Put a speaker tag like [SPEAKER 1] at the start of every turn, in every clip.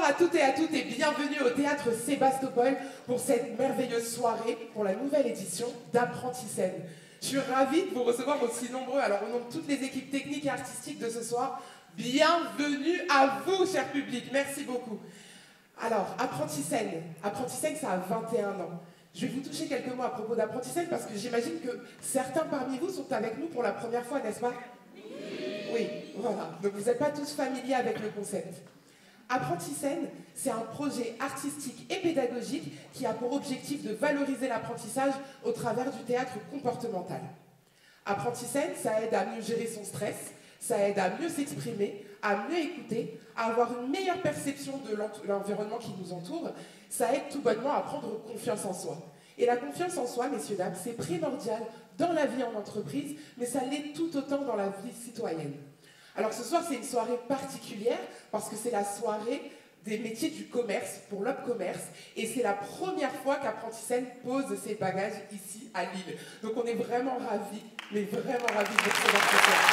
[SPEAKER 1] Bonsoir à toutes et à toutes et bienvenue au Théâtre Sébastopol pour cette merveilleuse soirée pour la nouvelle édition d'Apprenti-Scène. Je suis ravie de vous recevoir aussi nombreux. Alors au nom de toutes les équipes techniques et artistiques de ce soir, bienvenue à vous, cher public. Merci beaucoup. Alors, Apprenti-Scène, ça a 21 ans. Je vais vous toucher quelques mots à propos d'Apprenti-Scène parce que j'imagine que certains parmi vous sont avec nous pour la première fois, n'est-ce pas? Oui, voilà. Donc vous n'êtes pas tous familiers avec le concept. Apprenti-Scène, c'est un projet artistique et pédagogique qui a pour objectif de valoriser l'apprentissage au travers du théâtre comportemental. Apprenti-Scène, ça aide à mieux gérer son stress, ça aide à mieux s'exprimer, à mieux écouter, à avoir une meilleure perception de l'environnement qui nous entoure. Ça aide tout bonnement à prendre confiance en soi. Et la confiance en soi, messieurs, dames, c'est primordial dans la vie en entreprise, mais ça l'est tout autant dans la vie citoyenne. Alors ce soir, c'est une soirée particulière parce que c'est la soirée des métiers du commerce pour l'Opcommerce et c'est la première fois qu'Apprenti-Scène pose ses bagages ici à Lille. Donc on est vraiment ravis, mais vraiment ravis de vous recevoir ce soir.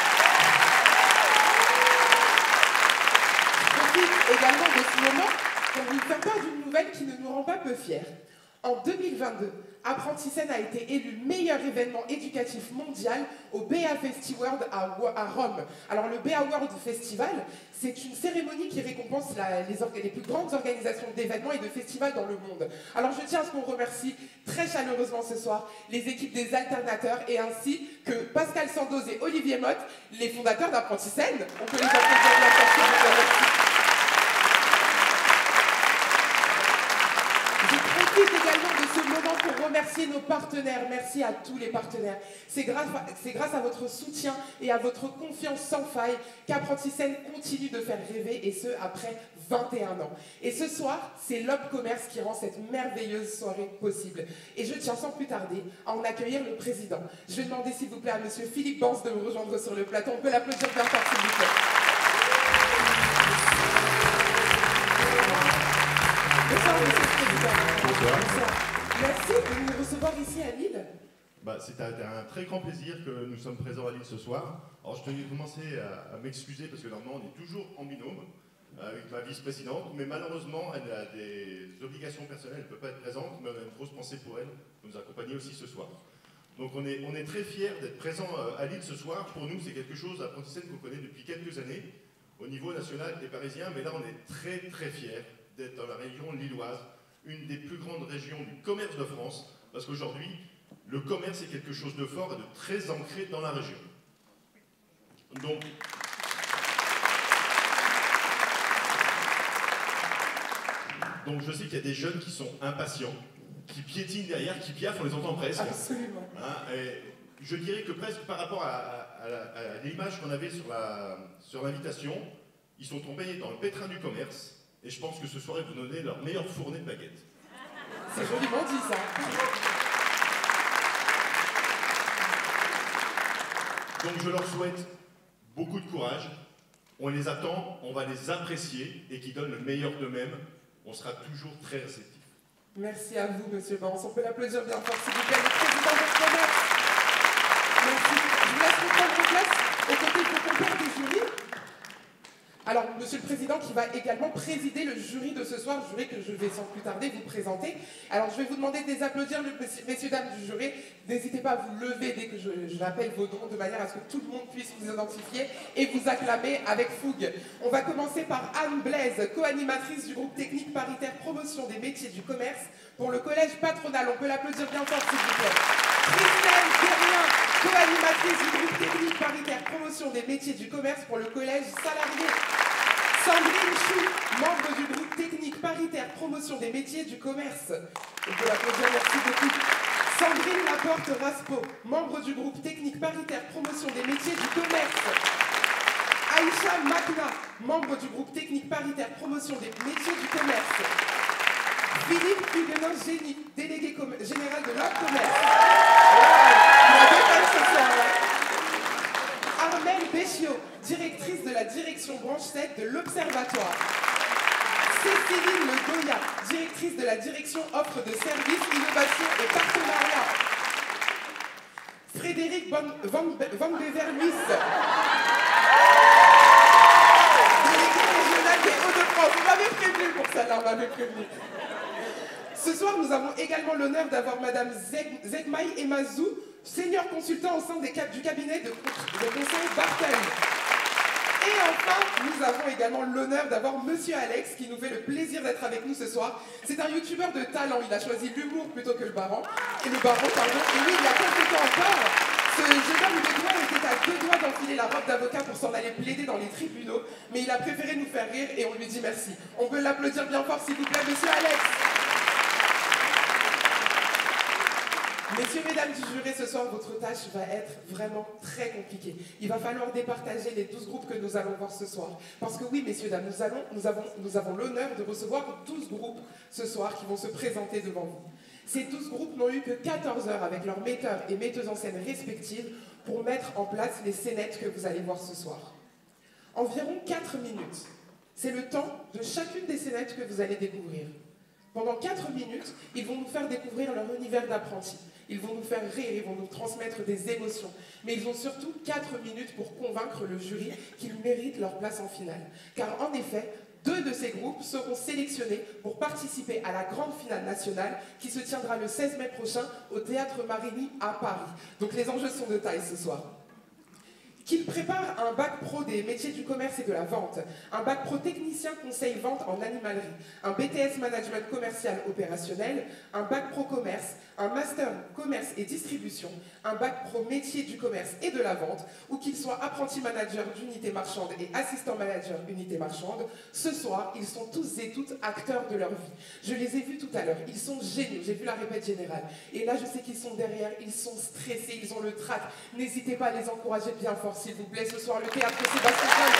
[SPEAKER 1] Je profite également de ce moment pour vous faire part d'une nouvelle qui ne nous rend pas peu fiers. En 2022, Apprenti-Scène a été élu meilleur événement éducatif mondial au BA Festiworld à Rome. Alors le BA World Festival, c'est une cérémonie qui récompense les plus grandes organisations d'événements et de festivals dans le monde. Alors je tiens à ce qu'on remercie très chaleureusement ce soir les équipes des alternateurs et ainsi que Pascal Sandoz et Olivier Motte, les fondateurs d'Apprenti-Scène. On peut les applaudir bien sûr. Également de ce moment pour remercier nos partenaires. Merci à tous les partenaires. C'est grâce à votre soutien et à votre confiance sans faille qu'Apprenti-Scène continue de faire rêver et ce après 21 ans. Et ce soir, c'est l'Opcommerce qui rend cette merveilleuse soirée possible. Et je tiens sans plus tarder à en accueillir le président. Je vais demander s'il vous plaît à monsieur Philippe Bance de me rejoindre sur le plateau. On peut l'applaudir bien fort s'il vous plaît. Bonsoir monsieur le président.
[SPEAKER 2] Bonsoir.
[SPEAKER 1] Merci de nous recevoir ici à Lille.
[SPEAKER 2] C'est un très grand plaisir que nous sommes présents à Lille ce soir. Alors je tenais à commencer à m'excuser parce que normalement on est toujours en binôme avec ma vice-présidente, mais malheureusement elle a des obligations personnelles, elle ne peut pas être présente, mais on a une grosse pensée pour elle, de nous accompagner aussi ce soir. Donc on est très fiers d'être présents à Lille ce soir. Pour nous c'est quelque chose, Apprenti-Scène qu'on connaît depuis quelques années au niveau national et parisien, mais là on est très très fiers d'être dans la région lilloise, une des plus grandes régions du commerce de France, parce qu'aujourd'hui, le commerce est quelque chose de fort et de très ancré dans la région. Donc je sais qu'il y a des jeunes qui sont impatients, qui piétinent derrière, qui piaffent, on les entend presque.
[SPEAKER 1] Absolument.
[SPEAKER 2] Et je dirais que presque par rapport à l'image qu'on avait sur l'invitation, ils sont tombés dans le pétrin du commerce. Et je pense que ce soir, ils vous donnez leur meilleure fournée de baguettes.
[SPEAKER 1] C'est joliment dit, ça.
[SPEAKER 2] Donc je leur souhaite beaucoup de courage. On les attend, on va les apprécier et qu'ils donnent le meilleur d'eux-mêmes. On sera toujours très réceptifs.
[SPEAKER 1] Merci à vous, monsieur Bance. On peut l'applaudir bien fort, s'il vous plaît, le président de commerce. Merci. Je vous laisse reprendre place aux côtés de compère du jury. Alors, monsieur le président qui va également présider le jury de ce soir, jury que je vais sans plus tarder vous présenter. Alors, je vais vous demander de les applaudir, messieurs, dames du jury. N'hésitez pas à vous lever dès que je rappelle vos noms, de manière à ce que tout le monde puisse vous identifier et vous acclamer avec fougue. On va commencer par Anne Blaise, co-animatrice du groupe technique paritaire promotion des métiers du commerce pour le collège patronal. On peut l'applaudir bien fort, s'il vous plaît. Christelle Guérien, co-animatrice du groupe technique paritaire promotion des métiers du commerce pour le collège salarié. Sandrine Chou, membre du groupe technique paritaire promotion des métiers du commerce. On peut l'applaudir, merci beaucoup. Sandrine Laporte-Raspo, membre du groupe technique paritaire promotion des métiers du commerce. Aïcha Makna, membre du groupe technique paritaire promotion des métiers du commerce. Philippe Huguenin-Génie, délégué général de l'Opcommerce. Il a deux pages ce soir, là. Armelle Béchiot, directrice de la direction branche 7 de l'Observatoire. Céciline Le Goya, directrice de la direction offre de services, innovation et partenariat. Frédéric Van Bever-Luis, délégué régional Allier, Hauts-de-France. On m'avait prévenu pour ça, là, on m'avait prévenu. Ce soir, nous avons également l'honneur d'avoir Madame Zegmaï Emazou, senior consultant au sein du cabinet de conseil Bartel. Et enfin, nous avons également l'honneur d'avoir Monsieur Alex, qui nous fait le plaisir d'être avec nous ce soir. C'est un youtubeur de talent, il a choisi l'humour plutôt que le baron. Et le baron, pardon. Et oui, il y a quelques temps encore, ce jeune homme de doigt était à 2 doigts d'enfiler la robe d'avocat pour s'en aller plaider dans les tribunaux, mais il a préféré nous faire rire et on lui dit merci. On peut l'applaudir bien fort, s'il vous plaît, Monsieur Alex. Messieurs, mesdames du jury, ce soir, votre tâche va être vraiment très compliquée. Il va falloir départager les 12 groupes que nous allons voir ce soir. Parce que oui, messieurs, dames, nous avons l'honneur de recevoir 12 groupes ce soir qui vont se présenter devant vous. Ces 12 groupes n'ont eu que 14 heures avec leurs metteurs et metteuses en scène respectives pour mettre en place les scénettes que vous allez voir ce soir. Environ 4 minutes. C'est le temps de chacune des scénettes que vous allez découvrir. Pendant 4 minutes, ils vont nous faire découvrir leur univers d'apprenti. Ils vont nous faire rire, ils vont nous transmettre des émotions. Mais ils ont surtout 4 minutes pour convaincre le jury qu'ils méritent leur place en finale. Car en effet, 2 de ces groupes seront sélectionnés pour participer à la grande finale nationale qui se tiendra le 16 mai prochain au Théâtre Marigny à Paris. Donc les enjeux sont de taille ce soir. Qu'ils préparent un bac pro des métiers du commerce et de la vente, un bac pro technicien conseil vente en animalerie, un BTS management commercial opérationnel, un bac pro commerce, un master commerce et distribution, un bac pro métier du commerce et de la vente, ou qu'ils soient apprentis manager d'unité marchande et assistant manager unité marchande, ce soir, ils sont tous et toutes acteurs de leur vie. Je les ai vus tout à l'heure, ils sont géniaux, j'ai vu la répète générale. Et là, je sais qu'ils sont derrière, ils sont stressés, ils ont le trac. N'hésitez pas à les encourager bien fort, s'il vous plaît, ce soir, le théâtre Sébastien Joly.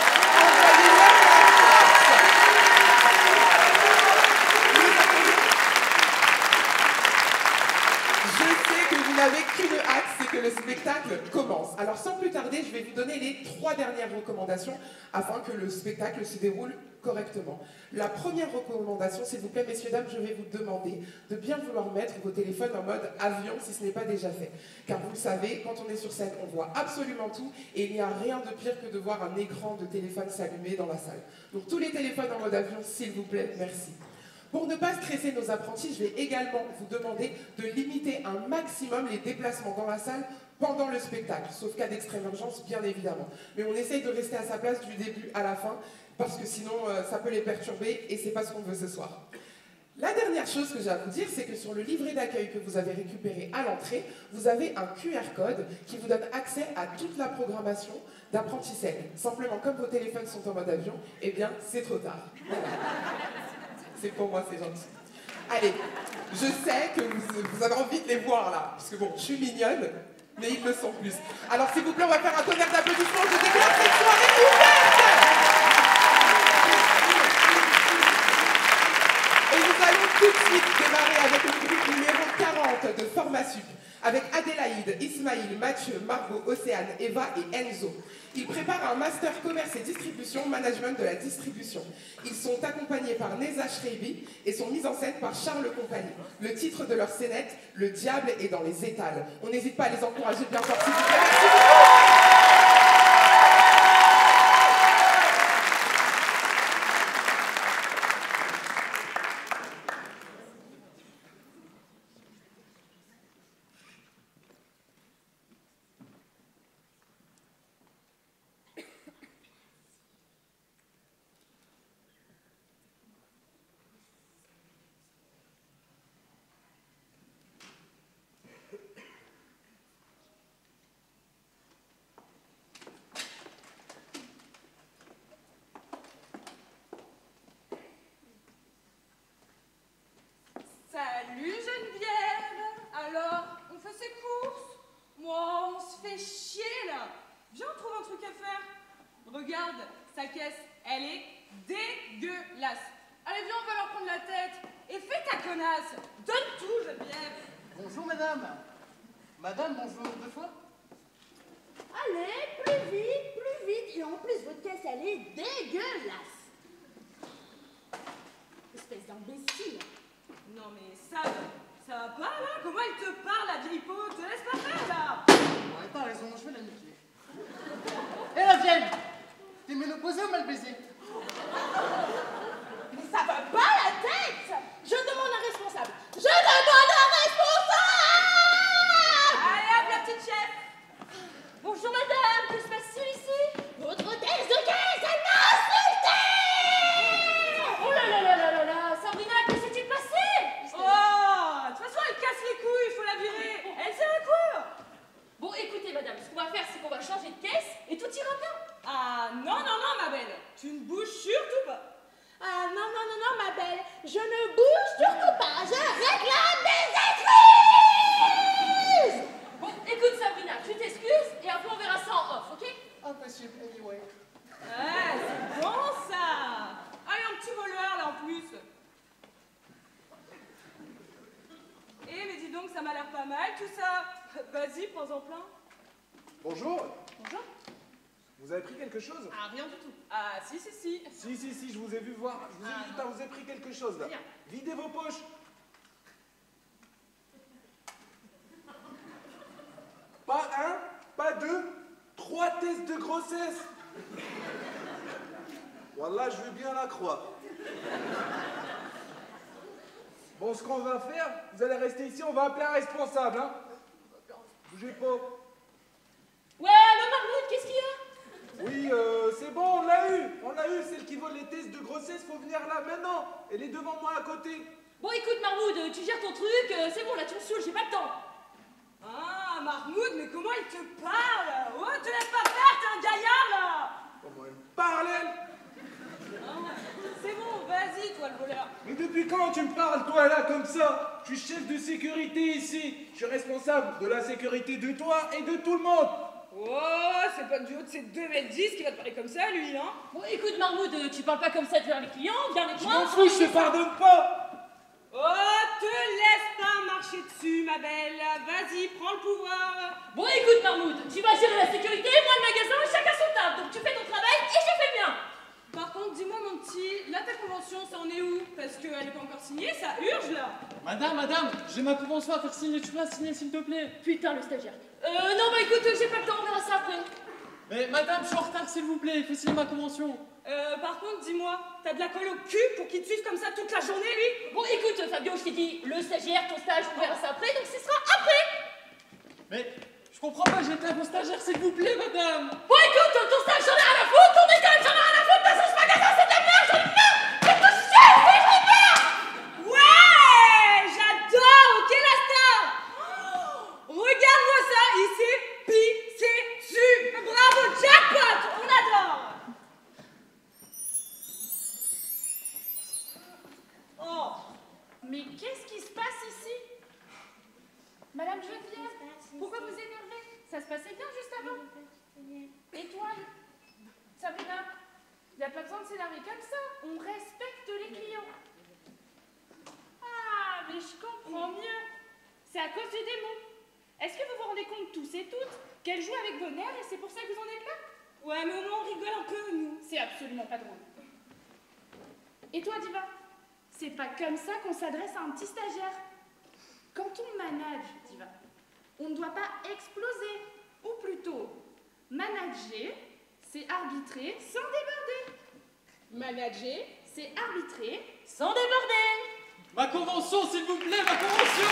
[SPEAKER 1] Je sais que vous n'avez qu'une hâte, c'est que le spectacle commence. Alors sans plus tarder, je vais vous donner les 3 dernières recommandations afin que le spectacle se déroule correctement. La première recommandation, s'il vous plaît, messieurs, dames, je vais vous demander de bien vouloir mettre vos téléphones en mode avion si ce n'est pas déjà fait. Car vous le savez, quand on est sur scène, on voit absolument tout et il n'y a rien de pire que de voir un écran de téléphone s'allumer dans la salle. Donc tous les téléphones en mode avion, s'il vous plaît, merci. Pour ne pas stresser nos apprentis, je vais également vous demander de limiter un maximum les déplacements dans la salle pendant le spectacle, sauf cas d'extrême urgence, bien évidemment. Mais on essaye de rester à sa place du début à la fin, parce que sinon, ça peut les perturber, et c'est pas ce qu'on veut ce soir. La dernière chose que j'ai à vous dire, c'est que sur le livret d'accueil que vous avez récupéré à l'entrée, vous avez un QR code qui vous donne accès à toute la programmation d'Apprenti-Scène. Simplement, comme vos téléphones sont en mode avion, eh bien, c'est trop tard. Voilà. C'est pour moi, c'est gentil. Allez, je sais que vous avez envie de les voir là, parce que bon, je suis mignonne, mais ils le sont plus. Alors s'il vous plaît, on va faire un tonnerre d'applaudissements, je déclare cette soirée ouverte. Et nous allons tout de suite démarrer avec le groupe numéro 40 de Formasup, avec Adélaïde, Ismaïl, Mathieu, Margot, Océane, Eva et Enzo. Ils préparent un master commerce et distribution, management de la distribution. Ils sont accompagnés par Neza Shreibi et sont mis en scène par Charles Compagnie. Le titre de leur scénette, Le diable est dans les étals. On n'hésite pas à les encourager bien fort, s'il vous plaît. Merci beaucoup.
[SPEAKER 3] Salut Geneviève. Alors, on fait ses courses? Moi, on se fait chier là. Viens, on trouve un truc à faire. Regarde, sa caisse, elle est dégueulasse. Allez, viens, on va leur prendre la tête. Et fais ta connasse. Donne tout, Geneviève.
[SPEAKER 4] Bonjour madame. Madame, bonjour 2 fois.
[SPEAKER 5] Allez, plus vite, plus vite. Et en plus, votre caisse, elle est dégueulasse. Espèce d'imbécile.
[SPEAKER 3] Non mais ça va pas là? Comment elle te parle, la vieille peau? Te laisse pas faire là.
[SPEAKER 4] Ouais, t'as raison, je vais la niquer. Eh la vieille, t'es ménopausée ou mal baisée?
[SPEAKER 5] Je ne bouge surtout pas. Je réclame des excuses.
[SPEAKER 6] Bon, écoute Sabrina, tu t'excuses et après on verra ça en off, ok?
[SPEAKER 4] Impossible, anyway.
[SPEAKER 3] Ouais, c'est bon ça. Allez, un petit voleur là en plus. Eh, mais dis donc, ça m'a l'air pas mal tout ça. Vas-y, prends-en plein.
[SPEAKER 7] Bonjour.
[SPEAKER 3] Bonjour.
[SPEAKER 7] Vous avez pris quelque chose?
[SPEAKER 3] Ah, rien du tout. Ah, si.
[SPEAKER 7] Si, je vous ai vu voir. Je vous ai vu, putain, vous avez pris quelque chose là.
[SPEAKER 3] Rien.
[SPEAKER 7] Videz vos poches. Pas un, pas deux, 3 tests de grossesse. Voilà, je veux bien la croire. Bon, ce qu'on va faire, vous allez rester ici, on va appeler un responsable, hein. Bougez pas.
[SPEAKER 6] Ouais, allô Marmoud, qu'est-ce qu'il y a?
[SPEAKER 7] Oui, c'est bon, on l'a eu, celle qui vole les tests de grossesse, faut venir là maintenant. Elle est devant moi à côté.
[SPEAKER 6] Bon, écoute Marmoud, tu gères ton truc, c'est bon, là tu me saoules, j'ai pas le temps.
[SPEAKER 3] Ah, Mahmoud, mais comment il te parle? Oh, te laisse pas faire, t'es un gaillard là.
[SPEAKER 7] Comment elle parle, elle?
[SPEAKER 3] Ah, c'est bon, vas-y, toi le voleur.
[SPEAKER 7] Mais depuis quand tu me parles, toi, là, comme ça? Je suis chef de sécurité ici. Je suis responsable de la sécurité de toi et de tout le monde.
[SPEAKER 3] Oh, c'est pas du haut de ces 2,10 m qui va te parler comme ça, lui, hein.
[SPEAKER 6] Bon, écoute Marmoud, tu parles pas comme ça devant les clients, viens avec
[SPEAKER 7] Je
[SPEAKER 6] moi.
[SPEAKER 7] m'en fous, je te pardonne pas.
[SPEAKER 3] Oh, te laisse pas marcher dessus, ma belle. Vas-y, prends le pouvoir.
[SPEAKER 6] Bon, écoute Marmoud, tu vas gérer la sécurité, moi le magasin, chacun son table. Donc tu fais ton travail et je fais le mien.
[SPEAKER 3] Par contre, dis-moi, mon petit, là, ta convention, ça en est où? Parce qu'elle est pas encore signée, ça urge, là.
[SPEAKER 8] Madame, j'ai ma convention à faire signer, tu peux la signer s'il te plaît?
[SPEAKER 6] Putain, le stagiaire. Non, bah écoute, j'ai pas le temps, on verra ça après.
[SPEAKER 8] Mais madame, je suis en retard s'il vous plaît, il faut signer ma convention.
[SPEAKER 3] Par contre, dis-moi, t'as de la colle au cul pour qu'il te suive comme ça toute la journée, lui?
[SPEAKER 6] Bon, écoute Fabio, je t'ai dit, le stagiaire, ton stage, on verra ça après, donc ce sera après.
[SPEAKER 8] Mais je comprends pas, j'ai été un bon stagiaire s'il vous plaît madame.
[SPEAKER 6] Bon, écoute, ton stage, j'en ai rien à foutre, ton école, j'en ai rien à foutre, de toute façon, ce magasin, c'est de la merde, j'en ai marre. C'est tout chier, j'en ai marre.
[SPEAKER 3] Ouais, j'adore, ok, la star. Oh, regarde-moi ça, il s'est pissé dessus. Bravo, jackpot, on adore. Oh,
[SPEAKER 9] Mais qu'est-ce qui se passe ici? Madame Geneviève, pourquoi vous énervez? Ça se passait bien juste avant. Étoile, Sabrina, il n'y a pas besoin de s'énerver comme ça. On respecte les clients. Ah, mais je comprends mieux. C'est à cause du démon. Est-ce que vous vous rendez compte tous et toutes qu'elle joue avec vos nerfs et c'est pour ça que vous en êtes là?
[SPEAKER 3] ouais, mais au moins on rigole un peu, nous.
[SPEAKER 9] C'est absolument pas drôle. Et toi, Diva? C'est pas comme ça qu'on s'adresse à un petit stagiaire. Quand on manage, Diva, on ne doit pas exploser. Ou plutôt, manager, c'est arbitrer sans déborder.
[SPEAKER 3] Manager,
[SPEAKER 9] c'est arbitrer
[SPEAKER 6] Sans déborder.
[SPEAKER 8] Ma convention s'il vous plaît, ma convention.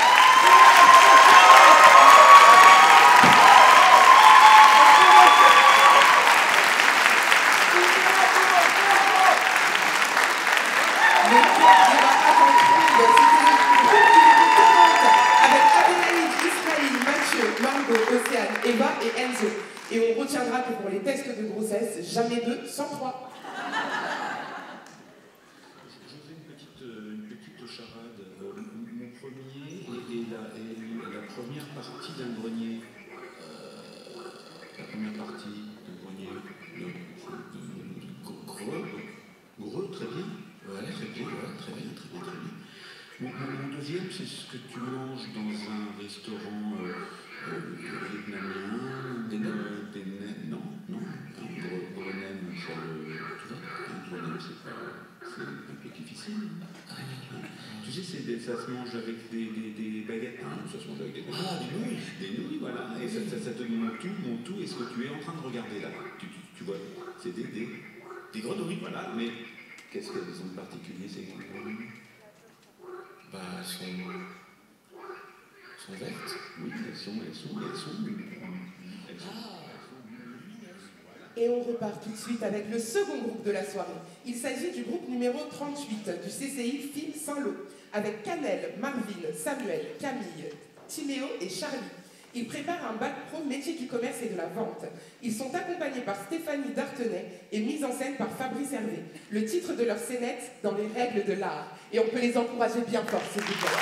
[SPEAKER 1] Océane, Eva et Enzo. Et on retiendra que pour les tests de grossesse, jamais de 103.
[SPEAKER 10] Je fais une petite charade. Mon premier est la première partie d'un grenier. La première partie d'un grenier. Gros, très bien. Ouais, très bien, très bien. Mon deuxième, c'est ce que tu manges dans un restaurant vietnamien, non, Grenem, tu vois, Grenem, c'est un peu difficile. Tu sais, ça se mange avec des baguettes, ça se mange avec des baguettes. Ah, des nouilles, voilà, et ça te donne mon tout, et ce que tu es en train de regarder là, tu vois, c'est des grenouilles, voilà, mais qu'est-ce qu'elles ont de particulier, ces grenouilles? Bah, elles sont vertes. Oui, elles sont.
[SPEAKER 1] Et on repart tout de suite avec le second groupe de la soirée. Il s'agit du groupe numéro 38 du CCI Film Saint-Lô, avec Canel, Marvin, Samuel, Camille, Timéo et Charlie. Ils préparent un bac pro métier du commerce et de la vente. Ils sont accompagnés par Stéphanie Dartenay et mis en scène par Fabrice Hervé. Le titre de leur scénette, Dans les règles de l'art. Et on peut les encourager bien fort, s'il vous plaît.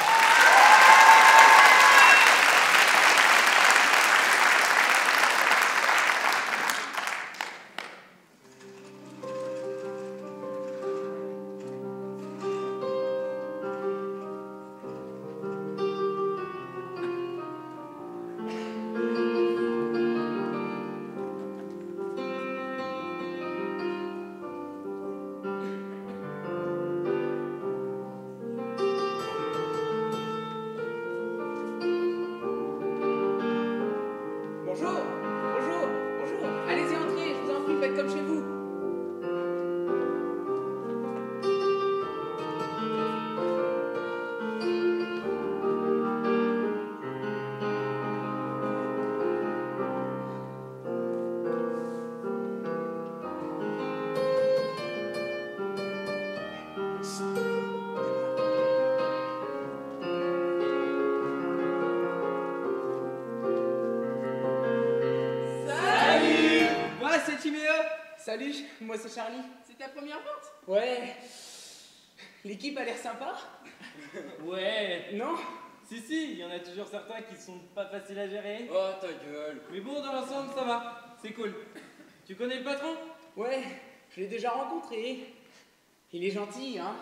[SPEAKER 4] Salut, moi c'est Charlie.
[SPEAKER 3] C'est ta première vente?
[SPEAKER 4] Ouais. L'équipe a l'air sympa?
[SPEAKER 8] Ouais.
[SPEAKER 4] Non?
[SPEAKER 8] Si, il y en a toujours certains qui sont pas faciles à gérer.
[SPEAKER 11] Oh, ta gueule.
[SPEAKER 8] Mais bon, dans l'ensemble, ça va. C'est cool. Tu connais le patron?
[SPEAKER 4] Ouais, je l'ai déjà rencontré. Il est gentil, hein?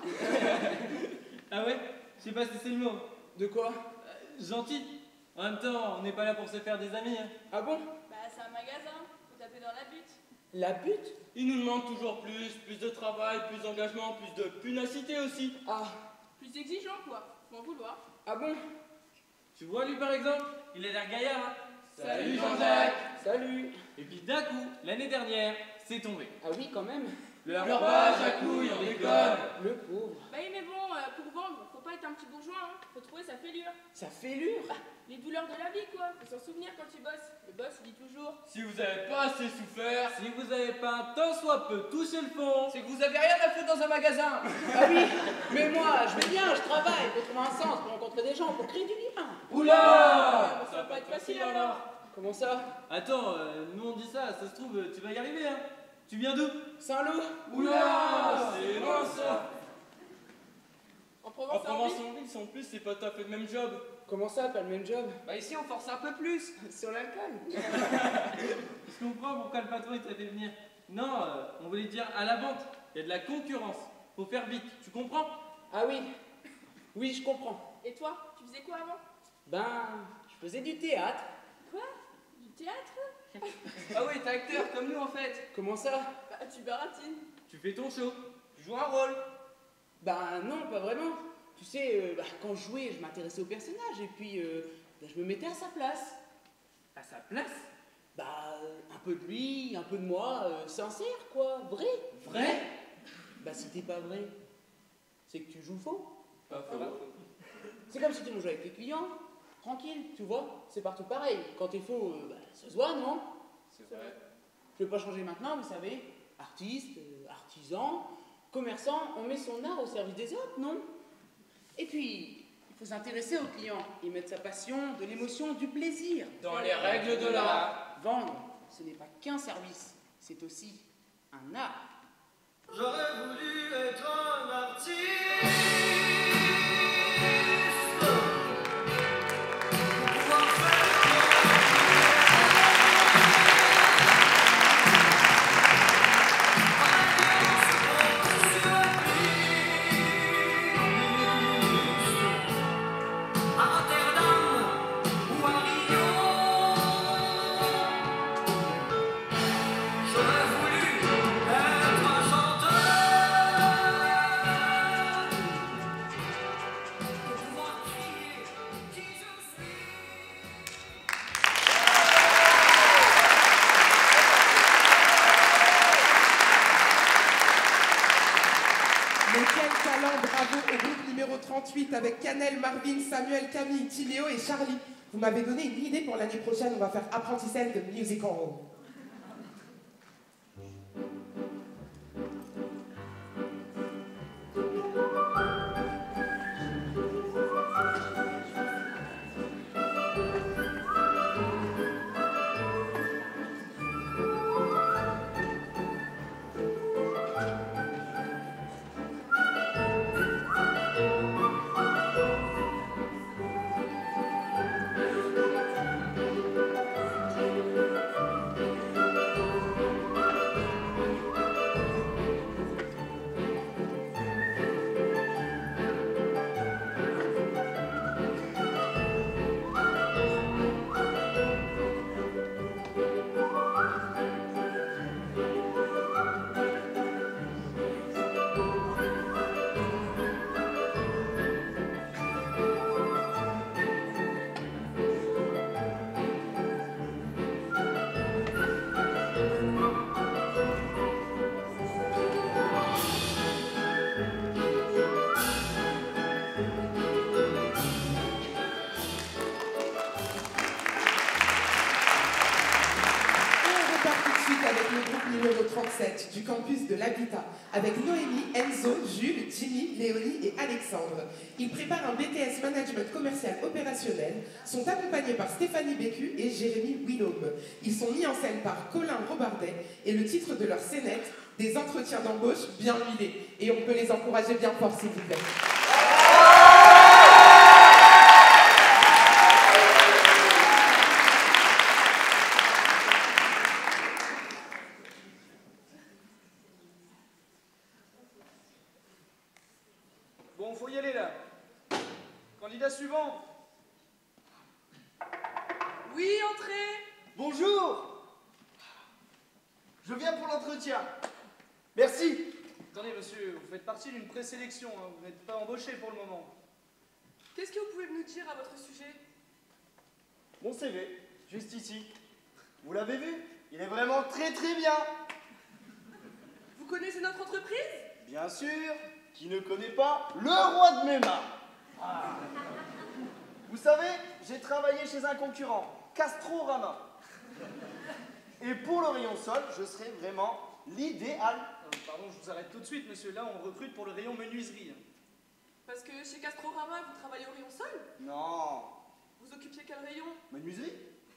[SPEAKER 8] Ah ouais? Je sais pas si c'est le mot.
[SPEAKER 4] De quoi?
[SPEAKER 8] Gentil. En même temps, on n'est pas là pour se faire des amis. Hein.
[SPEAKER 4] Ah bon?
[SPEAKER 3] Bah, c'est un magasin. Faut taper dans la butte.
[SPEAKER 4] La butte?
[SPEAKER 11] Il nous demande toujours plus de travail, plus d'engagement, plus de punacité aussi.
[SPEAKER 4] Ah.
[SPEAKER 3] Plus exigeant, quoi. Faut en vouloir.
[SPEAKER 4] Ah bon?
[SPEAKER 8] Tu vois, lui par exemple, il a l'air gaillard. Hein.
[SPEAKER 11] Salut Jean-Jacques.
[SPEAKER 4] Salut.
[SPEAKER 8] Et puis d'un coup, l'année dernière, c'est tombé.
[SPEAKER 4] Ah oui, quand même.
[SPEAKER 11] Le repas, à couille, on déconne.
[SPEAKER 4] Le pauvre.
[SPEAKER 3] Bah oui, mais bon, pour vendre, faut pas être un petit bourgeois, hein. Faut trouver sa fêlure.
[SPEAKER 4] Sa fêlure?
[SPEAKER 3] Les douleurs de la vie, quoi. Faut s'en souvenir quand tu bosses. Le boss, il dit toujours.
[SPEAKER 11] Si vous avez pas assez souffert,
[SPEAKER 8] Si vous avez pas un tant soit peu touché le fond,
[SPEAKER 4] C'est que vous avez rien à foutre dans un magasin. Ah oui, mais moi, je vais bien, je travaille pour trouver un sens, pour rencontrer des gens, pour créer du lien.
[SPEAKER 11] oula,
[SPEAKER 3] Ça va pas être facile alors.
[SPEAKER 4] Comment ça?
[SPEAKER 8] attends, nous on dit ça se trouve, tu vas y arriver, hein. Tu viens d'où?
[SPEAKER 4] Saint-Lô?
[SPEAKER 11] oula, c'est loin ça.
[SPEAKER 3] En
[SPEAKER 11] En
[SPEAKER 3] Provence,
[SPEAKER 11] Provence en plus, c'est pas tout à fait le même job.
[SPEAKER 4] Comment ça, pas le même job?
[SPEAKER 11] Bah ici, on force un peu plus.
[SPEAKER 4] Sur l'alcool.
[SPEAKER 8] Je comprends pourquoi le patron il t'a fait venir. Non, on voulait dire à la vente, il y a de la concurrence. Faut faire vite, tu comprends?
[SPEAKER 4] Ah oui, oui, je comprends.
[SPEAKER 3] Et toi, tu faisais quoi avant?
[SPEAKER 4] Ben, je faisais du théâtre.
[SPEAKER 3] Quoi? Du théâtre?
[SPEAKER 11] Ah oui, t'es acteur comme nous en fait.
[SPEAKER 4] Comment ça?
[SPEAKER 3] Bah, tu baratines.
[SPEAKER 8] Tu fais ton show.
[SPEAKER 11] Tu joues un rôle.
[SPEAKER 4] Ben non, pas vraiment. Tu sais, quand je jouais, je m'intéressais au personnage et puis je me mettais à sa place.
[SPEAKER 8] À sa place?
[SPEAKER 4] Bah, un peu de lui, un peu de moi, sincère quoi, vrai.
[SPEAKER 8] Vrai?
[SPEAKER 4] Bah si t'es pas vrai, c'est que tu joues faux.
[SPEAKER 11] Pas faux.
[SPEAKER 4] C'est comme si tu jouais avec les clients, tranquille, tu vois, c'est partout pareil. Quand t'es faux, ça se voit, non?
[SPEAKER 11] C'est vrai.
[SPEAKER 4] Je veux pas changer maintenant, vous savez. Artiste, artisan, commerçant, on met son art au service des autres, non? Et puis, il faut s'intéresser aux clients, y mettre sa passion, de l'émotion, du plaisir.
[SPEAKER 11] Dans les règles de l'art.
[SPEAKER 4] Vendre, ce n'est pas qu'un service, c'est aussi un art.
[SPEAKER 12] J'aurais voulu être un artiste.
[SPEAKER 1] Avec Canel, Marvin, Samuel, Camille, Tiléo et Charlie. Vous m'avez donné une idée pour l'année prochaine, on va faire apprentissage de musical. direct du campus de l'Habitat avec Noémie, Enzo, Jules, Jimmy, Léonie et Alexandre. Ils préparent un BTS Management Commercial Opérationnel, sont accompagnés par Stéphanie Bécu et Jérémy Willaume. Ils sont mis en scène par Colin Robardet et le titre de leur scénette, des entretiens d'embauche bien huilés. Et on peut les encourager bien fort, s'il vous plaît.
[SPEAKER 12] Bon, faut y aller là. Candidat suivant.
[SPEAKER 3] Oui, entrez.
[SPEAKER 12] Bonjour. Je viens pour l'entretien. Merci. Attendez, monsieur, vous faites partie d'une présélection, hein. Vous n'êtes pas embauché pour le moment.
[SPEAKER 3] Qu'est-ce que vous pouvez nous dire à votre sujet?
[SPEAKER 12] Mon CV, juste ici. Vous l'avez vu? Il est vraiment très très bien.
[SPEAKER 3] Vous connaissez notre entreprise?
[SPEAKER 12] Bien sûr. Qui ne connaît pas le roi de mes mains? Ah. Vous savez, j'ai travaillé chez un concurrent, Castrorama. Et pour le rayon sol, je serais vraiment l'idéal. Pardon, je vous arrête tout de suite, monsieur. Là, on recrute pour le rayon menuiserie.
[SPEAKER 3] Parce que chez Castrorama, vous travaillez au rayon sol?
[SPEAKER 12] Non.
[SPEAKER 3] Vous occupiez quel rayon?
[SPEAKER 12] Menuiserie?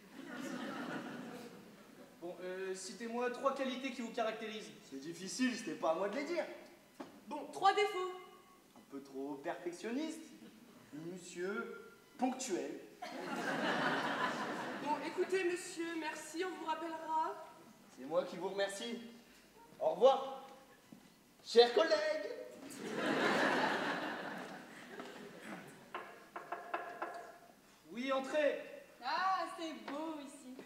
[SPEAKER 12] Bon, citez-moi 3 qualités qui vous caractérisent. C'est difficile, c'était pas à moi de les dire.
[SPEAKER 3] Bon, 3 défauts.
[SPEAKER 12] Un peu trop perfectionniste. Monsieur ponctuel.
[SPEAKER 3] Bon, écoutez, monsieur, merci, on vous rappellera.
[SPEAKER 12] C'est moi qui vous remercie. Au revoir, chers collègues. Oui, entrez.
[SPEAKER 3] Ah, c'est beau ici.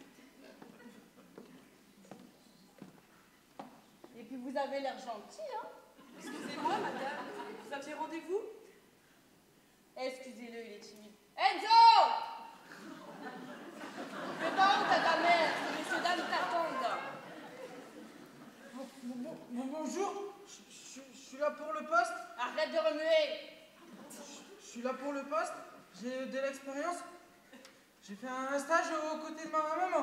[SPEAKER 5] Et puis vous avez l'air gentil, hein?
[SPEAKER 3] Excusez-moi, madame, vous aviez rendez-vous?
[SPEAKER 5] Excusez-le, il est timide. Enzo! Fais pas honte à ta mère, ces messieurs dames t'attendent.
[SPEAKER 7] Bonjour, je suis là pour le poste.
[SPEAKER 5] Arrête de remuer.
[SPEAKER 7] Je suis là pour le poste, j'ai de l'expérience. J'ai fait un stage aux côtés de ma maman.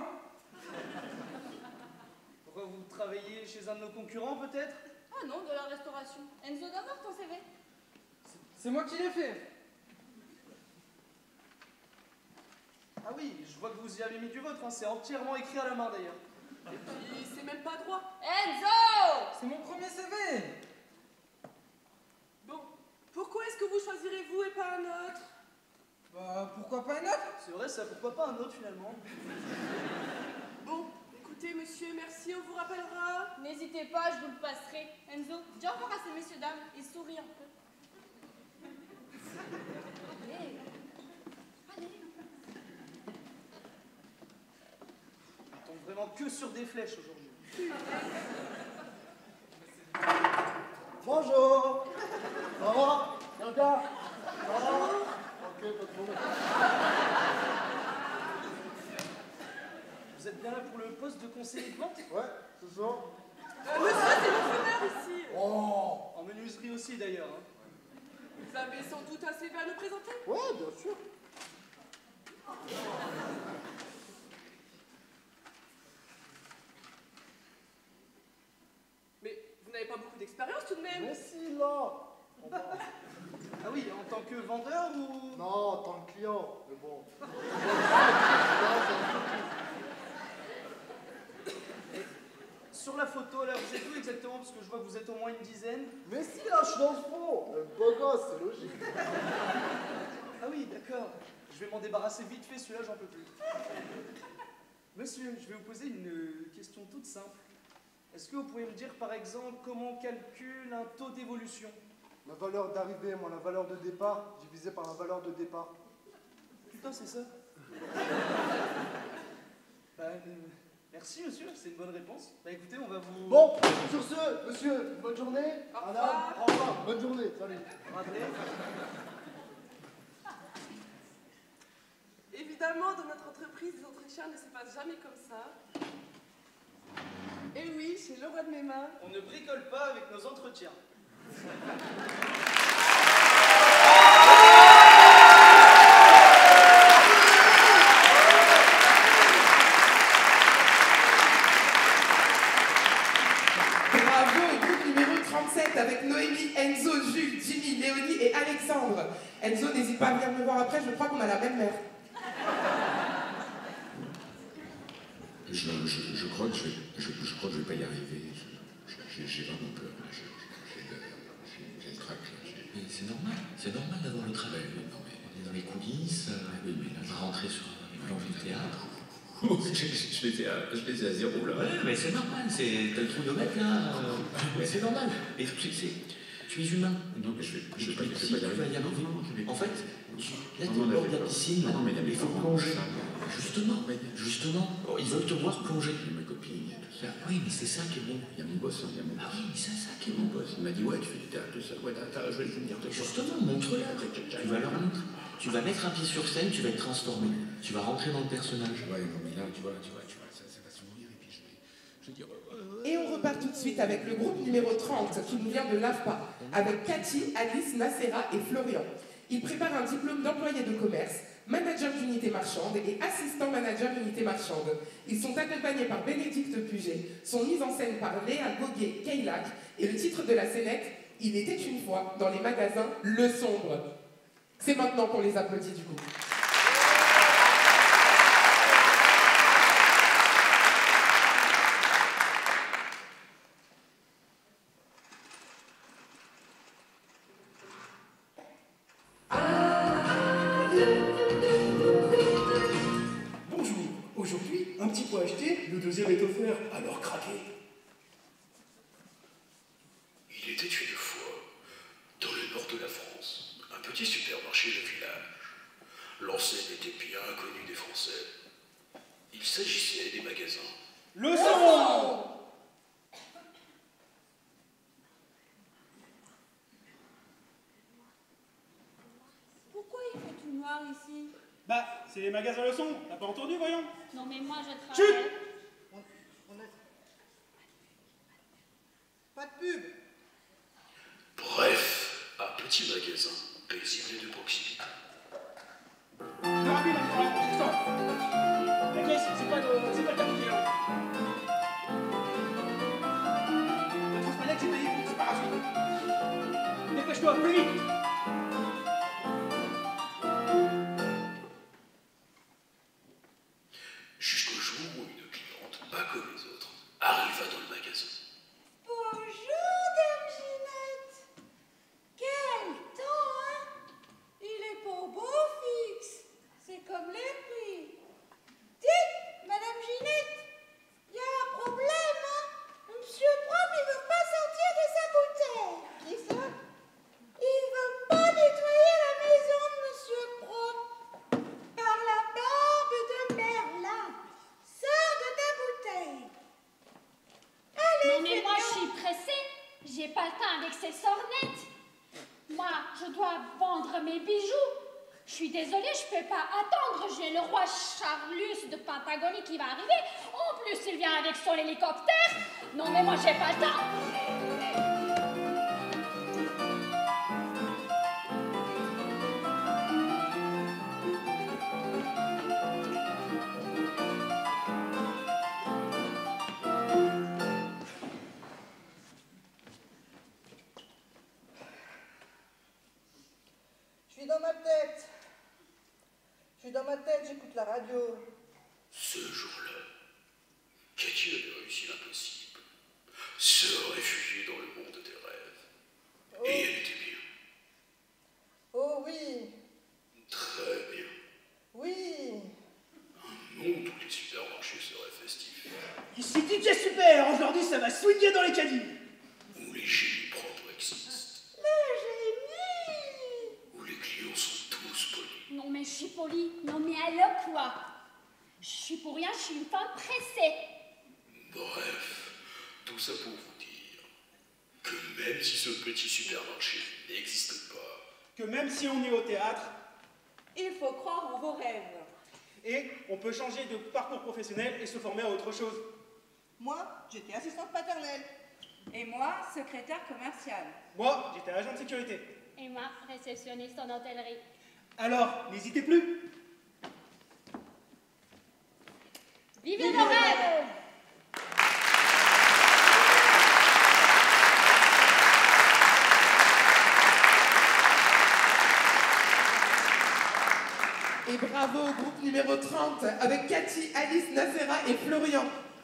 [SPEAKER 12] Pourquoi vous travaillez chez un de nos concurrents, peut-être?
[SPEAKER 5] Ah non, de la restauration. Enzo, donne voir ton CV.
[SPEAKER 7] C'est moi qui l'ai fait.
[SPEAKER 12] Ah oui, je vois que vous y avez mis du vôtre, hein. C'est entièrement écrit à la main, d'ailleurs.
[SPEAKER 3] Et puis, c'est même pas droit.
[SPEAKER 5] Enzo!
[SPEAKER 7] C'est mon premier CV.
[SPEAKER 3] Bon, pourquoi est-ce que vous choisirez vous et pas un autre?
[SPEAKER 7] Bah, pourquoi pas un autre?
[SPEAKER 12] C'est vrai, ça, pourquoi pas un autre, finalement?
[SPEAKER 3] Bon, écoutez, monsieur, merci, on vous rappellera.
[SPEAKER 5] N'hésitez pas, je vous le passerai. Enzo, dis au revoir à ces messieurs dames et souris un peu. Allez. Allez.
[SPEAKER 12] On tombe vraiment que sur des flèches aujourd'hui. Bonjour. Ça va? Quelqu'un? Ça va? Ok, pas de problème. Vous êtes bien là pour le poste de conseiller de vente? Ouais, c'est ça.
[SPEAKER 3] Monsieur, c'est le fumeur ici.
[SPEAKER 12] Oh! En menuiserie aussi d'ailleurs. Hein.
[SPEAKER 3] Vous avez sans doute un CV à nous présenter?
[SPEAKER 12] Ouais, bien sûr.
[SPEAKER 3] Mais vous n'avez pas beaucoup d'expérience tout de même.
[SPEAKER 12] Mais si, là. Ah oui, en tant que vendeur ou... Non, en tant que client, mais bon. Sur la photo, là, vous êtes où exactement? Parce que je vois que vous êtes au moins une dizaine. Mais si, là, je suis dans le fond. Beau gosse, c'est logique. Ah oui, d'accord. Je vais m'en débarrasser vite fait, celui-là, j'en peux plus. Monsieur, je vais vous poser une question toute simple. Est-ce que vous pouvez me dire, par exemple, comment on calcule un taux d'évolution?
[SPEAKER 13] La valeur d'arrivée moins la valeur de départ divisé par la valeur de départ.
[SPEAKER 12] Putain, c'est ça. Merci, monsieur, c'est une bonne réponse. Bah écoutez, on va vous...
[SPEAKER 13] Bon, sur ce, monsieur, bonne journée.
[SPEAKER 3] Au
[SPEAKER 13] Madame,
[SPEAKER 3] revoir.
[SPEAKER 13] au revoir. Bonne journée, salut.
[SPEAKER 12] Rentrez.
[SPEAKER 3] Évidemment, dans notre entreprise, les entretiens ne se passent jamais comme ça. Et oui, chez le roi de mes mains.
[SPEAKER 12] On ne bricole pas avec nos entretiens.
[SPEAKER 1] Bravo Alexandre. Enzo, n'hésite pas à venir me voir après, je crois qu'on a la même mère.
[SPEAKER 10] Je crois que je vais pas y arriver. J'ai vraiment peur. J'ai le trac. Mais c'est normal d'avoir le travail. Non, mais on est dans les coulisses. Oui, mais là, on va rentrer sur un plan du théâtre. Je les ai à zéro là. Ouais, mais c'est normal, t'as le trou de mec là. Mais c'est normal. Et tu es humain. Non, mais je vais pas y arriver. En fait, là, t'es au bord de la piscine, il faut plonger. Justement, ils veulent te voir plonger. Ma copine, tout ça. Oui, mais c'est ça qui est bon. Il y a mon boss, Ah oui, mais c'est ça qui est bon. Mon boss, il m'a dit, ouais, tu fais du théâtre, tout ça. Ouais, je vais venir te voir. Justement, montre-leur. Tu vas leur montrer. Tu vas mettre un pied sur scène, tu vas être transformé. Tu vas rentrer dans le personnage. Ouais, non, mais là, tu vois, ça va se mourir et puis je vais dire...
[SPEAKER 1] Et on repart tout de suite avec le groupe numéro 30 qui nous vient de l'AFPA, avec Cathy, Alice, Nacera et Florian. Ils préparent un diplôme d'employé de commerce, manager d'unité marchande et assistant manager d'unité marchande. Ils sont accompagnés par Bénédicte Puget, sont mis en scène par Léa Goguet-Keilac et le titre de la scénette, Il était une fois dans les magasins Le Sombre. C'est maintenant qu'on les applaudit du coup.
[SPEAKER 14] Bonjour, aujourd'hui, un petit pot acheté, le deuxième est offert, alors craquez.
[SPEAKER 15] Il était une fois, dans le nord de la France, un petit supermarché de village. L'enseigne était bien connue des Français. Il s'agissait des magasins
[SPEAKER 14] Le Sombre.
[SPEAKER 3] Pourquoi il fait tout noir ici?
[SPEAKER 14] Bah, c'est les magasins Le Sombre, t'as pas entendu, voyons?
[SPEAKER 3] Non mais moi je travaille...
[SPEAKER 14] Chut!
[SPEAKER 13] Pas de pub.
[SPEAKER 15] Bref, un petit magasin, paisible et de proximité.
[SPEAKER 14] Rapide, stop. La caisse, c'est pas le tablier. La transpalette, j'ai payé, c'est pas grave. Dépêche-toi, plus vite.
[SPEAKER 15] Jusqu'au jour où une cliente, pas comme les autres, arriva dans le magasin.
[SPEAKER 5] Bonjour, Dame Ginette. Quel temps, hein? Il est pour beau fixe. C'est comme les prix. Dites, Madame Ginette, il y a un problème, hein? Monsieur Propre, il veut pas sortir de sa bouteille. Qui ça? Il veut pas nettoyer la maison de Monsieur Propre. Par la barbe de Merlin. Sors de ta bouteille. Allez,
[SPEAKER 6] Non mais moi je suis pressée, j'ai pas le temps avec ces sornettes. Moi, je dois vendre mes bijoux. Je suis désolée, je peux pas attendre. J'ai le roi Charlus de Patagonie qui va arriver. En plus, il vient avec son hélicoptère. Non mais moi j'ai pas le temps.
[SPEAKER 13] Je suis dans ma tête. J'écoute la radio.
[SPEAKER 15] Ce jour-là, Cathy avait réussi l'impossible. Se réfugier dans le monde des rêves. Et elle était bien.
[SPEAKER 13] Oh oui.
[SPEAKER 15] Très bien.
[SPEAKER 13] Oui.
[SPEAKER 15] Un monde où les supermarchés seraient festifs.
[SPEAKER 14] Ici DJ Super, aujourd'hui ça va swinguer dans les caddies.
[SPEAKER 15] Où les génies propres existent.
[SPEAKER 5] Le génie.
[SPEAKER 15] Où les clients sont tous polis.
[SPEAKER 6] Non mais je suis polie. Non mais alors quoi? Je suis pour rien, je suis une femme pressée.
[SPEAKER 15] Bref, tout ça pour vous dire que même si ce petit supermarché n'existe pas,
[SPEAKER 14] Que même si on est au théâtre,
[SPEAKER 3] Il faut croire en vos rêves.
[SPEAKER 14] et on peut changer de parcours professionnel et se former à autre chose.
[SPEAKER 13] Moi, j'étais assistante paternelle.
[SPEAKER 3] Et moi, secrétaire commerciale.
[SPEAKER 14] Moi, j'étais agent de sécurité.
[SPEAKER 6] Et moi, réceptionniste en hôtellerie.
[SPEAKER 14] Alors, n'hésitez plus.
[SPEAKER 6] Vive le rêve!
[SPEAKER 1] Et bravo au groupe numéro 30 avec Cathy, Alice, Nacera et Florian.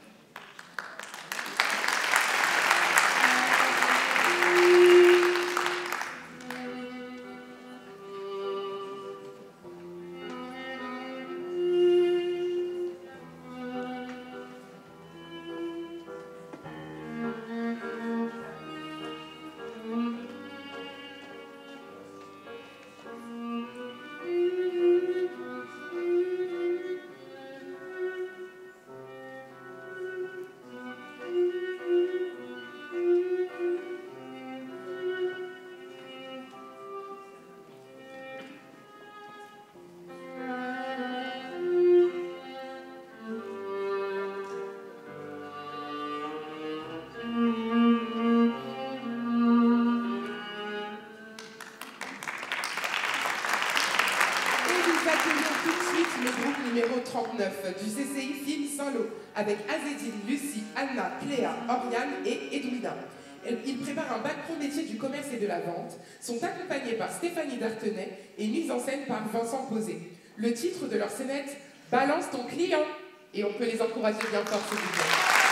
[SPEAKER 1] Du CCI Film Saint-Lô avec Azedine, Lucie, Anna, Cléa, Oriane et Edwina. Ils préparent un bac pro métier du commerce et de la vente, sont accompagnés par Stéphanie Dartenay et mis en scène par Vincent Posé. Le titre de leur scénette, Balance ton client. Et on peut les encourager bien fort, s'il vous plaît.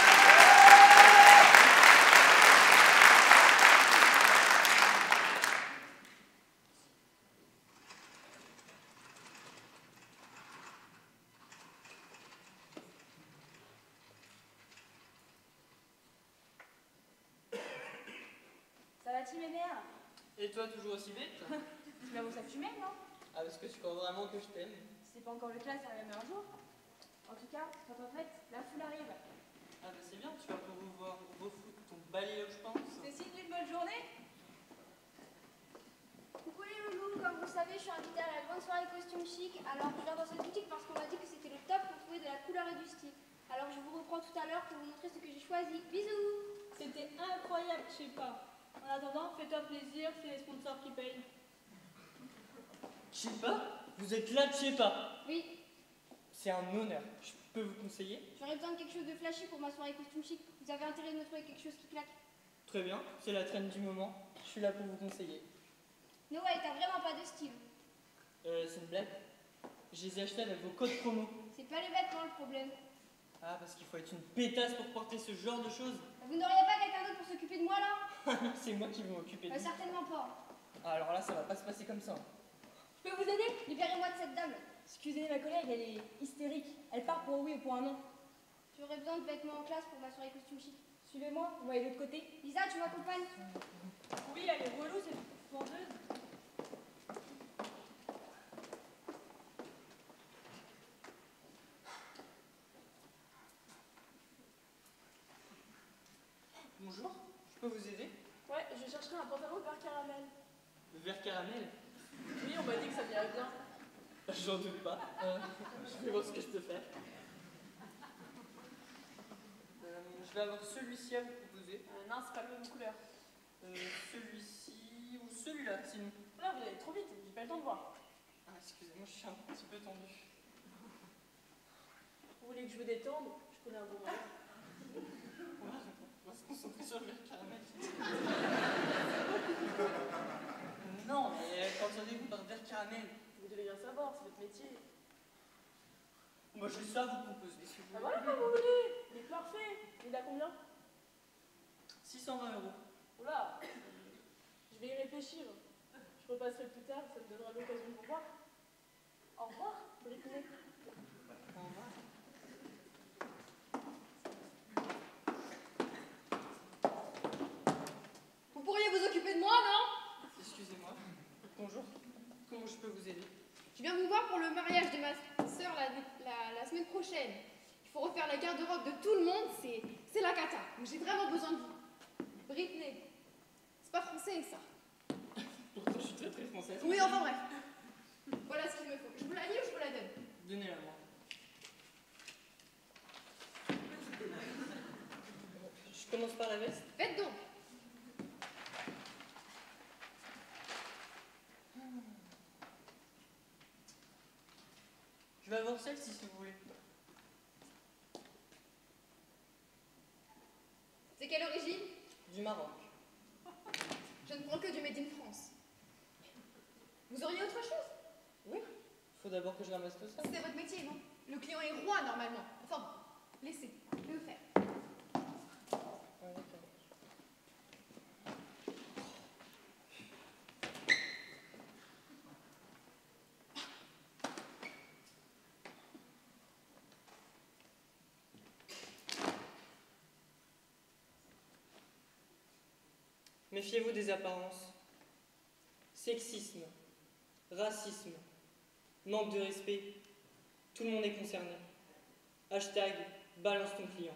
[SPEAKER 11] Et toi, toujours aussi bête?
[SPEAKER 3] Tu m'avoues ça que tu m'aimes, non?
[SPEAKER 11] Ah, parce que tu crois vraiment que je t'aime?
[SPEAKER 3] C'est pas encore le cas, ça arrive un jour. En tout cas, quand en fait, la foule arrive.
[SPEAKER 11] Ah, bah c'est bien, tu vas pour refoutre ton balayage, je pense.
[SPEAKER 3] C'est signe d'une bonne journée?
[SPEAKER 16] Coucou les loulous, comme vous le savez, je suis invitée à la grande soirée costume chic. Alors, je viens dans cette boutique parce qu'on m'a dit que c'était le top pour trouver de la couleur et du style. Alors, je vous reprends tout à l'heure pour vous montrer ce que j'ai choisi. Bisous!
[SPEAKER 3] C'était incroyable, je sais pas. En attendant, fais-toi plaisir, c'est les sponsors qui payent.
[SPEAKER 11] Je sais pas? Vous êtes là de je sais pas?
[SPEAKER 16] Oui.
[SPEAKER 11] C'est un honneur. Je peux vous conseiller?
[SPEAKER 16] J'aurais besoin de quelque chose de flashy pour ma soirée costume chic. Vous avez intérêt de me trouver quelque chose qui claque.
[SPEAKER 11] Très bien, c'est la traîne du moment. Je suis là pour vous conseiller.
[SPEAKER 16] No way, t'as vraiment pas de style.
[SPEAKER 11] C'est une blague. Je les ai achetés avec vos codes promo.
[SPEAKER 16] C'est pas les vêtements le problème.
[SPEAKER 11] Ah, parce qu'il faut être une pétasse pour porter ce genre de choses.
[SPEAKER 16] Vous n'auriez pas quelqu'un d'autre pour s'occuper de moi là?
[SPEAKER 11] C'est moi qui vais m'occuper de vous.
[SPEAKER 16] Certainement pas.
[SPEAKER 11] Ah, alors là, ça va pas se passer comme ça.
[SPEAKER 16] Je peux vous aider? Libérez-moi de cette dame.
[SPEAKER 3] Excusez ma collègue, elle est hystérique. Elle part pour un oui ou pour un non.
[SPEAKER 16] J'aurais besoin de vêtements en classe pour ma soirée costume chic.
[SPEAKER 3] Suivez-moi, on va aller de l'autre côté.
[SPEAKER 16] Lisa, tu m'accompagnes?
[SPEAKER 3] Oui, elle est relou, cette vendeuse.
[SPEAKER 11] Bonjour, je peux vous aider?
[SPEAKER 3] Ouais, je chercherai un pantalon vert caramel.
[SPEAKER 11] Le vert caramel?
[SPEAKER 3] Oui, on m'a dit que ça m'irait bien.
[SPEAKER 11] J'en doute pas. Je vais voir ce que je peux faire. Je vais avoir celui-ci à vous proposer.
[SPEAKER 3] Non, c'est pas la même couleur.
[SPEAKER 11] Celui-ci ou celui-là, sinon.
[SPEAKER 3] Là, vous allez trop vite, j'ai pas le temps de voir.
[SPEAKER 11] Ah, excusez-moi, je suis un petit peu tendu.
[SPEAKER 3] Vous voulez que je vous détende? Je connais un bon moyen.
[SPEAKER 11] On va se concentrer sur le vert caramel. Non, mais qu'entendez-vous par vert caramel?
[SPEAKER 3] Vous devez bien savoir, c'est votre métier.
[SPEAKER 11] Moi, j'ai ça à vous proposer, si vous
[SPEAKER 3] Ah
[SPEAKER 11] voulez.
[SPEAKER 3] voilà comme vous voulez. Il est parfait. Il a combien?
[SPEAKER 11] 620 €.
[SPEAKER 3] Oula, je vais y réfléchir. Je repasserai plus tard, ça me donnera l'occasion de vous voir. Au revoir, Brittany.
[SPEAKER 11] Au revoir.
[SPEAKER 16] Vous pourriez vous occuper de moi, non?
[SPEAKER 11] Excusez-moi. Bonjour. Comment je peux vous aider?
[SPEAKER 16] Je viens vous voir pour le mariage de ma sœur la semaine prochaine. Il faut refaire la garde-robe de tout le monde, c'est la cata. J'ai vraiment besoin de vous. Britney. C'est pas français, ça.
[SPEAKER 11] Pourtant, je suis très très française.
[SPEAKER 16] Oui, enfin bref. Voilà ce qu'il me faut. Je vous la lis ou je vous la donne?
[SPEAKER 11] Donnez-la moi. Je commence par la veste.
[SPEAKER 16] Faites donc.
[SPEAKER 11] Je vais avoir celle-ci si vous voulez.
[SPEAKER 16] C'est quelle origine?
[SPEAKER 11] Du Maroc.
[SPEAKER 16] Je ne prends que du Made in France. Vous auriez autre chose?
[SPEAKER 11] Oui.
[SPEAKER 8] faut d'abord que je ramasse tout ça.
[SPEAKER 16] C'est votre métier, non? Le client est roi normalement. Enfin, laissez le faire.
[SPEAKER 8] Ouais, d'accord. Méfiez-vous des apparences. Sexisme, racisme, manque de respect, tout le monde est concerné. Hashtag balance ton client.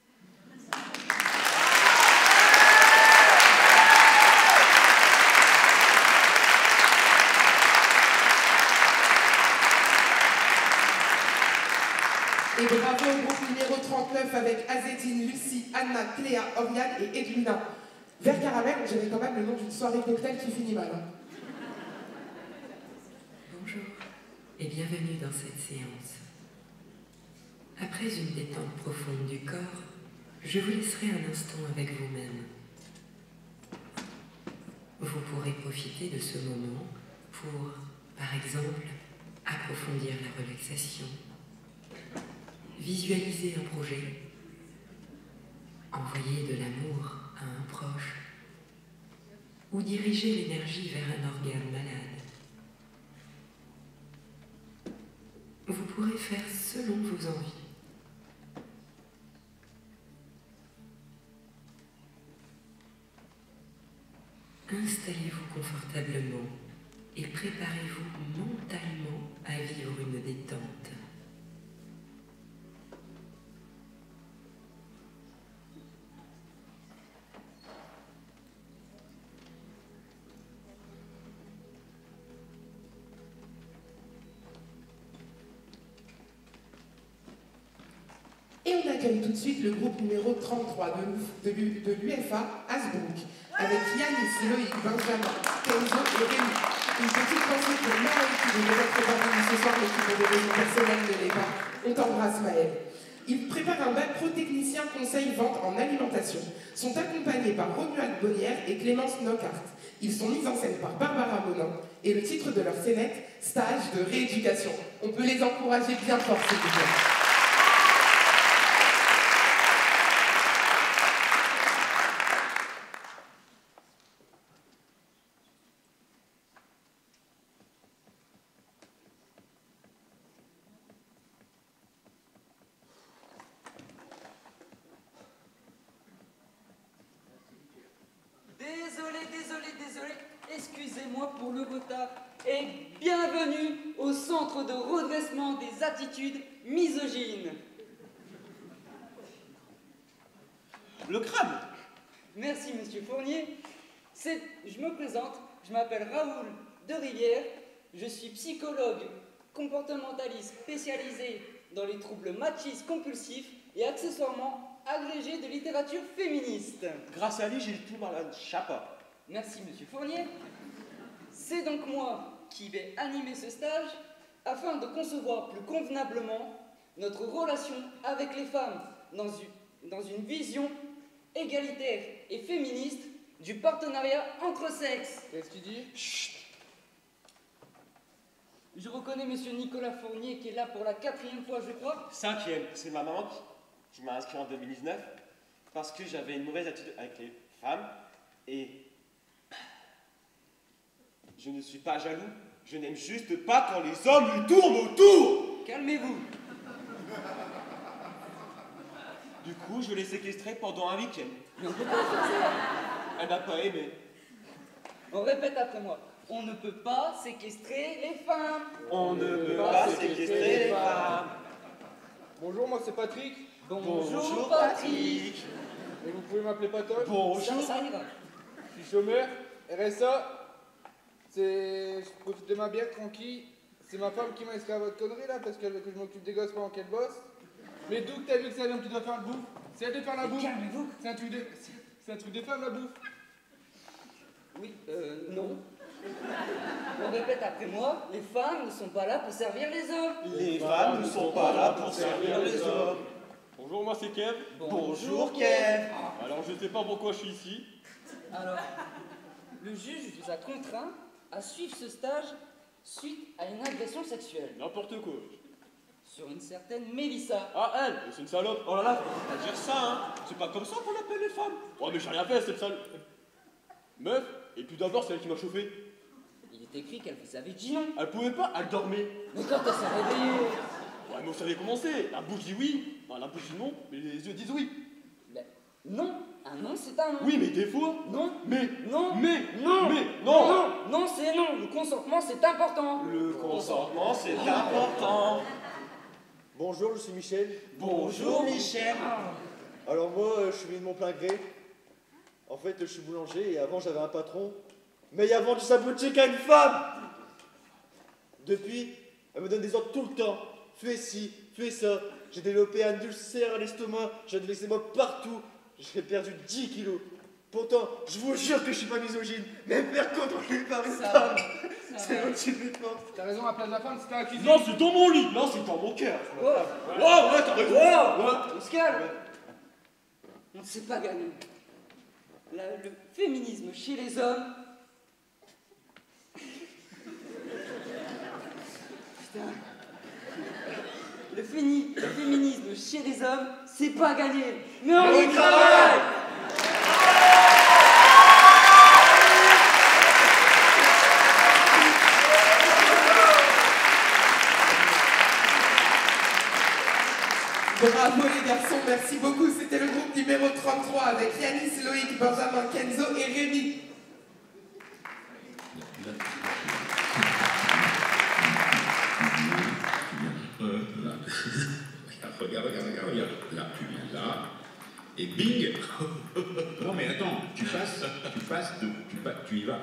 [SPEAKER 1] Et bravo au groupe numéro 39 avec Azétine, Lucie, Anna, Cléa, Oriane et Edwina. Vert caramel, on dirait quand même le nom d'une soirée cocktail qui finit mal.
[SPEAKER 17] Bonjour et bienvenue dans cette séance. Après une détente profonde du corps, je vous laisserai un instant avec vous-même. Vous pourrez profiter de ce moment pour, par exemple, approfondir la relaxation, visualiser un projet, envoyer de l'amour à un proche ou diriger l'énergie vers un organe malade. Vous pourrez faire selon vos envies. Installez-vous confortablement et préparez-vous mentalement à vivre une détente.
[SPEAKER 1] Et on accueille tout de suite le groupe numéro 33 de l'UFA Hasbrook, avec Yanis, Loïc, Benjamin, Kenzo et Rémi. Une petite pensée pour Maël qui devait être parmi ce soir, mais qui pour des raisons personnelles ne l'est pas. On t'embrasse Maël. Ils préparent un bac pro-technicien conseil-vente en alimentation. Sont accompagnés par Romuald Bonnière et Clémence Knockhart. Ils sont mis en scène par Barbara Monin et le titre de leur scénette, Stage de rééducation. On peut les encourager bien fort, s'il vous plaît.
[SPEAKER 11] Désolé, excusez-moi pour le retard et bienvenue au centre de redressement des attitudes misogynes.
[SPEAKER 7] Le crâne.
[SPEAKER 11] Merci Monsieur Fournier. Je me présente, je m'appelle Raoul de Rivière, je suis psychologue comportementaliste spécialisé dans les troubles machistes compulsifs et accessoirement agrégé de littérature féministe.
[SPEAKER 7] Grâce à lui, j'ai tout malade. Chapa.
[SPEAKER 11] Merci Monsieur Fournier. C'est donc moi qui vais animer ce stage afin de concevoir plus convenablement notre relation avec les femmes dans une vision égalitaire et féministe du partenariat entre sexes.
[SPEAKER 7] Qu'est-ce qu'il dit?
[SPEAKER 11] Chut. Je reconnais Monsieur Nicolas Fournier qui est là pour la 4e fois, je crois.
[SPEAKER 7] 5e, c'est ma maman qui m'a inscrit en 2019 parce que j'avais une mauvaise attitude avec les femmes et je ne suis pas jaloux, je n'aime juste pas quand les hommes lui tournent autour.
[SPEAKER 11] Calmez-vous.
[SPEAKER 7] Du coup, je l'ai séquestrée pendant un week-end.
[SPEAKER 11] Mais on peut pas faire ça.
[SPEAKER 7] Elle n'a pas aimé.
[SPEAKER 11] On répète après moi. On ne peut pas séquestrer les femmes.
[SPEAKER 7] On ne peut pas séquestrer les femmes.
[SPEAKER 18] Bonjour, moi c'est Patrick.
[SPEAKER 11] Bonjour Patrick.
[SPEAKER 18] Et vous pouvez m'appeler Patol.
[SPEAKER 11] Bonjour. Ça ira.
[SPEAKER 18] Je suis chômeur, RSA. Je profite de ma bière tranquille. C'est ma femme qui m'a inscrit à votre connerie là parce qu'elle veut que je m'occupe des gosses pendant qu'elle bosse. Mais d'où que t'as vu que c'est elle qui doit faire le bouffe? C'est elle de faire la bouffe.
[SPEAKER 11] Calmez-vous.
[SPEAKER 18] C'est un truc de femme la bouffe.
[SPEAKER 11] Oui, non. On répète après moi, les femmes ne sont pas là pour servir les hommes.
[SPEAKER 7] Les femmes ne sont pas là pour servir les hommes.
[SPEAKER 19] Bonjour, moi c'est Kev.
[SPEAKER 11] Bonjour Kev.
[SPEAKER 19] Alors je sais pas pourquoi je suis ici.
[SPEAKER 11] Alors, le juge vous a contraint à suivre ce stage suite à une agression sexuelle.
[SPEAKER 19] N'importe quoi.
[SPEAKER 11] Sur une certaine Mélissa.
[SPEAKER 19] Ah, elle, c'est une salope. Oh là là, faut pas dire ça, hein. C'est pas comme ça qu'on appelle les femmes. Oh, mais j'ai rien fait, cette salope. Meuf, et puis d'abord, c'est elle qui m'a chauffé.
[SPEAKER 11] Il est écrit qu'elle vous avait dit non.
[SPEAKER 19] Elle pouvait pas, elle dormait.
[SPEAKER 11] Mais quand elle s'est réveillée.
[SPEAKER 19] Ouais, mais vous savez comment c'est. La bouche dit oui, enfin, la bouche dit non, mais les yeux disent oui.
[SPEAKER 11] Mais non, un non c'est un non.
[SPEAKER 19] Oui, mais des fois.
[SPEAKER 11] Non.
[SPEAKER 19] Mais.
[SPEAKER 11] Non.
[SPEAKER 19] Mais.
[SPEAKER 11] Non.
[SPEAKER 19] Mais. Non.
[SPEAKER 11] Non, non c'est non. Le consentement c'est important.
[SPEAKER 19] Le consentement c'est important.
[SPEAKER 20] Bonjour, je suis Michel.
[SPEAKER 19] Bonjour, Michel.
[SPEAKER 20] Alors moi, je suis venu de mon plein gré. En fait, je suis boulanger et avant j'avais un patron. Mais il a vendu sa boutique à une femme. Depuis, elle me donne des ordres tout le temps. Fais ci, fais ça. J'ai développé un ulcère à l'estomac. J'ai des eczéma partout. J'ai perdu 10 kilos. Pourtant, je vous jure que je suis pas misogyne. Mais me faire contrôler par une femme, c'est au-dessus de mes forces.
[SPEAKER 18] T'as raison, à la place de la femme, c'était à la cuisine.
[SPEAKER 19] Non, c'est dans mon lit. Non, c'est dans mon cœur.
[SPEAKER 11] Ouais,
[SPEAKER 19] ouais, t'as raison.
[SPEAKER 11] Ouais. On se calme. On ne sait pas gagner. Le féminisme chez les hommes. Putain. Le féminisme chez les hommes, c'est pas gagné. Mais on y travaille.
[SPEAKER 1] Bravo les garçons, merci beaucoup. C'était le groupe numéro 33 avec Yanis, Loïc, Benjamin, Kenzo et Rémi.
[SPEAKER 10] Regarde, là, tu viens là, et bing. Non mais attends, tu y vas.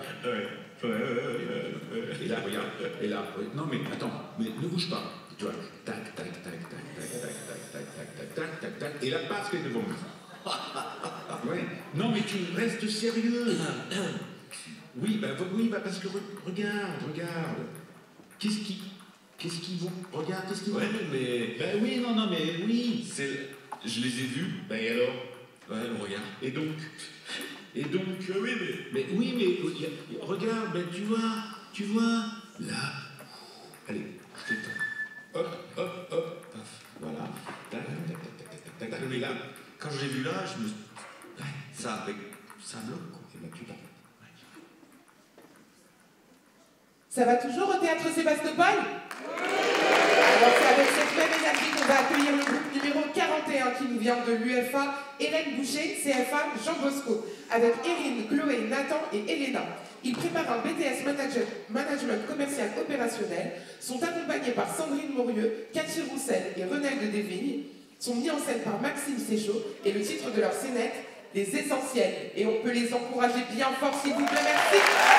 [SPEAKER 10] Et là, regarde, et là, non mais attends, mais ne bouge pas. Tu vois, tac, tac, tac, tac, tac, tac, tac, tac, tac, tac, tac, tac, et la passe qui est devant nous. Ouais. Non mais tu restes sérieux. Oui, bah parce que regarde. Qu'est-ce qu'ils vont. Regarde, qu'est-ce qu'ils vont.
[SPEAKER 15] Ouais, mais.
[SPEAKER 10] Ben oui, non, mais oui.
[SPEAKER 15] Je les ai vus, ben et alors?
[SPEAKER 10] Ouais, regarde. Et donc,
[SPEAKER 15] oui,
[SPEAKER 10] mais regarde, ben tu vois, là. Allez, je t'étends. Hop, paf, voilà. Tac. Mais là, quand j'ai vu là, ça bloque, quoi. Et ben tu t'arrêtes.
[SPEAKER 1] Ça va toujours au théâtre Sébastopol? Alors c'est avec cette même énergie qu'on va accueillir le groupe numéro 41 qui nous vient de l'UFA, Hélène Boucher, CFA Jean Bosco, avec Erin, Chloé, Nathan et Elena. Ils préparent un BTS Management Commercial Opérationnel, sont accompagnés par Sandrine Maurieux, Cathy Roussel et Renelle de Desvignes, sont mis en scène par Maxime Séchaud et le titre de leur scénette, Les Essentiels. Et on peut les encourager bien fort s'il vous plaît, merci.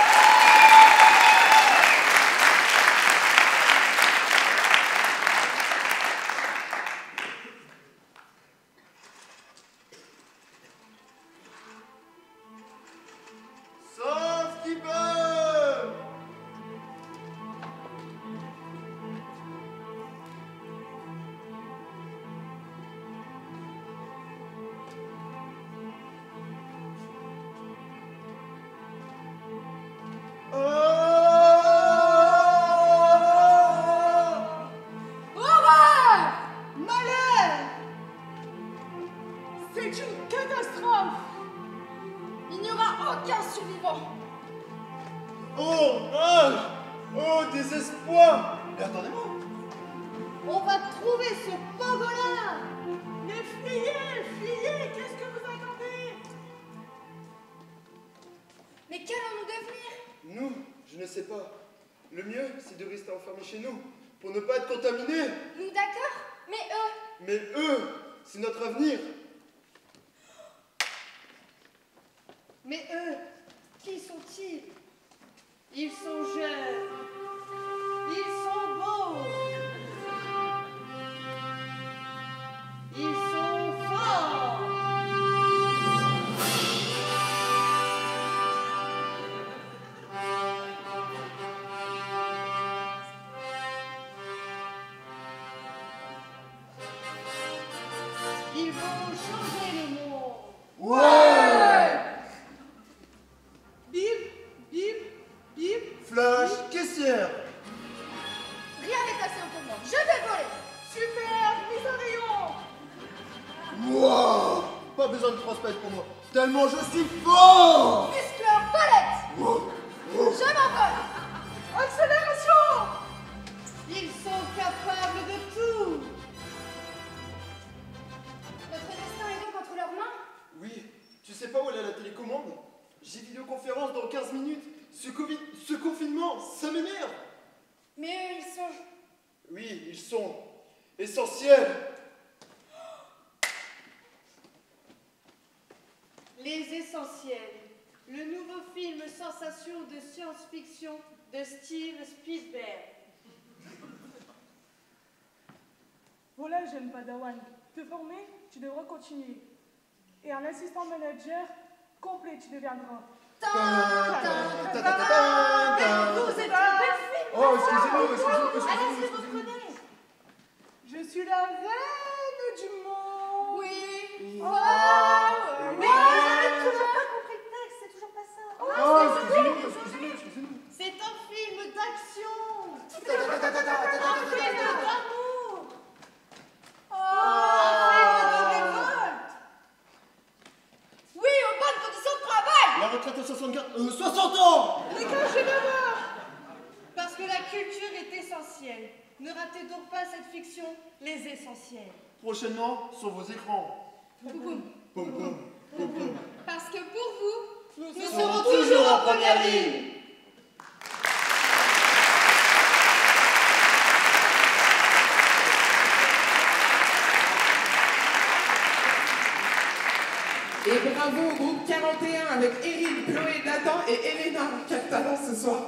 [SPEAKER 20] Chez nous, pour ne pas être contaminés.
[SPEAKER 16] Nous d'accord, mais eux.
[SPEAKER 20] Mais eux, c'est notre avenir.
[SPEAKER 5] Mais eux, qui sont-ils? Ils sont jeunes. Ils sont beaux. Ils sont forts. Ils vont changer le monde.
[SPEAKER 20] Ouais.
[SPEAKER 5] Bip, bip, bip.
[SPEAKER 20] Flash, caissière.
[SPEAKER 16] démonstration pour moi. Je vais voler.
[SPEAKER 3] Super, mise en rayon.
[SPEAKER 20] Wow, pas besoin de transmettre pour moi, tellement je suis fort.
[SPEAKER 16] Muscleur, palette. Je m'envole.
[SPEAKER 3] Accélération.
[SPEAKER 5] Ils sont capables de tout.
[SPEAKER 16] Notre destin est donc entre leurs mains.
[SPEAKER 20] Oui, tu sais pas où elle a la télécommande? J'ai vidéoconférence dans 15 minutes. Ce confinement, ça m'énerve.
[SPEAKER 16] Mais eux, ils sont...
[SPEAKER 20] Oui, ils sont essentiels.
[SPEAKER 5] Les Essentiels, le nouveau film sensation de science-fiction de Steve Spielberg.
[SPEAKER 3] Voilà, jeune Padawan. Te former, tu devras continuer. Et un assistant manager complet, tu deviendras.
[SPEAKER 5] Vous êtes perfect.
[SPEAKER 20] Oh, excusez-nous.
[SPEAKER 5] Allez, je reconnais.
[SPEAKER 3] Je suis la reine du monde.
[SPEAKER 5] Oui.
[SPEAKER 3] Oh,
[SPEAKER 5] Mais vous avez toujours pas compris le texte, c'est toujours pas ça.
[SPEAKER 20] Excusez-nous.
[SPEAKER 5] C'est un film d'action. Un film d'amour. Un film de révolte. Oui, aux bonnes conditions de travail.
[SPEAKER 20] La retraite à 60 ans.
[SPEAKER 5] Les congés de mort. Parce que la culture est essentielle. Ne ratez donc pas cette fiction, Les Essentiels.
[SPEAKER 20] Prochainement, sur vos écrans.
[SPEAKER 16] Poupoum.
[SPEAKER 20] Poum, poum, poum, poum.
[SPEAKER 16] Parce que pour vous,
[SPEAKER 5] Nous serons toujours en première ligne.
[SPEAKER 1] Et bravo au groupe 41 avec Eric, Chloé, Nathan et Elena. Quel talent ce soir.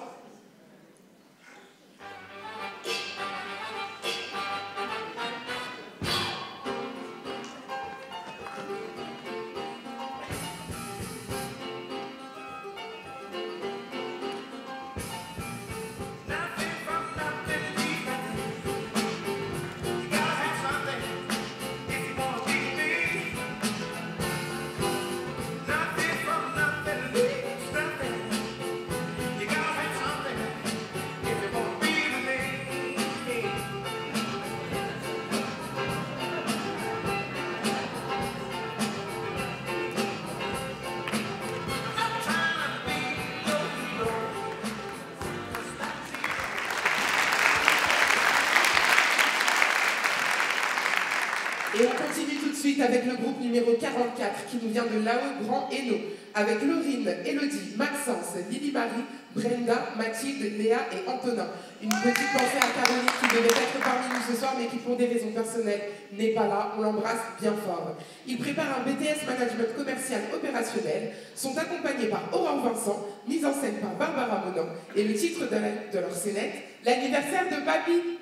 [SPEAKER 1] Et on continue tout de suite avec le groupe numéro 44 qui nous vient de là-haut Grand Hainaut, avec Laurine, Élodie, Maxence, Lily-Marie, Brenda, Mathilde, Léa et Antonin. Une petite pensée à Caroline qui devait être parmi nous ce soir mais qui pour des raisons personnelles n'est pas là, on l'embrasse bien fort. Ils préparent un BTS Management Commercial Opérationnel, sont accompagnés par Aurore Vincent, mise en scène par Barbara Monin et le titre de leur scénette, l'anniversaire de Papy.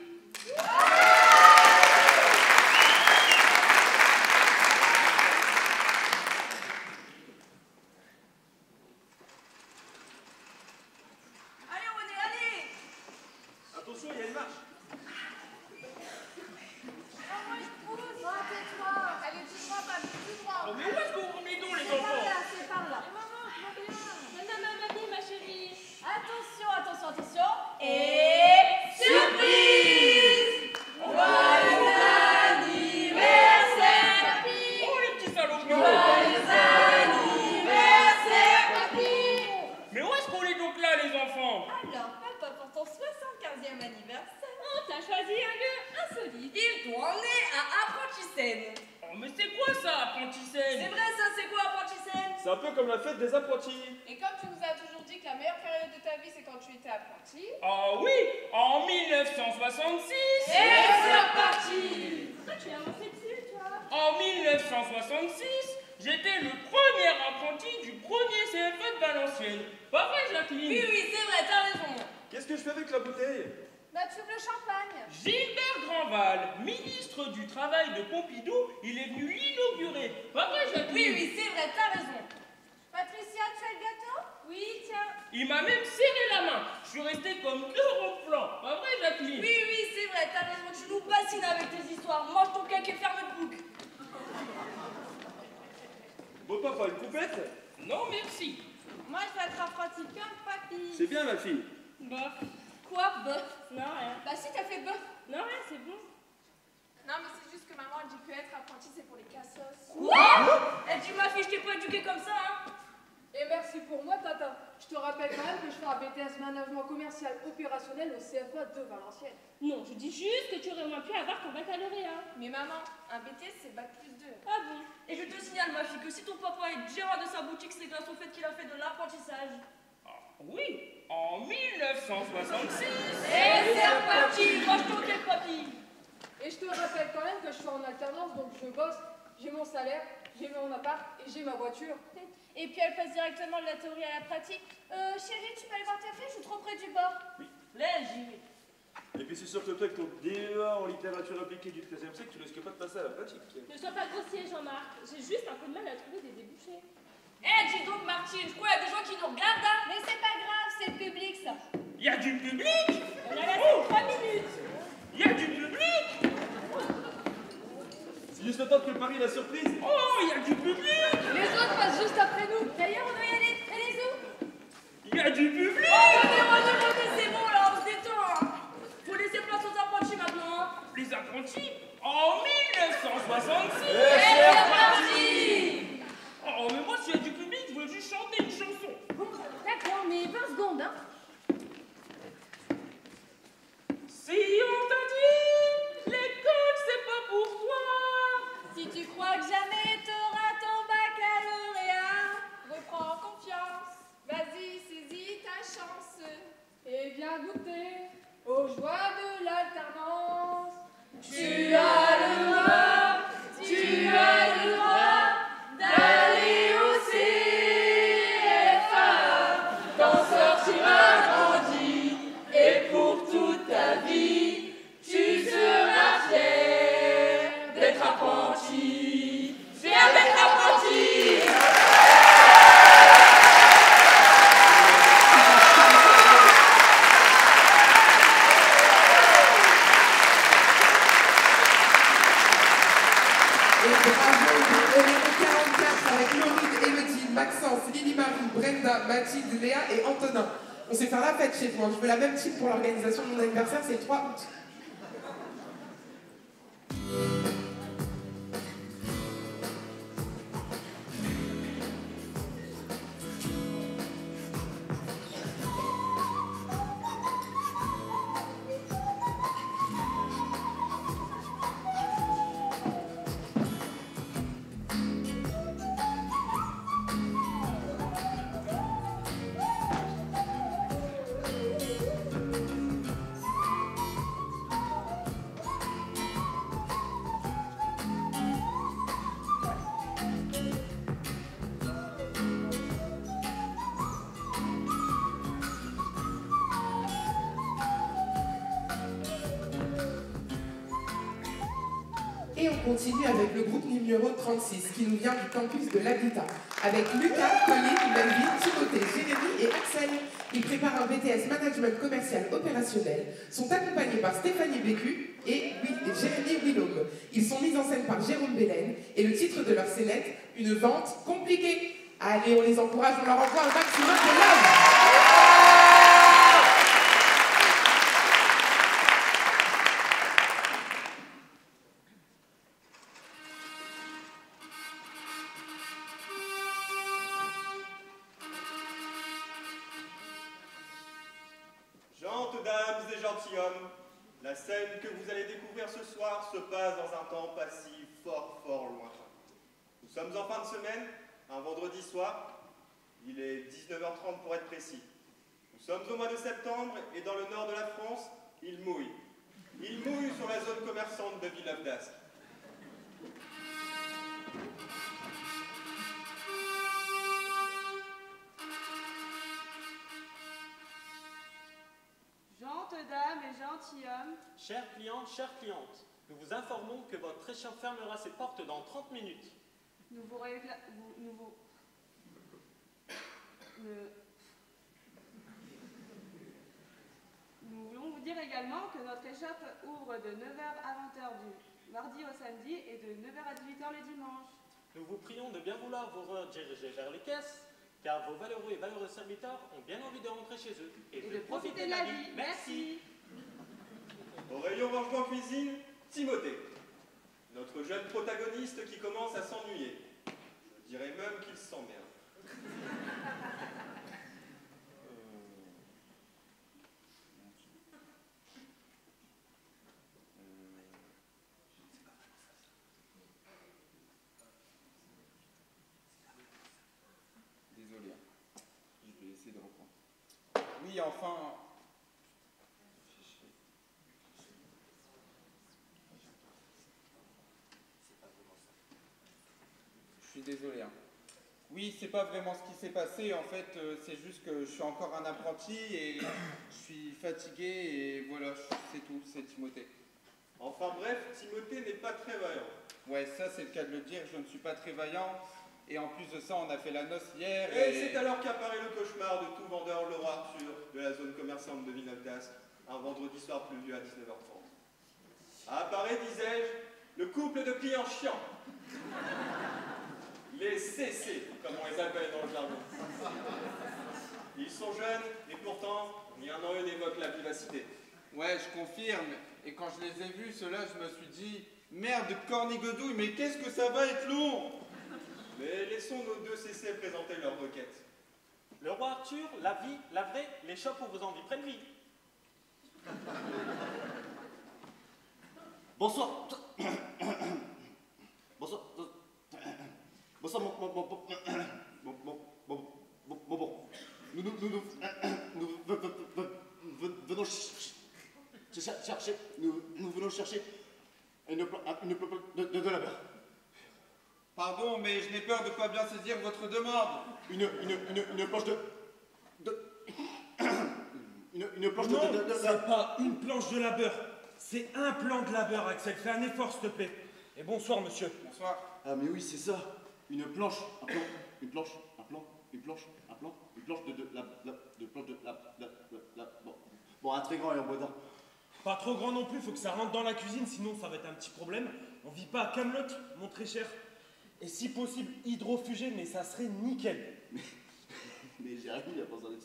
[SPEAKER 19] Attention, il y a une marche.
[SPEAKER 16] allez, tout droit, Papi, tout droit.
[SPEAKER 19] Oh, mais où est-ce que vous remettez donc les
[SPEAKER 5] C'est par
[SPEAKER 19] enfants?
[SPEAKER 5] là, c'est par là.
[SPEAKER 16] Maman, ma chérie.
[SPEAKER 5] Attention, attention, attention. Et surprise! Joyeux anniversaire, Papy!
[SPEAKER 19] Oh, les petits salauds!
[SPEAKER 5] Joyeux anniversaire, Papy!
[SPEAKER 19] Mais où est-ce qu'on est donc là, les enfants?
[SPEAKER 5] Alors, papa, pour ton 75e anniversaire,
[SPEAKER 16] On t'a choisi un lieu insolite.
[SPEAKER 11] Ils t'ont emmené à Apprenti-Seine.
[SPEAKER 19] Oh, mais c'est quoi ça, Apprenti-Seine?
[SPEAKER 11] C'est vrai, ça, c'est quoi Apprenti-Seine?
[SPEAKER 19] C'est un peu comme la fête des apprentis.
[SPEAKER 16] Et comme tu nous as toujours dit que la meilleure période de ta vie, c'est quand tu étais apprenti.
[SPEAKER 19] Ah oui, en 1966.
[SPEAKER 16] Et c'est reparti! Pourquoi tu as lancé dessus, toi?
[SPEAKER 19] En 1966, j'étais le premier apprenti du premier CFE de Valenciennes. Pas vrai, Jacqueline?
[SPEAKER 11] Oui, c'est vrai, t'as raison.
[SPEAKER 19] Qu'est-ce que je fais avec la bouteille?
[SPEAKER 16] Bah, tu ouvres le champagne.
[SPEAKER 19] Gilbert Grandval, ministre du Travail de Pompidou, il est venu l'inaugurer. Pas vrai, Jacqueline?
[SPEAKER 11] Oui, c'est vrai, t'as raison.
[SPEAKER 16] Patricia, tu as le gâteau? Oui, tiens.
[SPEAKER 19] Il m'a même serré la main. Je suis resté comme deux ronflants. Pas vrai, Jacqueline?
[SPEAKER 11] Oui, c'est vrai, t'as raison. Tu nous bassines avec tes histoires. Mange ton cake et ferme le bouc.
[SPEAKER 19] Bon, papa, une coupette? Non, merci.
[SPEAKER 16] Moi, je vais être apprenti comme Papy.
[SPEAKER 19] C'est bien, ma fille.
[SPEAKER 16] Bof. Quoi, bof? Non, rien. Bah si, t'as fait bof. Non,
[SPEAKER 21] rappelle quand même que je fais un BTS management commercial opérationnel au CFA de Valenciennes.
[SPEAKER 22] Non, je dis juste que tu aurais au moins pu avoir ton baccalauréat.
[SPEAKER 3] Mais maman, un BTS c'est bac plus 2.
[SPEAKER 22] Ah bon?
[SPEAKER 23] Et je te signale, ma fille, que si ton papa est gérant de sa boutique, c'est grâce au fait qu'il a fait de l'apprentissage.
[SPEAKER 24] Oui, en 1966.
[SPEAKER 23] Et c'est reparti, moi je t'enquête, papy.
[SPEAKER 21] Et je te rappelle quand même que je suis en alternance, donc je bosse, j'ai mon salaire, j'ai mon appart et j'ai ma voiture.
[SPEAKER 22] Et puis elle passe directement de la théorie à la pratique. Chérie, tu peux aller voir ta fille, je suis trop près du bord.
[SPEAKER 23] Oui, là j'y vais.
[SPEAKER 19] Et puis c'est sûr que toi, avec ton DEA en littérature appliquée du XIIIe siècle, tu risques pas de passer à la pratique.
[SPEAKER 22] Ne sois pas grossier, Jean-Marc. J'ai juste un peu de mal à trouver des débouchés.
[SPEAKER 23] Dis donc, Martine, je crois qu'il y a des gens qui nous regardent là.
[SPEAKER 22] Mais c'est pas grave, c'est le public ça.
[SPEAKER 24] Il y a du public.
[SPEAKER 22] On a là 3 minutes.
[SPEAKER 24] Il y a du public.
[SPEAKER 19] C'est juste le temps que Paris la surprise.
[SPEAKER 24] Oh, il y a du public.
[SPEAKER 21] Les autres passent juste après nous. D'ailleurs, on doit y aller. Allez, où?
[SPEAKER 24] Il y a du public.
[SPEAKER 23] Revenez, c'est bon là, on se détend. Hein. Faut laisser place aux apprentis maintenant. Hein.
[SPEAKER 24] Les apprentis en 1966.
[SPEAKER 23] Et c'est reparti.
[SPEAKER 24] Oh, mais moi, s'il y a du public, je veux juste chanter une chanson.
[SPEAKER 21] D'accord, mais 20 secondes, hein.
[SPEAKER 24] Si on t'a dit, l'école, c'est pas pour toi.
[SPEAKER 22] Si tu crois que jamais t'auras ton baccalauréat, reprends confiance. Vas-y, saisis ta chance.
[SPEAKER 21] Et viens goûter aux joies de l'alternance.
[SPEAKER 22] Tu as le droit, tu as le droit d'aller au CFA, t'en sortiras grandi, et pour toute ta vie, tu seras fier d'être apprenti. Fier d'être apprenti.
[SPEAKER 1] Maxence, Lily-Marie, Brenda, Mathilde, Léa et Antonin. On sait faire la fête chez vous. Je veux la même team pour l'organisation de mon anniversaire, c'est le 3 août. Et on continue avec le groupe numéro 36 qui nous vient du campus de l'Habitat. Avec Lucas, Colline, Melvin, Timothée, Jérémy et Axel. Ils préparent un BTS Management Commercial Opérationnel, sont accompagnés par Stéphanie Bécu et Jérémy Willaume. Ils sont mis en scène par Jérôme Belen et le titre de leur scénette, Une vente compliquée. Allez, on les encourage, on leur envoie un maximum de love.
[SPEAKER 25] Gentes dames et gentilshommes, la scène que vous allez découvrir ce soir se passe dans un temps pas si fort lointain. Nous sommes en fin de semaine, un vendredi soir, il est 19h30 pour être précis. Nous sommes au mois de septembre et dans le nord de la France, il mouille. Il mouille sur la zone commerçante de Villeneuve-d'Ascq.
[SPEAKER 3] Gentes dames et gentilshommes,
[SPEAKER 26] Chers clients, chères clientes, nous vous informons que votre échange fermera ses portes dans 30 minutes.
[SPEAKER 3] nous voulons vous dire également que notre échoppe ouvre de 9h à 20h du mardi au samedi et de 9h à 18h le dimanche.
[SPEAKER 26] Nous vous prions de bien vouloir vous rediriger vers les caisses, car vos valeureux et valeureux serviteurs ont bien envie de rentrer chez eux et de profiter de la vie. Merci.
[SPEAKER 25] Au rayon rangement cuisine, Timothée. Notre jeune protagoniste qui commence à s'ennuyer. Je dirais même qu'il s'emmerde.
[SPEAKER 18] désolé. Hein. Oui, c'est pas vraiment ce qui s'est passé. En fait, c'est juste que je suis encore un apprenti et je suis fatigué et voilà, c'est tout, c'est Timothée.
[SPEAKER 25] Enfin bref, Timothée n'est pas très vaillant.
[SPEAKER 18] Ouais, ça c'est le cas de le dire, je ne suis pas très vaillant. Et en plus de ça, on a fait la noce hier
[SPEAKER 25] Et c'est alors qu'apparaît le cauchemar de tout vendeur Laurent Arthur de la zone commerçante de Villeneuve-d'Ascq, un vendredi soir pluvieux à 19h30. Apparaît, disais-je, le couple de clients chiants. Les CC, comme on les appelle dans le jargon. Ils sont jeunes, et pourtant, rien en eux n'évoque la vivacité.
[SPEAKER 18] Ouais, je confirme. Et quand je les ai vus, ceux-là, je me suis dit, merde, cornigodouille, mais qu'est-ce que ça va être long!
[SPEAKER 25] Mais laissons nos deux CC présenter leur requête.
[SPEAKER 26] Le roi Arthur, la vie, la vraie, les chocs où vos envies prennent vie.
[SPEAKER 20] Bonsoir. Bonsoir. Bonsoir, bon. Nous venons chercher. Nous venons chercher une plante de la beurre.
[SPEAKER 18] Pardon, mais je n'ai peur de ne pas bien saisir votre demande.
[SPEAKER 20] Une planche de... Une planche
[SPEAKER 2] non,
[SPEAKER 20] de...
[SPEAKER 2] c'est pas une planche de labeur. C'est un plan de labeur, Axel. Fais un effort, s'il te plaît. Et bonsoir, monsieur.
[SPEAKER 18] Bonsoir.
[SPEAKER 20] Ah, mais oui, c'est ça. Une planche, un plan, une planche, un plan, une planche, un plan, une planche bon, un très grand et en bois d'arbre.
[SPEAKER 2] Pas trop grand non plus, faut que ça rentre dans la cuisine, sinon ça va être un petit problème. On vit pas à Camelot, mon très cher. Et si possible, hydrofugé, mais ça serait nickel.
[SPEAKER 20] Mais j'ai arrivé à penser à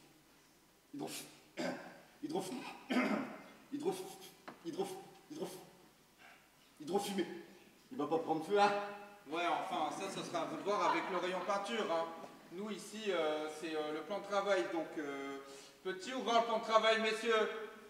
[SPEAKER 20] hydrofumé. Il va pas prendre feu, hein?
[SPEAKER 18] Ouais, enfin, ça sera à vous de voir avec le rayon peinture. Hein. Nous, ici, c'est le plan de travail. Donc, petit ou grand plan de travail, messieurs?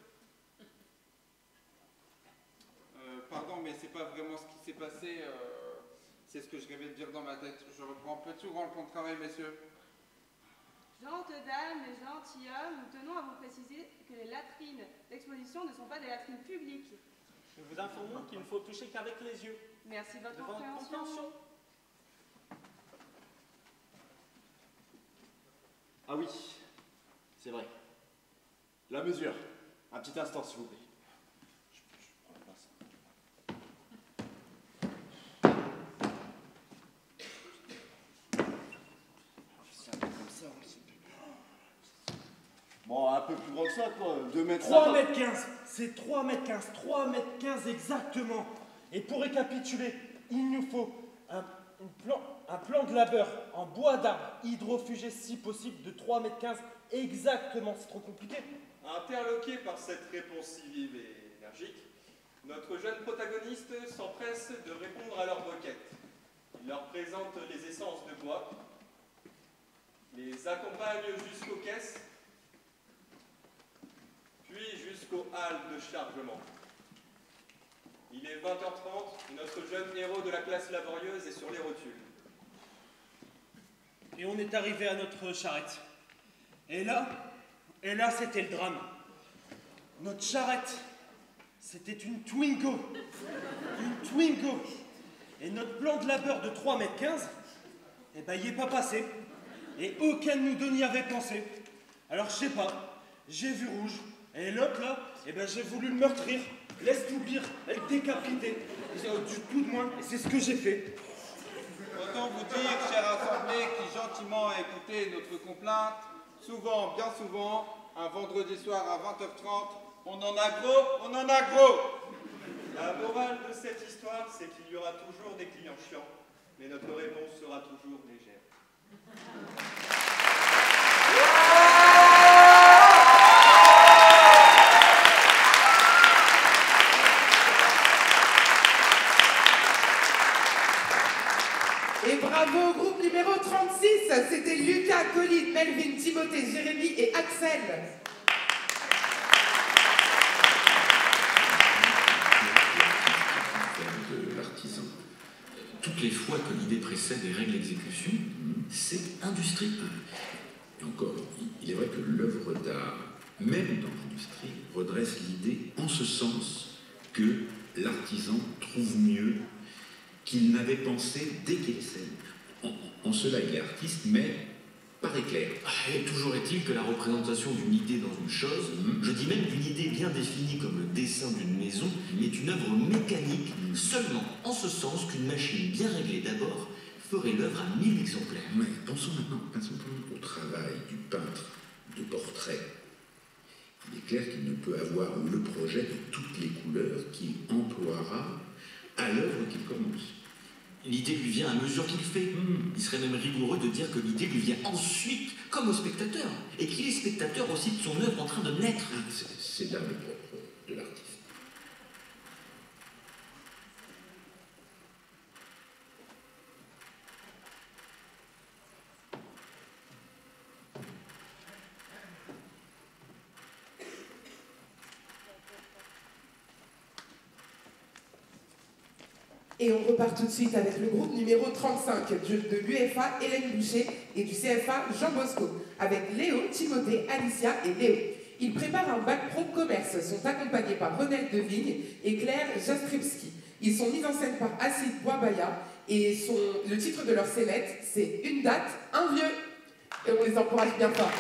[SPEAKER 18] Pardon, mais c'est pas vraiment ce qui s'est passé. C'est ce que je rêvais de dire dans ma tête. Je reprends petit ou grand plan de travail, messieurs?
[SPEAKER 3] Gentes dames et gentilshommes, nous tenons à vous préciser que les latrines d'exposition ne sont pas des latrines publiques.
[SPEAKER 26] Nous vous informons qu'il ne faut toucher qu'avec les yeux.
[SPEAKER 3] Merci de votre
[SPEAKER 26] Devant
[SPEAKER 3] compréhension.
[SPEAKER 20] Ah oui, c'est vrai. La mesure. Un petit instant, s'il vous plaît. Je prends la place. C'est un peu comme ça. Bon, un peu plus grand que ça, quoi. 2 mètres
[SPEAKER 2] 3 mètres 15. C'est 3 mètres 15. 3 mètres 15 exactement. Et pour récapituler, il nous faut un plan de labeur en bois d'arbre hydrofugé si possible de 3 mètres 15 exactement. C'est trop compliqué.
[SPEAKER 25] Interloqué par cette réponse si vive et énergique, notre jeune protagoniste s'empresse de répondre à leur requête. Il leur présente les essences de bois, les accompagne jusqu'aux caisses, puis jusqu'aux halles de chargement. Il est 20h30 et notre jeune héros de la classe laborieuse est sur les rotules.
[SPEAKER 2] Et on est arrivé à notre charrette. Et là, c'était le drame. Notre charrette, c'était une Twingo. Une Twingo. Et notre plan de labeur de 3 mètres 15, eh ben, il n'y est pas passé. Et aucun de nous deux n'y avait pensé. Alors, je sais pas, j'ai vu rouge. Et l'autre, là, eh ben, j'ai voulu le meurtrir. Laisse tout pire, le décapiter. Du tout de moins, et c'est ce que j'ai fait.
[SPEAKER 18] Autant vous dire, chère assemblée, qui gentiment a écouté notre complainte, souvent, bien souvent, un vendredi soir à 20h30, on en a gros.
[SPEAKER 25] La morale de cette histoire, c'est qu'il y aura toujours des clients chiants, mais notre réponse sera toujours légère.
[SPEAKER 1] Et bravo au groupe numéro 36, c'était Lucas, Colline, Melvin, Timothée, Jérémy et Axel.
[SPEAKER 10] De l'artisan. Toutes les fois que l'idée précède les règles d'exécution, c'est industrie. Et encore, il est vrai que l'œuvre d'art, même dans l'industrie, redresse l'idée en ce sens que l'artisan trouve mieux qu'il n'avait pensé dès qu'il essaie. En cela, il est artiste, mais par éclair.
[SPEAKER 4] Et toujours est-il que la représentation d'une idée dans une chose, je dis même d'une idée bien définie comme le dessin d'une maison, est une œuvre mécanique, seulement en ce sens qu'une machine bien réglée d'abord ferait l'œuvre à 1000 exemplaires.
[SPEAKER 10] Mais pensons maintenant au travail du peintre de portrait. Il est clair qu'il ne peut avoir le projet de toutes les couleurs qu'il emploiera à l'œuvre qu'il commence.
[SPEAKER 4] L'idée lui vient à mesure qu'il fait. Il serait même rigoureux de dire que l'idée lui vient ensuite, comme au spectateur, et qu'il est spectateur aussi de son œuvre en train de naître.
[SPEAKER 10] C'est là le propre de l'artiste.
[SPEAKER 1] Et on repart tout de suite avec le groupe numéro 35 de l'UFA, Hélène Boucher, et du CFA, Jean Bosco, avec Léo, Timothée, Alicia et Léo. Ils préparent un bac pro commerce, sont accompagnés par Renelle Devigne et Claire Jastribski. Ils sont mis en scène par Acide Boisbaya et le titre de leur scénette, c'est Une date, un vieux. Et on les encourage bien fort.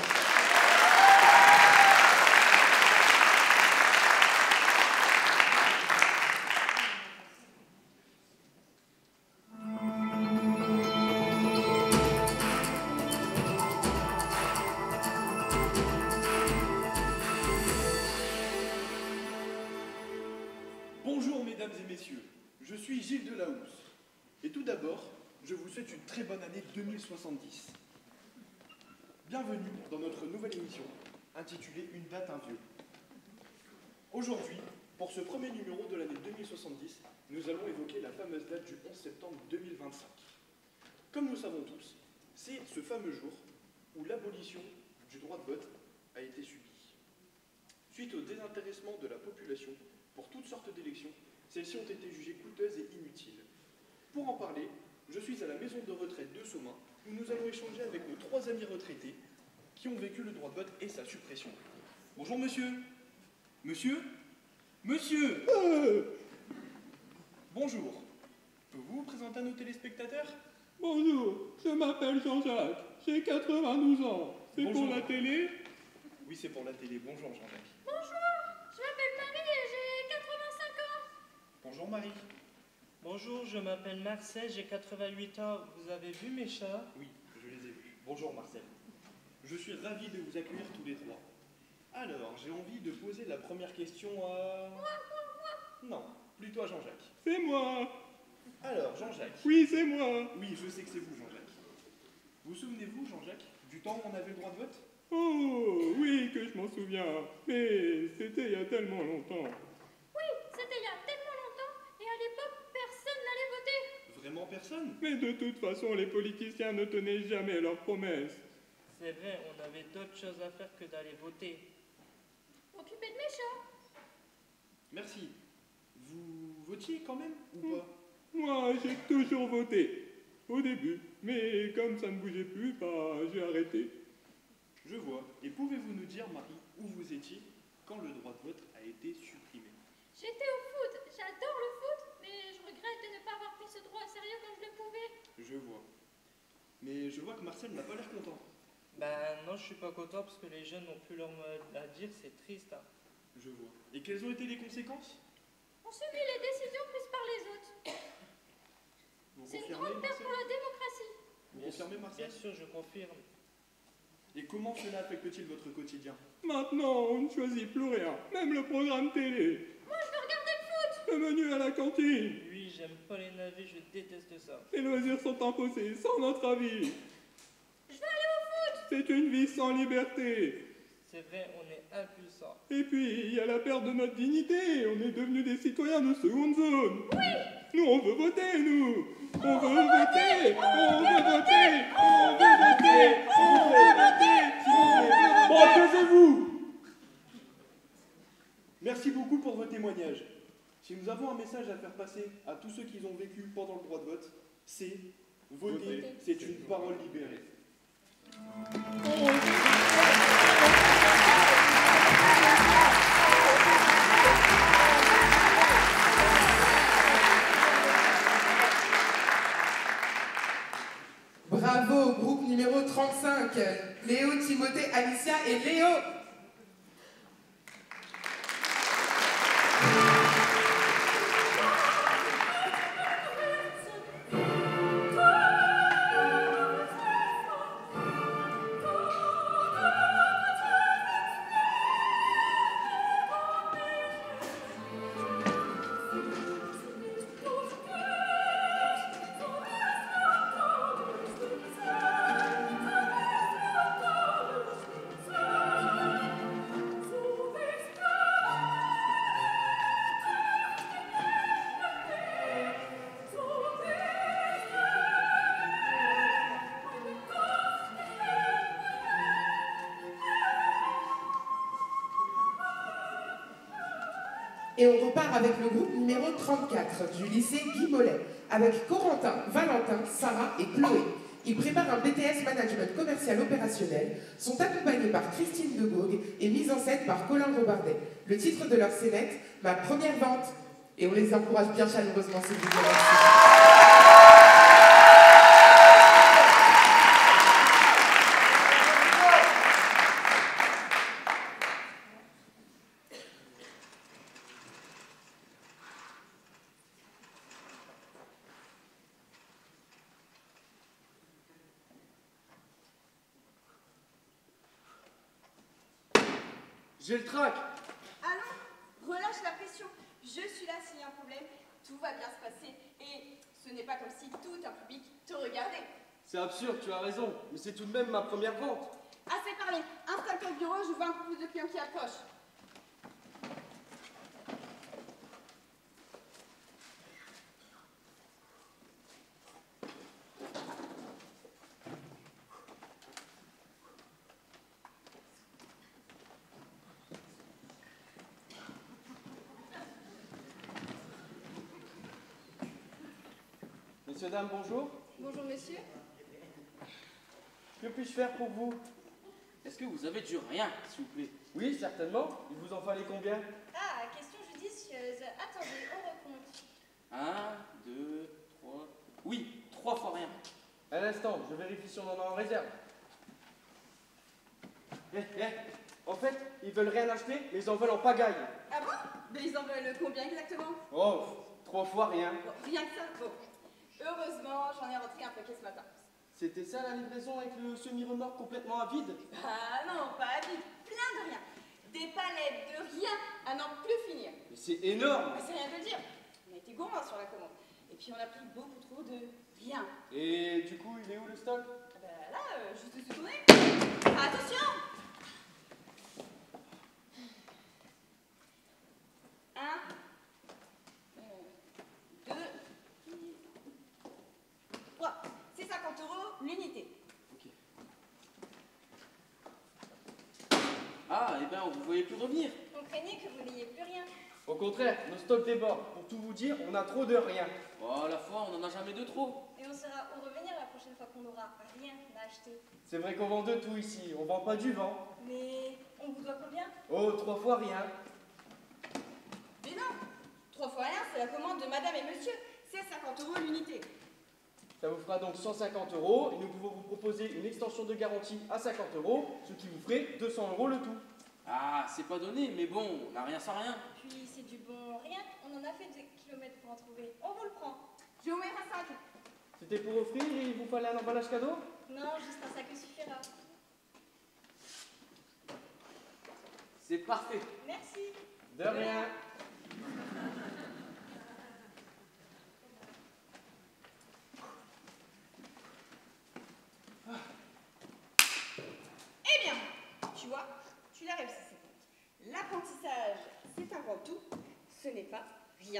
[SPEAKER 6] Je suis Gilles Delahousse, et tout d'abord, je vous souhaite une très bonne année 2070. Bienvenue dans notre nouvelle émission, intitulée Une date, un vieux. Aujourd'hui, pour ce premier numéro de l'année 2070, nous allons évoquer la fameuse date du 11 septembre 2025. Comme nous savons tous, c'est ce fameux jour où l'abolition du droit de vote a été subie. Suite au désintéressement de la population pour toutes sortes d'élections, celles-ci ont été jugées coûteuses et inutiles. Pour en parler, je suis à la maison de retraite de Somain, où nous allons échanger avec nos 3 amis retraités qui ont vécu le droit de vote et sa suppression. Bonjour monsieur. Monsieur. Monsieur. Bonjour. Pouvez-vous vous présenter à nos téléspectateurs?
[SPEAKER 9] Bonjour, je m'appelle Jean-Jacques, j'ai 92 ans. C'est pour la télé?
[SPEAKER 6] Oui, c'est pour la télé. Bonjour Jean-Jacques.
[SPEAKER 22] Bonjour, je m'appelle Marie et j'ai 85 ans.
[SPEAKER 6] Bonjour Marie.
[SPEAKER 12] Bonjour, je m'appelle Marcel, j'ai 88 ans. Vous avez vu mes chats?
[SPEAKER 6] Oui, je les ai vus. Bonjour Marcel. Je suis ravi de vous accueillir tous les trois. Alors, j'ai envie de poser la première question à...
[SPEAKER 22] Moi.
[SPEAKER 6] Non, plutôt à Jean-Jacques.
[SPEAKER 9] C'est moi.
[SPEAKER 6] Alors, Jean-Jacques.
[SPEAKER 9] Oui, c'est moi.
[SPEAKER 6] Oui, je sais que c'est vous, Jean-Jacques. Vous souvenez-vous, Jean-Jacques, du temps où on avait le droit de vote?
[SPEAKER 9] Oh, oui, que je m'en souviens. Mais c'était il y a tellement longtemps.
[SPEAKER 22] Oui, c'était il y a tellement longtemps, et à l'époque, personne n'allait voter.
[SPEAKER 6] Vraiment personne?
[SPEAKER 9] Mais de toute façon, les politiciens ne tenaient jamais leurs promesses.
[SPEAKER 12] C'est vrai, on avait d'autres choses à faire que d'aller voter.
[SPEAKER 22] Occupé de mes chats.
[SPEAKER 6] Merci. Vous votiez quand même, ou pas?
[SPEAKER 9] Moi, j'ai toujours voté. Au début. Mais comme ça ne bougeait plus, bah, j'ai arrêté.
[SPEAKER 6] Je vois. Et pouvez-vous nous dire, Marie, où vous étiez quand le droit de vote a été supprimé?
[SPEAKER 22] J'étais au foot. J'adore le foot, mais je regrette de ne pas avoir pris ce droit au sérieux comme je le pouvais.
[SPEAKER 6] Je vois. Mais je vois que Marcel n'a pas l'air content.
[SPEAKER 12] Bah non, je suis pas content parce que les jeunes n'ont plus leur mot à dire, c'est triste. Hein.
[SPEAKER 6] Je vois. Et quelles ont été les conséquences?
[SPEAKER 22] On subit les décisions prises par les autres. C'est une grande perte pour la démocratie.
[SPEAKER 6] Vous confirmez, Marcel?
[SPEAKER 12] Bien sûr, je confirme.
[SPEAKER 6] Et comment cela affecte-t-il votre quotidien?
[SPEAKER 9] Maintenant, on ne choisit plus rien, même le programme télé.
[SPEAKER 22] Moi, je veux regarder le foot.
[SPEAKER 9] Le menu à la cantine.
[SPEAKER 12] Oui, j'aime pas les navets, je déteste ça.
[SPEAKER 9] Les loisirs sont imposés sans notre avis.
[SPEAKER 22] Je veux aller au foot.
[SPEAKER 9] C'est une vie sans liberté.
[SPEAKER 12] C'est vrai, on est impuissants.
[SPEAKER 9] Et puis, il y a la perte de notre dignité. On est devenus des citoyens de seconde zone.
[SPEAKER 22] Oui.
[SPEAKER 9] Nous, on veut voter, nous. On veut voter. On veut voter. On veut voter. On veut voter.
[SPEAKER 6] Bon, taisez-vous. Merci beaucoup pour vos témoignages. Si nous avons un message à faire passer à tous ceux qui ont vécu pendant le droit de vote, c'est voter, c'est une parole libérée.
[SPEAKER 1] Léo, Timothée, Alicia et Léo. Et on repart avec le groupe numéro 34 du lycée Guy Mollet, avec Corentin, Valentin, Sarah et Chloé. Ils préparent un BTS Management Commercial Opérationnel, sont accompagnés par Christine de Gaugue et mis en scène par Colin Robardet. Le titre de leur scénette, Ma première vente. Et on les encourage bien chaleureusement, s'il vous plaît.
[SPEAKER 20] J'ai le trac.
[SPEAKER 3] Allons, relâche la pression. Je suis là s'il y a un problème. Tout va bien se passer. Et ce n'est pas comme si tout un public te regardait.
[SPEAKER 20] C'est absurde, tu as raison. Mais c'est tout de même ma première vente.
[SPEAKER 3] Assez parlé. Installe-toi au bureau, je vois un peu plus de clients qui approchent.
[SPEAKER 20] Messieurs, dames, bonjour.
[SPEAKER 16] Bonjour, monsieur.
[SPEAKER 20] Que puis-je faire pour vous?
[SPEAKER 7] Est-ce que vous avez du rien, s'il vous plaît?
[SPEAKER 20] Oui, certainement. Il vous en fallait combien?
[SPEAKER 22] Ah, question judicieuse. Attendez, on recompte.
[SPEAKER 7] 1, 2, 3... Oui, 3 fois rien.
[SPEAKER 20] Un instant, je vérifie si on en a en réserve. En fait, ils veulent rien acheter, mais ils en veulent en pagaille.
[SPEAKER 3] Ah bon? Mais ils en veulent combien exactement?
[SPEAKER 20] Oh, 3 fois rien.
[SPEAKER 3] Bon, rien que ça. Bon. Heureusement, j'en ai rentré un paquet ce matin.
[SPEAKER 20] C'était ça la livraison avec le semi-remorque complètement à vide?
[SPEAKER 3] Ah non, pas à vide, plein de rien. Des palettes de rien à n'en plus finir.
[SPEAKER 20] Mais c'est énorme!
[SPEAKER 3] Mais c'est rien de le dire. On a été gourmands sur la commande. Et puis on a pris beaucoup trop de rien.
[SPEAKER 20] Et du coup, il est où le stock?
[SPEAKER 3] Bah là, juste sous ton nez. Attention! 1, 2, 3. C'est 50 € l'unité.
[SPEAKER 7] Ah, et ben, vous ne voyez plus revenir.
[SPEAKER 22] On craignait que vous n'ayez plus rien.
[SPEAKER 20] Au contraire, nos stocks débordent. Pour tout vous dire, on a trop de rien.
[SPEAKER 7] Oh, à la fois, on n'en a jamais de trop.
[SPEAKER 22] Et on saura où revenir la prochaine fois qu'on n'aura rien à acheter.
[SPEAKER 20] C'est vrai qu'on vend de tout ici. On vend pas du vent.
[SPEAKER 22] Mais on vous doit combien?
[SPEAKER 20] Oh, 3 fois rien.
[SPEAKER 3] Mais non, 3 fois rien, c'est la commande de madame et monsieur. C'est 50 € l'unité.
[SPEAKER 20] Ça vous fera donc 150 € et nous pouvons vous proposer une extension de garantie à 50 €, ce qui vous ferait 200 € le tout.
[SPEAKER 7] Ah, c'est pas donné, mais bon, on n'a rien sans rien.
[SPEAKER 22] Puis c'est du bon rien. On en a fait des kilomètres pour en trouver. On vous le prend.
[SPEAKER 3] Je vais ouvrir un sac.
[SPEAKER 20] C'était pour offrir et il vous fallait un emballage cadeau?
[SPEAKER 22] Non, juste un sac suffira.
[SPEAKER 7] C'est parfait.
[SPEAKER 22] Merci.
[SPEAKER 20] De rien.
[SPEAKER 3] Eh bien, tu vois, tu l'as réussi, c'est bon. L'apprentissage, c'est avant tout, ce n'est pas rien.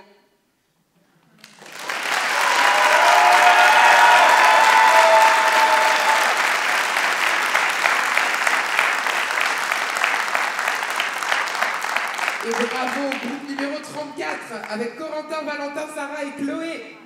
[SPEAKER 3] Et bravo au groupe numéro 34 avec Corentin, Valentin, Sarah et Chloé.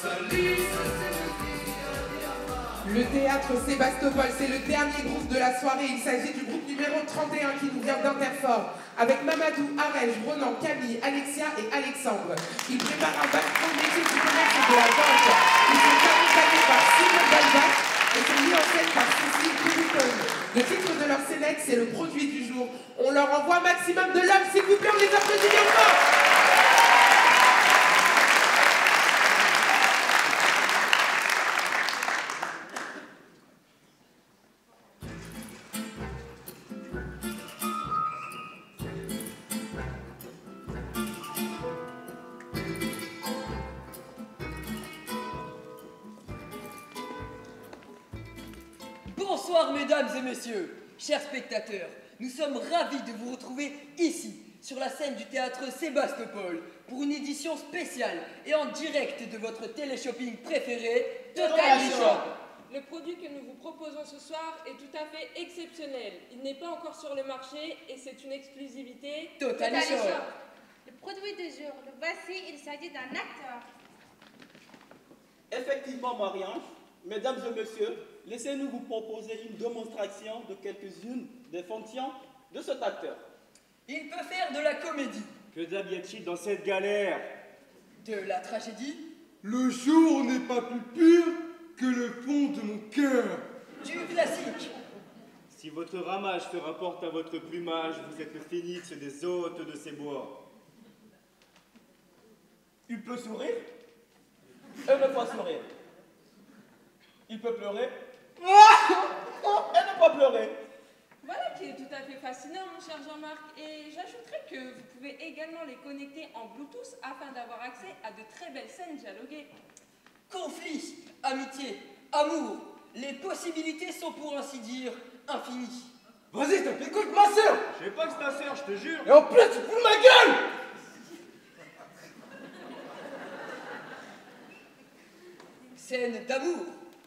[SPEAKER 1] Le théâtre Sébastopol, c'est le dernier groupe de la soirée. Il s'agit du groupe numéro 31 qui nous vient d'Interfort, avec Mamadou, Arège, Ronan, Camille, Alexia et Alexandre. Ils préparent un bac pro métier du commerce et de la vente. Ils sont accompagnés par Simon Balbach et sont mis en scène par Cécile Péricone. Le titre de leur scénette, c'est le produit du jour. On leur envoie maximum de l'homme, s'il vous plaît, on les applaudit bien fort.
[SPEAKER 11] Bonsoir mesdames et messieurs, chers spectateurs, nous sommes ravis de vous retrouver ici, sur la scène du théâtre Sébastopol, pour une édition spéciale et en direct de votre téléshopping préféré, Total Shop.
[SPEAKER 22] Le produit que nous vous proposons ce soir est tout à fait exceptionnel. Il n'est pas encore sur le marché et c'est une exclusivité
[SPEAKER 11] Total Shop.
[SPEAKER 5] Le produit du jour, le voici, il s'agit d'un acteur.
[SPEAKER 8] Effectivement, Marie-Ange, mesdames et messieurs, laissez-nous vous proposer une démonstration de quelques-unes des fonctions de cet acteur.
[SPEAKER 11] Il peut faire de la comédie.
[SPEAKER 2] Que d'habille-t-il dans cette galère?
[SPEAKER 11] De la tragédie.
[SPEAKER 9] Le jour n'est pas plus pur que le fond de mon cœur.
[SPEAKER 11] Du classique.
[SPEAKER 2] Si votre ramage se rapporte à votre plumage, vous êtes le phénix des hôtes de ces bois.
[SPEAKER 8] Il peut sourire et ne pas sourire. Il peut pleurer et ne pas pleurer.
[SPEAKER 22] Voilà qui est tout à fait fascinant, mon cher Jean-Marc. Et j'ajouterais que vous pouvez également les connecter en Bluetooth afin d'avoir accès à de très belles scènes dialoguées.
[SPEAKER 11] Conflit, amitié, amour, les possibilités sont pour ainsi dire infinies.
[SPEAKER 9] Vas-y, écoute ma sœur.
[SPEAKER 2] Je sais pas que c'est ta sœur, je te jure.
[SPEAKER 9] Et en plus, tu fous de ma gueule.
[SPEAKER 11] Scène d'amour.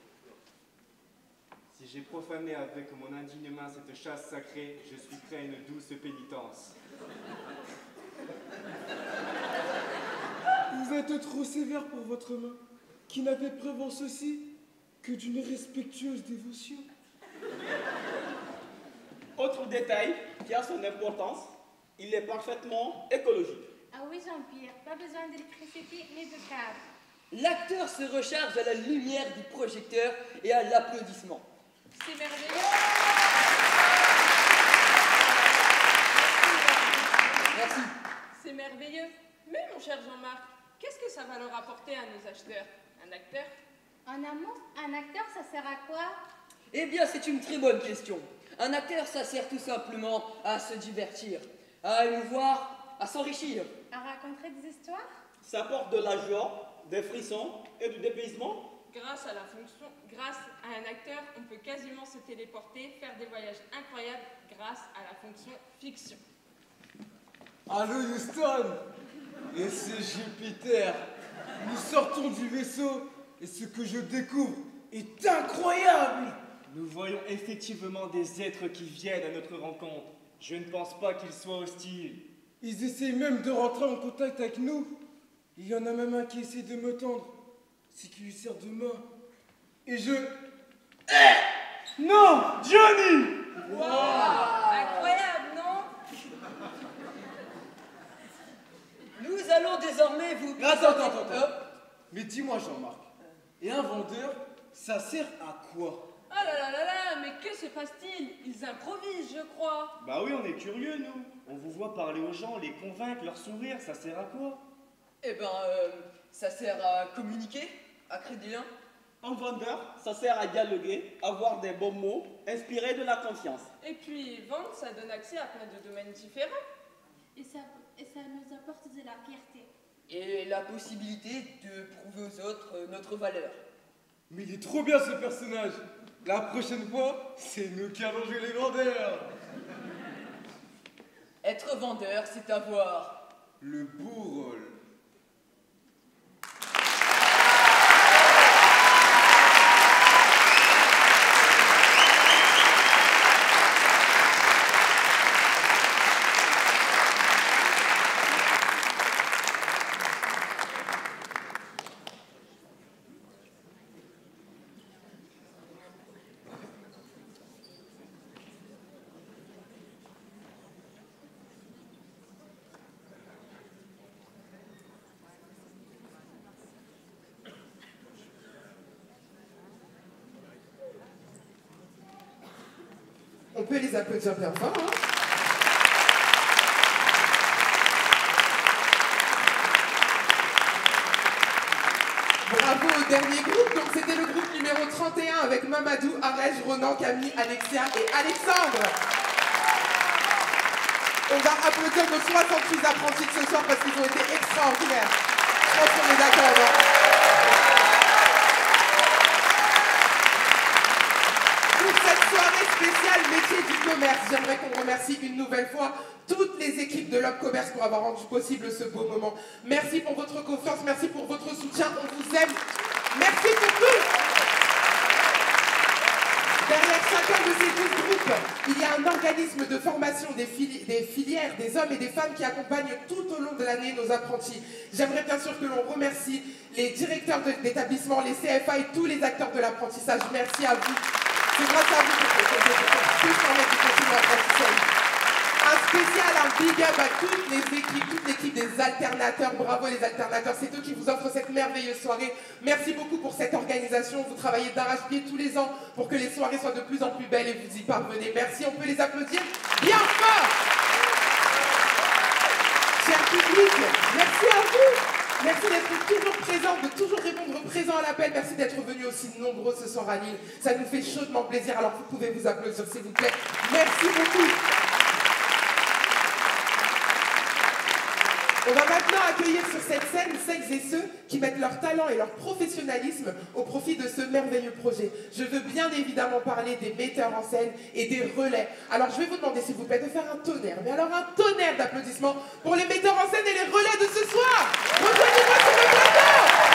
[SPEAKER 2] Si j'ai profané avec mon indigne main cette chasse sacrée, je suis prêt à une douce pénitence.
[SPEAKER 9] Vous êtes trop sévère pour votre main, qui n'a fait preuve en ceci que d'une respectueuse dévotion.
[SPEAKER 8] Autre détail qui a son importance, il est parfaitement écologique.
[SPEAKER 5] Ah oui, Jean-Pierre, pas besoin d'électricité ni de câble.
[SPEAKER 11] L'acteur se recharge à la lumière du projecteur et à l'applaudissement.
[SPEAKER 22] C'est merveilleux.
[SPEAKER 11] Merci.
[SPEAKER 22] C'est merveilleux. Mais mon cher Jean-Marc, qu'est-ce que ça va leur apporter à nos acheteurs? Un acteur?
[SPEAKER 5] En amour, un acteur, ça sert à quoi?
[SPEAKER 11] Eh bien, c'est une très bonne question. Un acteur, ça sert tout simplement à se divertir, à émouvoir, à s'enrichir.
[SPEAKER 5] À raconter des histoires?
[SPEAKER 8] Ça apporte de la joie, des frissons et du dépaysement.
[SPEAKER 22] Grâce à un acteur, on peut quasiment se téléporter, faire des voyages incroyables grâce à la fonction fiction.
[SPEAKER 9] Allô Houston. Et c'est Jupiter. Nous sortons du vaisseau et ce que je découvre est incroyable.
[SPEAKER 2] Nous voyons effectivement des êtres qui viennent à notre rencontre. Je ne pense pas qu'ils soient hostiles.
[SPEAKER 9] Ils essayent même de rentrer en contact avec nous. Il y en a même un qui essaie de me tendre. C'est qui lui sert de main. Et je...
[SPEAKER 2] Non, Johnny!
[SPEAKER 22] Wow. Incroyable, non?
[SPEAKER 11] Nous allons désormais vous...
[SPEAKER 9] Attends. Mais dis-moi Jean-Marc, et un vendeur, ça sert à quoi?
[SPEAKER 22] Oh là, mais que se passe-t-il? Ils improvisent, je crois.
[SPEAKER 2] Bah oui, on est curieux, nous. On vous voit parler aux gens, les convaincre, leur sourire, ça sert à quoi?
[SPEAKER 11] Eh ben, ça sert à communiquer, à créer des liens.
[SPEAKER 8] Un vendeur, ça sert à dialoguer, avoir des bons mots, inspirer de la confiance.
[SPEAKER 22] Et puis, vendre, ça donne accès à plein de domaines différents.
[SPEAKER 5] Et ça nous apporte de la fierté.
[SPEAKER 11] Et la possibilité de prouver aux autres notre valeur.
[SPEAKER 9] Mais il est trop bien ce personnage. La prochaine fois, c'est nous qui allons jouer les vendeurs.
[SPEAKER 11] Être vendeur, c'est avoir
[SPEAKER 9] le beau rôle.
[SPEAKER 1] peut les applaudir bien fort. Hein. Bravo au dernier groupe. Donc c'était le groupe numéro 31 avec Mamadou, Arège, Ronan, Camille, Alexia et Alexandre. On va applaudir nos 68 apprentis de ce soir parce qu'ils ont été extraordinaires. Je pense qu'on est d'accord. Hein. Pour cette soirée spéciale métier du commerce, j'aimerais qu'on remercie une nouvelle fois toutes les équipes de Lob Commerce pour avoir rendu possible ce beau moment. Merci pour votre confiance, merci pour votre soutien, on vous aime. Merci pour tout. Derrière chacun de ces 12 groupes, il y a un organisme de formation des filières, des hommes et des femmes qui accompagnent tout au long de l'année nos apprentis. J'aimerais bien sûr que l'on remercie les directeurs d'établissement, les CFA et tous les acteurs de l'apprentissage. Merci à vous. C'est grâce à vous que puisse permettre de continuer l'apprentissage. Un spécial, un big up à toutes les équipes, toute l'équipe des alternateurs. Bravo les alternateurs, c'est eux qui vous offrent cette merveilleuse soirée. Merci beaucoup pour cette organisation. Vous travaillez d'arrache-pied tous les ans pour que les soirées soient de plus en plus belles et vous y parvenez. Merci, on peut les applaudir bien fort. Cher public, merci à vous. Merci d'être toujours présent, de toujours répondre présent à l'appel. Merci d'être venus aussi nombreux ce soir à Lille. Ça nous fait chaudement plaisir. Alors vous pouvez vous applaudir s'il vous plaît. Merci beaucoup. On va maintenant accueillir sur cette scène celles et ceux qui mettent leur talent et leur professionnalisme au profit de ce merveilleux projet. Je veux bien évidemment parler des metteurs en scène et des relais. Alors je vais vous demander s'il vous plaît de faire un tonnerre, mais alors un tonnerre d'applaudissements pour les metteurs en scène et les relais de ce soir. Rejoignez-moi sur le plateau.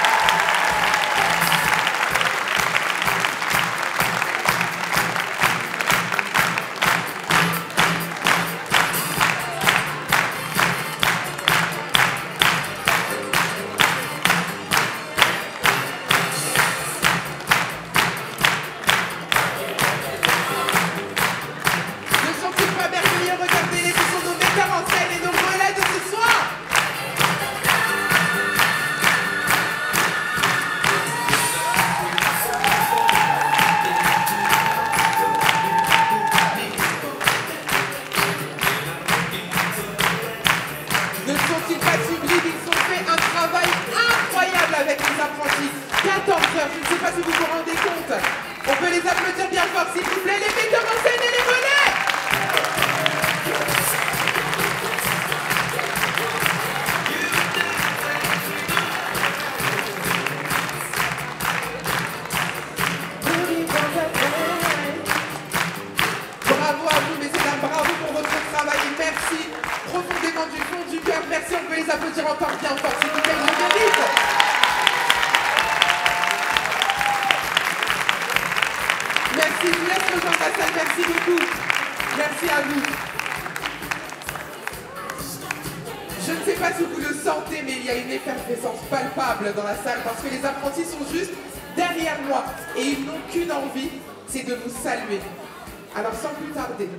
[SPEAKER 1] Dans la salle parce que les apprentis sont juste derrière moi et ils n'ont qu'une envie, c'est de vous saluer. Alors sans plus tarder,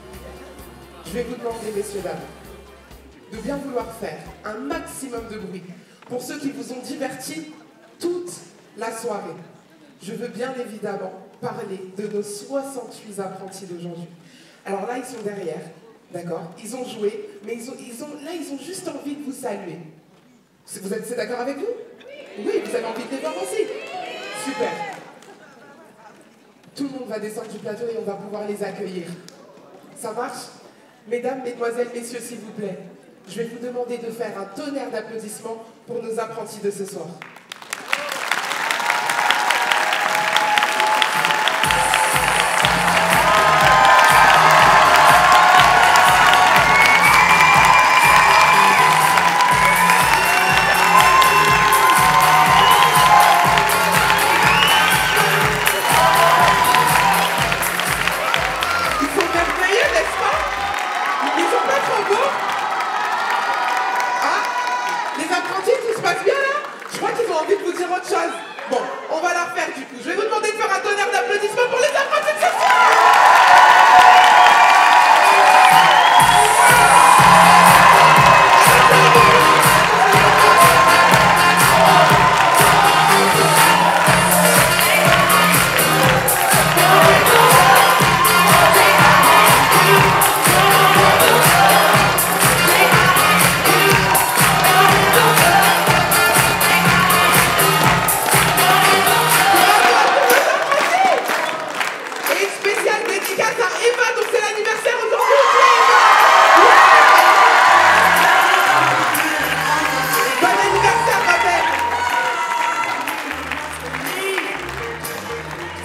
[SPEAKER 1] je vais vous demander, messieurs, dames, de bien vouloir faire un maximum de bruit pour ceux qui vous ont divertis toute la soirée. Je veux bien évidemment parler de nos 68 apprentis d'aujourd'hui. Alors là, ils sont derrière, d'accord? Ils ont joué, mais ils ont juste envie de vous saluer. Vous êtes d'accord avec vous? Oui, vous avez envie de les voir aussi. Super. Tout le monde va descendre du plateau et on va pouvoir les accueillir. Ça marche? Mesdames, mesdemoiselles, messieurs, s'il vous plaît, je vais vous demander de faire un tonnerre d'applaudissements pour nos apprentis de ce soir.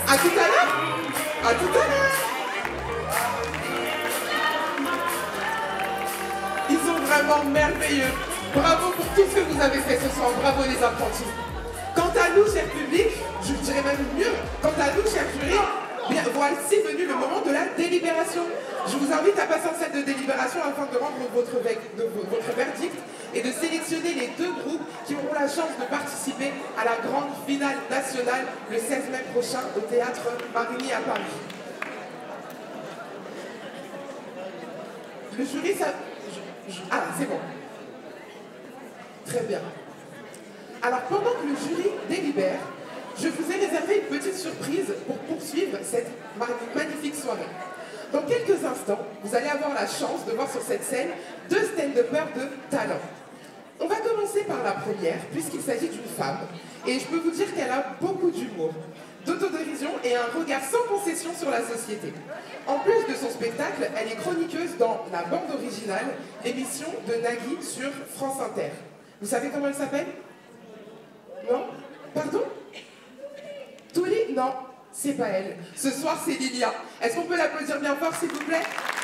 [SPEAKER 1] À tout à l'heure. À tout à l'heure. Ils sont vraiment merveilleux. Bravo pour tout ce que vous avez fait ce soir. Bravo les apprentis. Quant à nous, cher public, je dirais même mieux. Quant à nous, cher jury, bien, voici venu le moment de la délibération. Je vous invite à passer en salle de délibération afin de rendre votre verdict et de sélectionner les 2 groupes qui auront la chance de participer à la grande finale nationale le 16 mai prochain au Théâtre Marigny à Paris. Le jury, ça... Ah, c'est bon. Très bien. Alors, pendant que le jury délibère, je vous ai réservé une petite surprise pour poursuivre cette magnifique soirée. Dans quelques instants, vous allez avoir la chance de voir sur cette scène 2 stand-uppers de talent. On va commencer par la première, puisqu'il s'agit d'une femme. Et je peux vous dire qu'elle a beaucoup d'humour, d'autodérision et un regard sans concession sur la société. En plus de son spectacle, elle est chroniqueuse dans la bande originale, l'émission de Nagui sur France Inter. Vous savez comment elle s'appelle? Non? Pardon? Touli? Non, c'est pas elle. Ce soir, c'est Lilia. Est-ce qu'on peut l'applaudir bien fort, s'il vous plaît?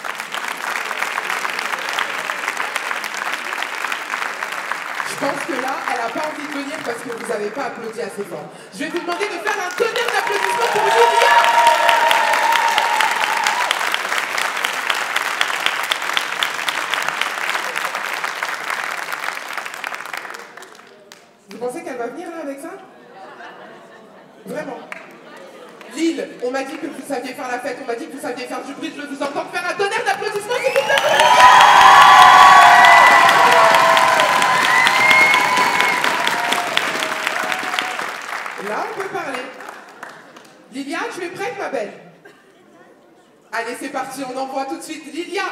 [SPEAKER 1] Je pense que là, elle n'a pas envie de venir parce que vous n'avez pas applaudi assez fort. Je vais vous demander de faire un tonnerre d'applaudissements pour Lilia! Vous pensez qu'elle va venir là avec ça? Vraiment? Lille, on m'a dit que vous saviez faire la fête, on m'a dit que vous saviez faire du bruit, je veux vous entendre faire un tonnerre d'applaudissements, s'il vous plaît. Là, on peut parler. Lilia, tu es prête, ma belle? Allez, c'est parti, on envoie tout de suite. Lilia!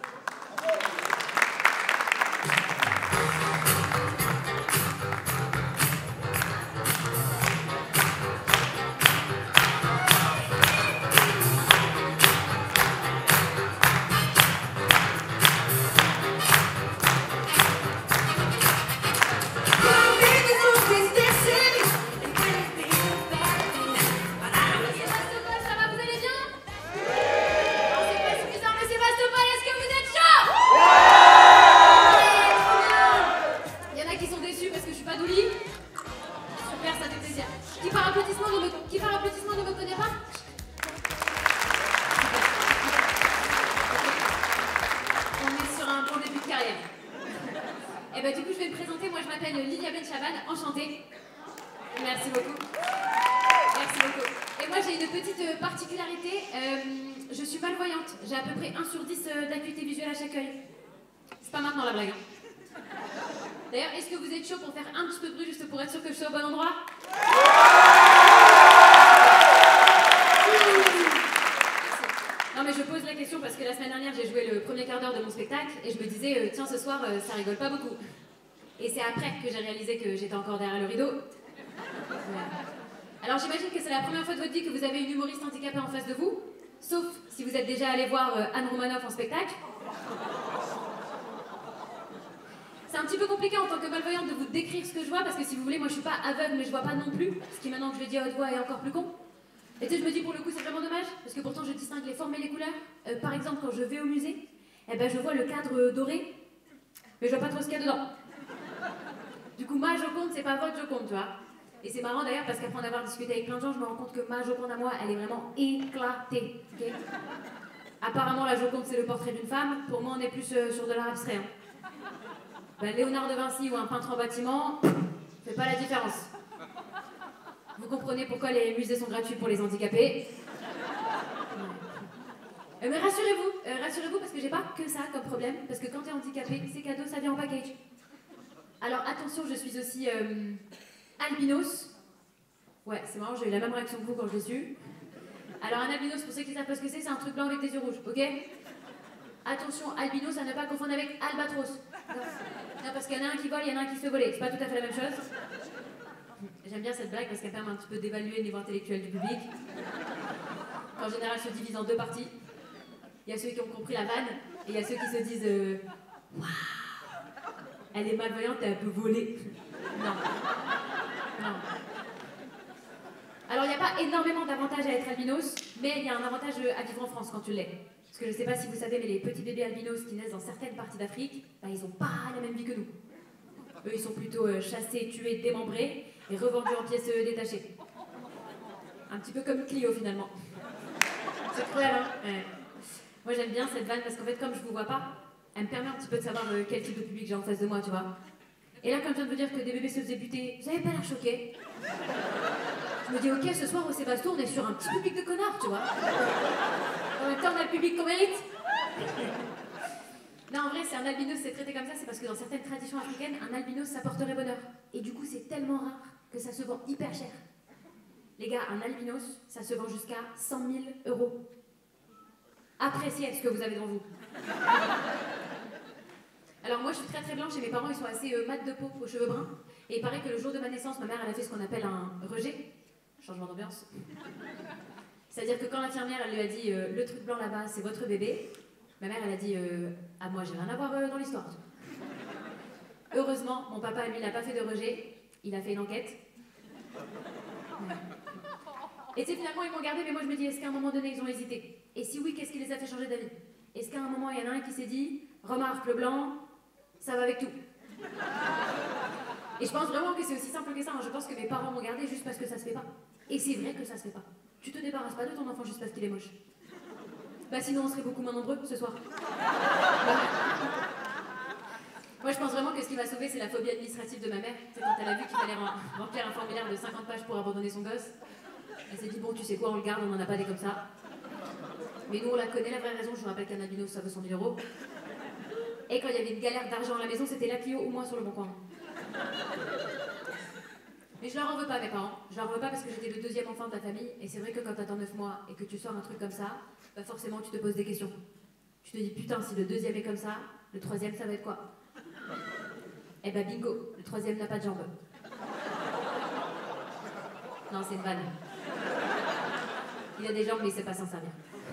[SPEAKER 13] Ça rigole pas beaucoup. Et c'est après que j'ai réalisé que j'étais encore derrière le rideau. Alors j'imagine que c'est la première fois de votre vie que vous avez une humoriste handicapée en face de vous, sauf si vous êtes déjà allé voir Anne Romanoff en spectacle. C'est un petit peu compliqué en tant que malvoyante de vous décrire ce que je vois, parce que si vous voulez, moi je suis pas aveugle mais je vois pas non plus, ce qui maintenant que je le dis à haute voix est encore plus con. Et tu sais, je me dis pour le coup c'est vraiment dommage, parce que pourtant je distingue les formes et les couleurs. Par exemple, quand je vais au musée, eh ben, je vois le cadre doré, mais je vois pas trop ce qu'il y a dedans. Du coup, ma Joconde, c'est pas votre Joconde, tu vois. Et c'est marrant d'ailleurs parce qu'après en avoir discuté avec plein de gens, je me rends compte que ma Joconde à moi, elle est vraiment éclatée. Okay, apparemment, la Joconde, c'est le portrait d'une femme. Pour moi, on est plus sur de l'art abstrait. Hein. Ben, Léonard de Vinci ou un peintre en bâtiment, fait pas la différence. Vous comprenez pourquoi les musées sont gratuits pour les handicapés. Mais rassurez-vous parce que j'ai pas que ça comme problème, parce que quand t'es handicapé, c'est cadeau, ça vient en package. Alors attention, je suis aussi albinos. Ouais, c'est marrant, j'ai eu la même réaction que vous quand je l'ai su. Alors un albinos, pour ceux qui savent pas ce que c'est un truc blanc avec des yeux rouges, ok? Attention, albinos, à ne pas confondre avec albatros. Non, parce qu'il y en a un qui vole, il y en a un qui se fait voler, c'est pas tout à fait la même chose. J'aime bien cette blague parce qu'elle permet un petit peu d'évaluer le niveau intellectuel du public. En général, se divise en deux parties. Il y a ceux qui ont compris la vanne, et il y a ceux qui se disent waouh, elle est malvoyante et elle peut voler. Non. Non. Alors, il n'y a pas pas énormément d'avantages à être albinos, mais il y a un avantage à vivre en France quand tu l'es. Parce que je sais pas si vous savez, mais les petits bébés albinos qui naissent dans certaines parties d'Afrique, bah, ils ont pas la même vie que nous. Eux, ils sont plutôt chassés, tués, démembrés et revendus en pièces détachées. Un petit peu comme Clio finalement. C'est cruel, hein? Ouais. Moi j'aime bien cette vanne parce qu'en fait, comme je vous vois pas, elle me permet un petit peu de savoir quel type de public j'ai en face de moi, tu vois. Et là, quand je viens de vous dire que des bébés se faisaient buter, vous avez pas l'air choqué. Je me dis, ok, ce soir au Sébasto, on est sur un petit public de connards, tu vois. En même temps, on a le public qu'on mérite. Non, en vrai, c'est un albinos, c'est traité comme ça, c'est parce que dans certaines traditions africaines, un albinos, ça porterait bonheur. Et du coup, c'est tellement rare que ça se vend hyper cher. Les gars, un albinos, ça se vend jusqu'à 100 000 €. Appréciez ce que vous avez devant vous. Alors moi, je suis très très blanche et mes parents, ils sont assez mat de peau, aux cheveux bruns. Et il paraît que le jour de ma naissance, ma mère, elle a fait ce qu'on appelle un rejet. Changement d'ambiance. C'est-à-dire que quand l'infirmière, elle lui a dit le truc blanc là-bas, c'est votre bébé, ma mère, elle a dit ah, moi, j'ai rien à voir dans l'histoire. Heureusement, mon papa, lui, il n'a pas fait de rejet, il a fait une enquête. Et tu sais, finalement, ils m'ont gardé, mais moi, je me dis, est-ce qu'à un moment donné, ils ont hésité? Et si oui, qu'est-ce qui les a fait changer d'avis? Est-ce qu'à un moment, il y en a un qui s'est dit, remarque, le blanc, ça va avec tout. Et je pense vraiment que c'est aussi simple que ça. Je pense que mes parents m'ont gardé juste parce que ça se fait pas. Et c'est vrai que ça se fait pas. Tu te débarrasses pas de ton enfant juste parce qu'il est moche. Bah sinon, on serait beaucoup moins nombreux ce soir. Moi, je pense vraiment que ce qui m'a sauvé, c'est la phobie administrative de ma mère. C'est quand elle a vu qu'il fallait remplir un formulaire de 50 pages pour abandonner son gosse. Elle s'est dit, bon, tu sais quoi, on le garde, on n'en a pas des comme ça. Mais nous, on la connaît, la vraie raison. Je vous rappelle qu'un albinos, ça vaut 100 000 €. Et quand il y avait une galère d'argent à la maison, c'était la Clio ou moi sur le bon coin. Mais je leur en veux pas, mes parents. Je leur en veux pas parce que j'étais le deuxième enfant de la famille. Et c'est vrai que quand t'attends 9 mois et que tu sors un truc comme ça, bah forcément, tu te poses des questions. Tu te dis, putain, si le deuxième est comme ça, le troisième, ça va être quoi? Eh bah bingo, le troisième n'a pas de jambes. Non, c'est une vanne. Il a des jambes, mais il sait pas s'en servir.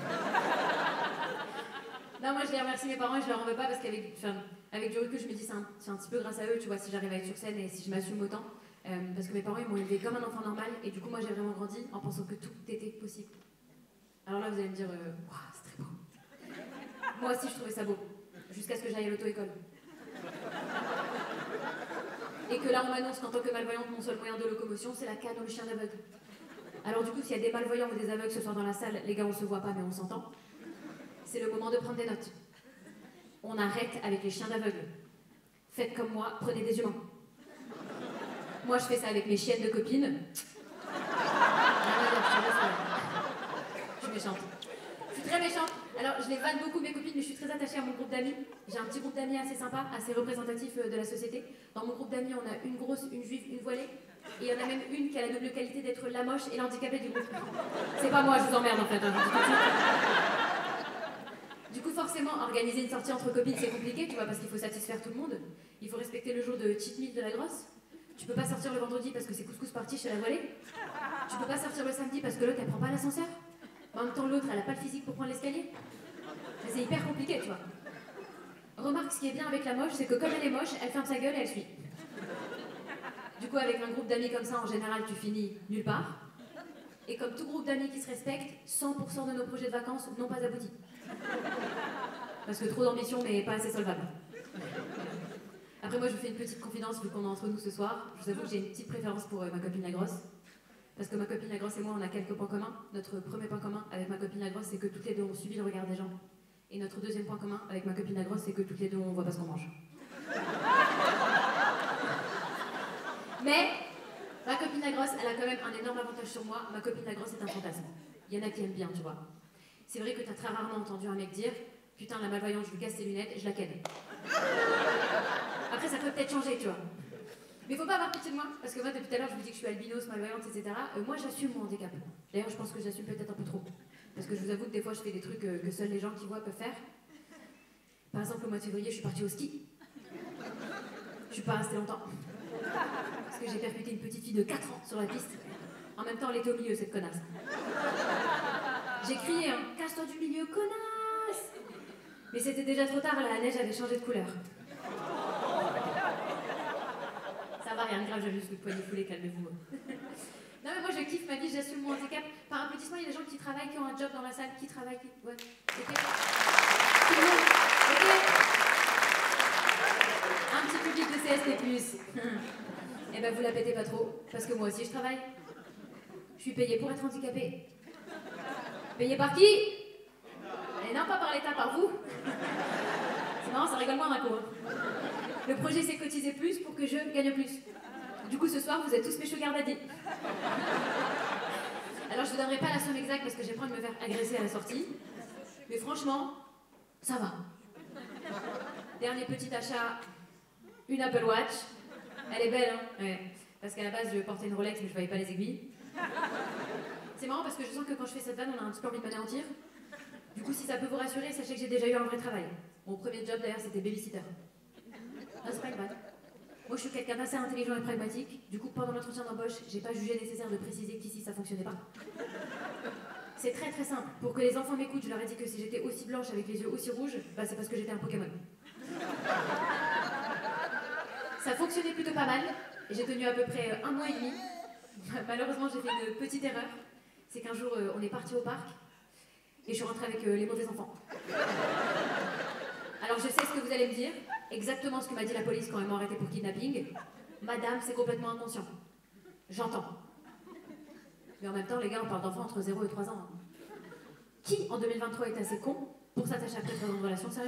[SPEAKER 13] Non, moi je les remercie mes parents et je leur en veux pas parce qu'avec du recul, je me dis c'est un petit peu grâce à eux, tu vois, si j'arrive à être sur scène et si je m'assume autant. Parce que mes parents, ils m'ont élevé comme un enfant normal et du coup, moi j'ai vraiment grandi en pensant que tout était possible. Alors là, vous allez me dire, wow, c'est très beau. Moi aussi, je trouvais ça beau, jusqu'à ce que j'aille à l'auto-école. Et que là, on m'annonce qu'en tant que malvoyante, mon seul moyen de locomotion, c'est la canne ou le chien d'aveugle. Alors du coup, s'il y a des malvoyants ou des aveugles ce soir dans la salle, les gars, on se voit pas, mais on s'entend. C'est le moment de prendre des notes. On arrête avec les chiens d'aveugle. Faites comme moi, prenez des humains. Moi, je fais ça avec mes chiennes de copines. Je suis méchante. Je suis très méchante. Alors, je les vanne beaucoup, mes copines, mais je suis très attachée à mon groupe d'amis. J'ai un petit groupe d'amis assez sympa, assez représentatif de la société. Dans mon groupe d'amis, on a une grosse, une juive, une voilée. Et il y en a même une qui a la double qualité d'être la moche et l'handicapée du groupe. C'est pas moi, je vous emmerde en fait. Du coup, forcément, organiser une sortie entre copines, c'est compliqué, tu vois, parce qu'il faut satisfaire tout le monde. Il faut respecter le jour de cheat meal de la grosse. Tu peux pas sortir le vendredi parce que c'est couscous party chez la voilée. Tu peux pas sortir le samedi parce que l'autre, elle prend pas l'ascenseur. En même temps, l'autre, elle a pas le physique pour prendre l'escalier. C'est hyper compliqué, tu vois. Remarque, ce qui est bien avec la moche, c'est que comme elle est moche, elle ferme sa gueule et elle suit. Du coup, avec un groupe d'amis comme ça, en général, tu finis nulle part. Et comme tout groupe d'amis qui se respecte, 100% de nos projets de vacances n'ont pas abouti. Parce que trop d'ambition, mais pas assez solvable. Après, moi, je vous fais une petite confidence, vu qu'on est entre nous ce soir. Je vous avoue que j'ai une petite préférence pour ma copine la grosse. Parce que ma copine la grosse et moi, on a quelques points communs. Notre premier point commun avec ma copine la grosse, c'est que toutes les deux, on subit le regard des gens. Et notre deuxième point commun avec ma copine la grosse, c'est que toutes les deux, on voit pas ce qu'on mange. Mais ma copine la grosse, elle a quand même un énorme avantage sur moi. Ma copine la grosse est un fantasme. Il y en a qui aiment bien, tu vois. C'est vrai que t'as très rarement entendu un mec dire « Putain, la malvoyante, je lui casse ses lunettes, je la ken. » Après, ça peut peut-être changer, tu vois. Mais faut pas avoir pitié de moi, parce que moi, depuis tout à l'heure, je vous dis que je suis albinos, malvoyante, etc. Moi, j'assume mon handicap. D'ailleurs, je pense que j'assume peut-être un peu trop. Parce que je vous avoue que des fois, je fais des trucs que seuls les gens qui voient peuvent faire. Par exemple, au mois de février, je suis partie au ski. Je suis pas restée longtemps. Parce que j'ai percuté une petite fille de 4 ans sur la piste. En même temps, elle était au milieu, cette connasse. J'ai crié, hein, « Casse-toi du milieu, connasse !» Mais c'était déjà trop tard, la neige avait changé de couleur. Ça va, rien de grave, j'ai juste le poignet foulé, calmez-vous. Non mais moi je kiffe ma vie, j'assume mon handicap. Par applaudissement, il y a des gens qui travaillent, qui ont un job dans la salle, qui travaillent, ouais. Ok. Tout le monde. Ok. Un petit public de CST+. Eh ben vous la pétez pas trop, parce que moi aussi je travaille. Je suis payée pour être handicapée. Payée par qui? Eh non, pas par l'État, par vous. C'est marrant, ça rigole moins d'un coup. Hein. Le projet c'est cotiser plus pour que je gagne plus. Du coup ce soir vous êtes tous mes sugar daddy. Alors je vous donnerai pas la somme exacte parce que j'ai peur de me faire agresser à la sortie. Mais franchement, ça va. Dernier petit achat, une Apple Watch. Elle est belle, hein? Ouais. Parce qu'à la base, je portais une Rolex, mais je voyais pas les aiguilles. C'est marrant parce que je sens que quand je fais cette vanne, on a un petit peu envie de m'anéantir. Du coup, si ça peut vous rassurer, sachez que j'ai déjà eu un vrai travail. Mon premier job, d'ailleurs, c'était babysitter. Ah, c'est pas une vanne. Moi, je suis quelqu'un d'assez intelligent et pragmatique. Du coup, pendant l'entretien d'embauche, j'ai pas jugé nécessaire de préciser qu'ici, ça fonctionnait pas. C'est très très simple. Pour que les enfants m'écoutent, je leur ai dit que si j'étais aussi blanche avec les yeux aussi rouges, bah c'est parce que j'étais un Pokémon. Ça fonctionnait plutôt pas mal, et j'ai tenu à peu près 1 mois et demi. Malheureusement, j'ai fait une petite erreur. C'est qu'un jour, on est parti au parc, et je suis rentrée avec les mauvais enfants. Alors je sais ce que vous allez me dire, exactement ce que m'a dit la police quand ils m'ont arrêté pour kidnapping. Madame, c'est complètement inconscient. J'entends. Mais en même temps, les gars, on parle d'enfants entre 0 et 3 ans. Hein. Qui, en 2023, est assez con pour s'attacher après 3 ans de relation, sérieux?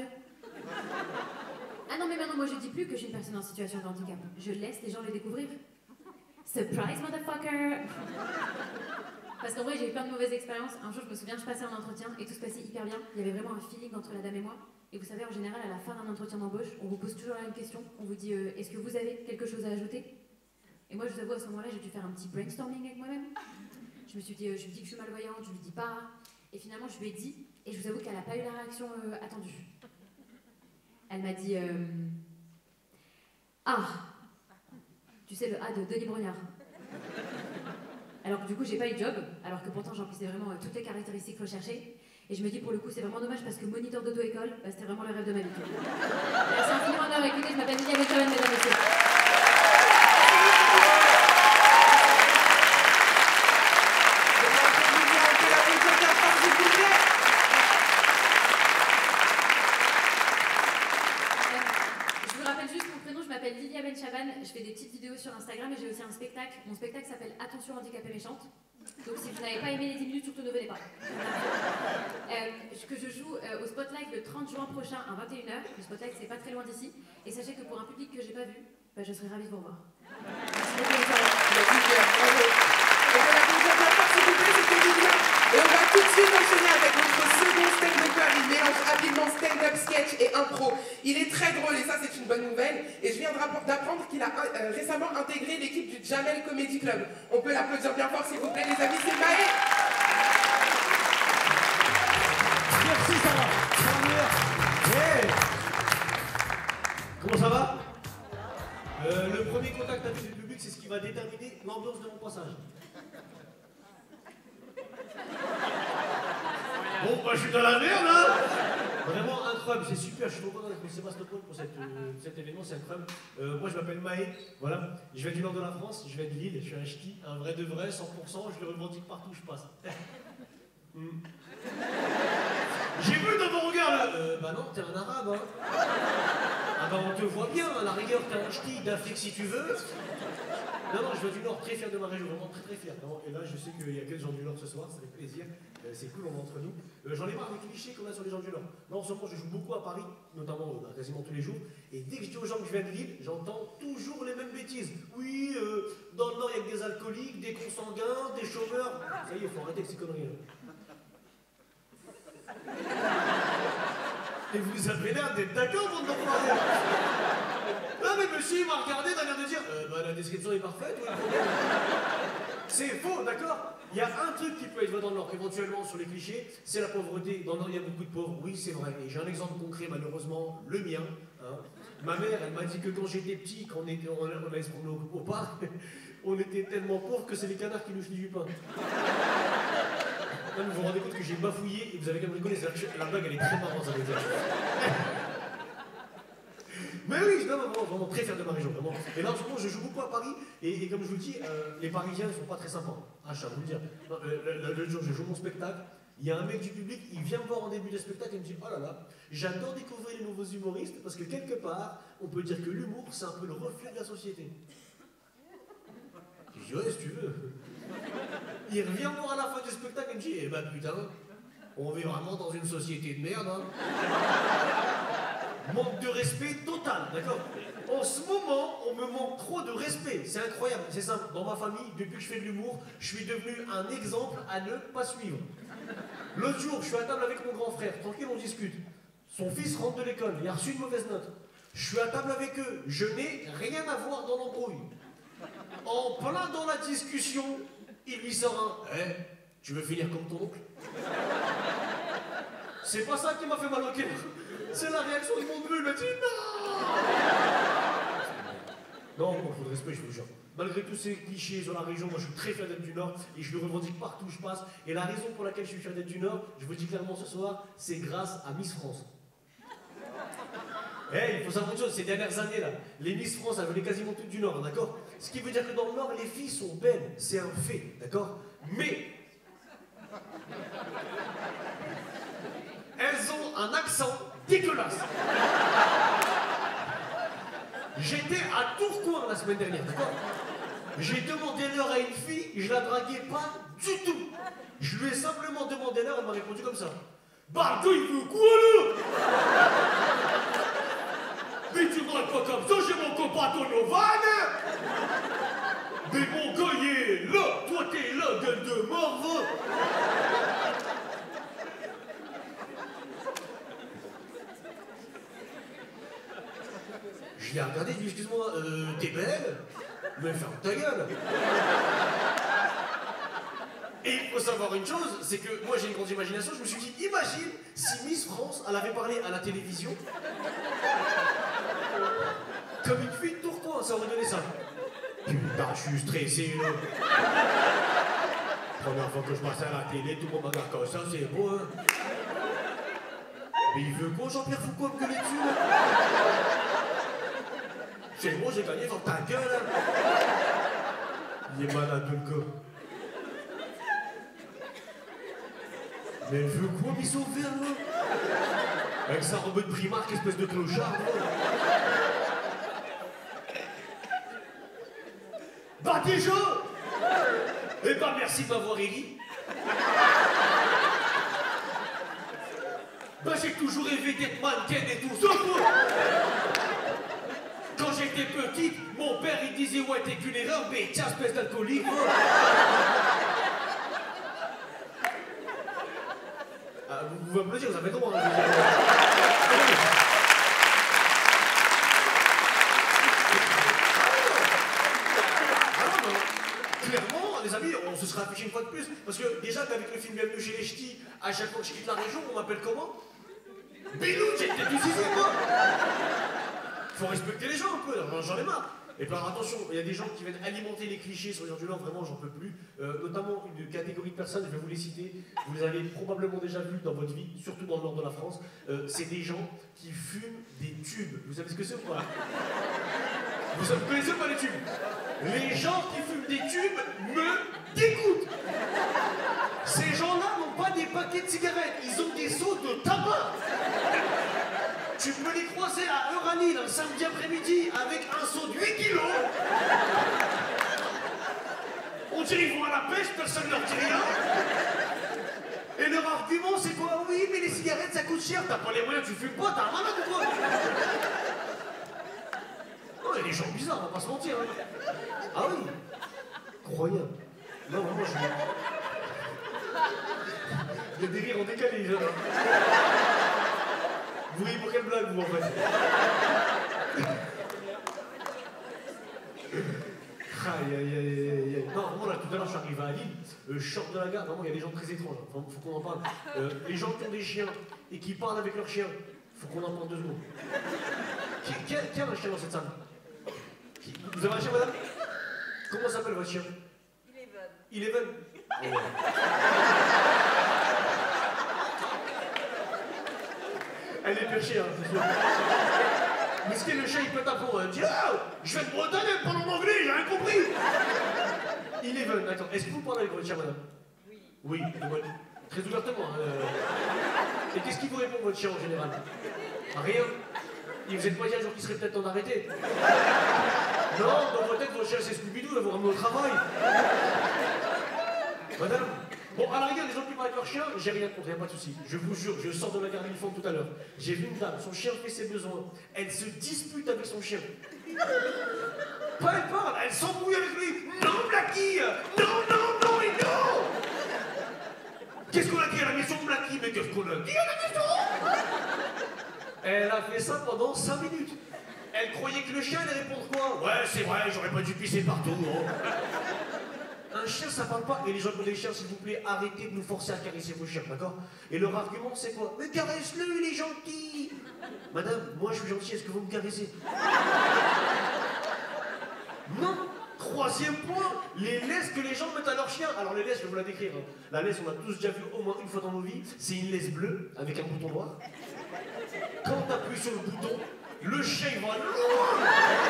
[SPEAKER 13] Ah non, mais maintenant, moi, je dis plus que je suis une personne en situation de handicap. Je laisse les gens le découvrir. Surprise, motherfucker! Parce qu'en vrai, j'ai eu plein de mauvaises expériences. Un jour, je me souviens, je passais un entretien et tout se passait hyper bien. Il y avait vraiment un feeling entre la dame et moi. Et vous savez, en général, à la fin d'un entretien d'embauche, on vous pose toujours la même question. On vous dit, est-ce que vous avez quelque chose à ajouter? Et moi, je vous avoue, à ce moment-là, j'ai dû faire un petit brainstorming avec moi-même. Je me suis dit, je lui dis que je suis malvoyante, je lui dis pas. Et finalement, je lui ai dit, et je vous avoue qu'elle n'a pas eu la réaction attendue. Elle m'a dit, ah, tu sais, le A de Denis Brognard. Alors que du coup, j'ai pas eu de job, alors que pourtant, j'emplissais vraiment toutes les caractéristiques recherchées. Et je me dis, pour le coup, c'est vraiment dommage parce que moniteur d'auto-école, bah, c'était vraiment le rêve de ma vie. Merci infiniment d'avoir écouté, je m'appelle Lilia Benchavan, mesdames et messieurs. Je fais des petites vidéos sur Instagram et j'ai aussi un spectacle. Mon spectacle s'appelle Attention handicapée méchante. Donc si vous n'avez pas aimé les 10 minutes, surtout ne venez pas. Que je joue au Spotlight le 30 juin prochain à 21h. Le Spotlight, c'est pas très loin d'ici. Et sachez que pour un public que j'ai pas vu, bah, je serais ravie de vous revoir.
[SPEAKER 1] Et on va tout de suite enchaîner avec notre second stand-upper. Il mélange habilement stand-up, sketch et impro. Il est très drôle et ça c'est une bonne nouvelle. Et je viens d'apprendre qu'il a récemment intégré l'équipe du Jamel Comedy Club. On peut l'applaudir bien fort s'il vous plaît les amis, c'est Maë.
[SPEAKER 14] Merci Sarah. Hey. Comment ça va? Le premier contact avec le public, c'est ce qui va déterminer l'ambiance de mon passage. Bon, bah je suis dans la merde, hein. Vraiment incroyable, c'est super, je suis content d'être au Sébastopol pour cet événement, c'est incroyable. Moi je m'appelle Maë, voilà, je viens du nord de la France, je viens de Lille, je suis un ch'ti, un vrai de vrai, 100%, je le revendique partout où je passe. J'ai vu dans mon regard là, bah non, t'es un arabe, hein. Ah bah on te voit bien, à la rigueur t'es un ch'ti d'Afrique si tu veux. Non, non, je viens du Nord, très fier de ma région, vraiment très très fier. Vraiment. Et là, je sais qu'il y a que des gens du Nord ce soir, ça fait plaisir. C'est cool, on est entre nous. J'en ai marre des clichés qu'on a sur les gens du Nord. Là, en ce moment, je joue beaucoup à Paris, notamment quasiment tous les jours. Et dès que je dis aux gens que je viens de Lille, j'entends toujours les mêmes bêtises. Oui, dans le Nord, il y a que des alcooliques, des consanguins, des chômeurs. Ça y est, il faut arrêter avec ces conneries. Et vous avez l'air d'être d'accord, bande d'enfoirés. Non mais monsieur il m'a regardé, il a l'air de dire bah la description est parfaite, oui, le problème. C'est faux, d'accord? Il y a un truc qui peut être vrai dans le Nord, éventuellement sur les clichés, c'est la pauvreté. Dans le Nord il y a beaucoup de pauvres, oui c'est vrai. Et j'ai un exemple concret malheureusement, le mien. Hein. Ma mère elle m'a dit que quand j'étais petit, quand on allait se promener au parc, on était tellement pauvres que c'est les canards qui nous filent du pain. Là, vous vous rendez compte que j'ai bafouillé et vous avez quand même rigolé, la blague elle est très marrante, ça veut dire. Mais oui, je suis vraiment très fier de ma région, vraiment. Et là, en ce moment, je joue beaucoup à Paris, et comme je vous le dis, les Parisiens, ils sont pas très sympas. Ah, je tiens à vous le dire. Non, le jour, je joue mon spectacle, il y a un mec du public, il vient me voir en début de spectacle et me dit « Oh là là, j'adore découvrir les nouveaux humoristes, parce que quelque part, on peut dire que l'humour, c'est un peu le reflet de la société. » Je dis « Ouais, si tu veux. » Il revient me voir à la fin du spectacle et me dit « Eh ben putain, on vit vraiment dans une société de merde, hein. » Manque de respect total, d'accord? En ce moment, on me manque trop de respect. C'est incroyable, c'est simple. Dans ma famille, depuis que je fais de l'humour, je suis devenu un exemple à ne pas suivre. L'autre jour, je suis à table avec mon grand frère, tranquille, on discute. Son fils rentre de l'école, il a reçu une mauvaise note. Je suis à table avec eux, je n'ai rien à voir dans l'embrouille. En plein dans la discussion, il lui sort un « Eh, tu veux finir comme ton oncle ?» C'est pas ça qui m'a fait mal au cœur. C'est la réaction de mon neveu, il m'a dit non. Non, manque de respect, je vous jure. Malgré tous ces clichés sur la région, moi je suis très fier d'être du Nord et je le revendique partout où je passe. Et la raison pour laquelle je suis fier d'être du Nord, je vous le dis clairement ce soir, c'est grâce à Miss France. Il faut savoir une chose, ces dernières années là, les Miss France, elles venaient quasiment toutes du Nord, d'accord? Ce qui veut dire que dans le Nord, les filles sont belles, c'est un fait, d'accord? Mais elles ont un accent dégueulasse. J'étais à Tourcoing la semaine dernière, d'accord? J'ai demandé l'heure à une fille, je la draguais pas du tout. Je lui ai simplement demandé l'heure, elle m'a répondu comme ça. Bardo, il veut quoi là? Mais tu dragues pas comme ça, j'ai mon copain Donovan. Mais mon gars, il est là, toi t'es là, gueule de morve. Je l'ai regardé, je lui ai dit, excuse-moi, t'es belle? Mais ferme ta gueule. Et il faut savoir une chose, c'est que moi j'ai une grande imagination, je me suis dit, imagine si Miss France, elle avait parlé à la télévision, comme une fille de Tourcoing, ça aurait donné ça. Putain, je suis stressé là. Première fois que je passe à la télé, tout le monde me regarde comme ça, c'est beau, hein. Mais il veut quoi, Jean-Pierre Foucault, me gueuler dessus, là? C'est bon, j'ai gagné, dans ta gueule, hein. Il est malade, le gars. Mais elle veut quoi, Miss Vert, là? Avec sa robe de Primark, espèce de clochard, là. Bah déjà! Eh ben merci de m'avoir élu. Bah j'ai toujours rêvé d'être mannequin et tout ça, quoi. Quand j'étais petite, mon père il disait ouais t'es qu'une erreur, mais tiens espèce d'alcoolique. Vous pouvez me le dire, vous avez le droit. Clairement, les amis, on se sera affiché une fois de plus. Parce que déjà, avec le film Bienvenue chez les Ch'tis, à chaque fois que je quitte la région, on m'appelle comment? Bilou, j'étais du sixième, quoi. Faut respecter les gens un peu, j'en ai marre. Et puis alors attention, il y a des gens qui viennent alimenter les clichés sur les gens du Nord, vraiment j'en peux plus. Notamment une catégorie de personnes, je vais vous les citer, vous les avez probablement déjà vues dans votre vie, surtout dans le nord de la France. C'est des gens qui fument des tubes. Vous savez ce que c'est ou pas? Vous connaissez ou pas les tubes? Les gens qui fument des tubes me dégoûtent. Ces gens-là n'ont pas des paquets de cigarettes, ils ont des seaux de tabac. Tu peux les croiser à Euralil un samedi après-midi avec un seau de 8 kilos. On dirait qu'ils vont à la pêche, personne ne leur dit rien. Et leur argument c'est quoi? Oui, mais les cigarettes ça coûte cher, t'as pas les moyens, tu fumes pas, t'as un malade ou quoi? Non, il y a des gens bizarres, on va pas se mentir. Hein. Ah oui, incroyable. Non, vraiment, il y a des rires en décalé, les gens. Vous riez pour quelle blague, vous, en fait? Aïe, aïe, aïe, aïe. Non, vraiment, là, tout à l'heure, je suis arrivé à Lille, je sors de la gare, vraiment, il y a des gens très étranges, faut qu'on en parle. Les gens qui ont des chiens et qui parlent avec leurs chiens, faut qu'on en parle 2 secondes. Qui a un chien dans cette salle? Vous avez un chien, madame? Comment s'appelle votre chien? Il est Eleven. Oh. Elle est perchée, hein, c'est sûr. Mais ce qui est le chien, il pète un plomb. Il me dit ah, je vais de Bretagne, elle parle en anglais, j'ai rien compris. Il est veut, d'accord. Est-ce que vous parlez avec votre chien, madame? Oui. Oui, très ouvertement. Et qu'est-ce qu'il vous répond, votre chien, en général? Rien. Et vous êtes pas dit un jour qu'il serait peut-être temps d'arrêter? Non, dans votre tête, votre chien, c'est Scooby-Doo, va vous ramener au travail. Madame, bon, à la rigueur, les gens qui parlent avec leur chien, j'ai rien contre, y'a pas de souci. Je vous jure, je sors de la gare d'Ilfond tout à l'heure. J'ai vu une dame, son chien fait ses besoins. Elle se dispute avec son chien. Pas elle parle, elle s'embrouille avec lui. Non, Blackie! Non, non, non et non! Qu'est-ce qu'on a dit à la maison, Blackie? Mais qu'est-ce qu'on a dit à la maison? Elle a fait ça pendant 5 minutes. Elle croyait que le chien allait répondre quoi? Ouais, c'est vrai, j'aurais pas dû pisser partout. Hein. Un chien, ça parle pas. Et les gens qui ont des chiens, s'il vous plaît, arrêtez de nous forcer à caresser vos chiens, d'accord? Et leur argument, c'est quoi? Mais caresse-le, il est gentil. Madame, moi je suis gentil, est-ce que vous me caressez? Non. Troisième point, les laisses que les gens mettent à leurs chiens. Alors les laisses, je vais vous la décrire. Hein. La laisse, on a tous déjà vu au moins une fois dans nos vies. C'est une laisse bleue avec un bouton noir. Quand tu appuies sur le bouton, le chien il va loin.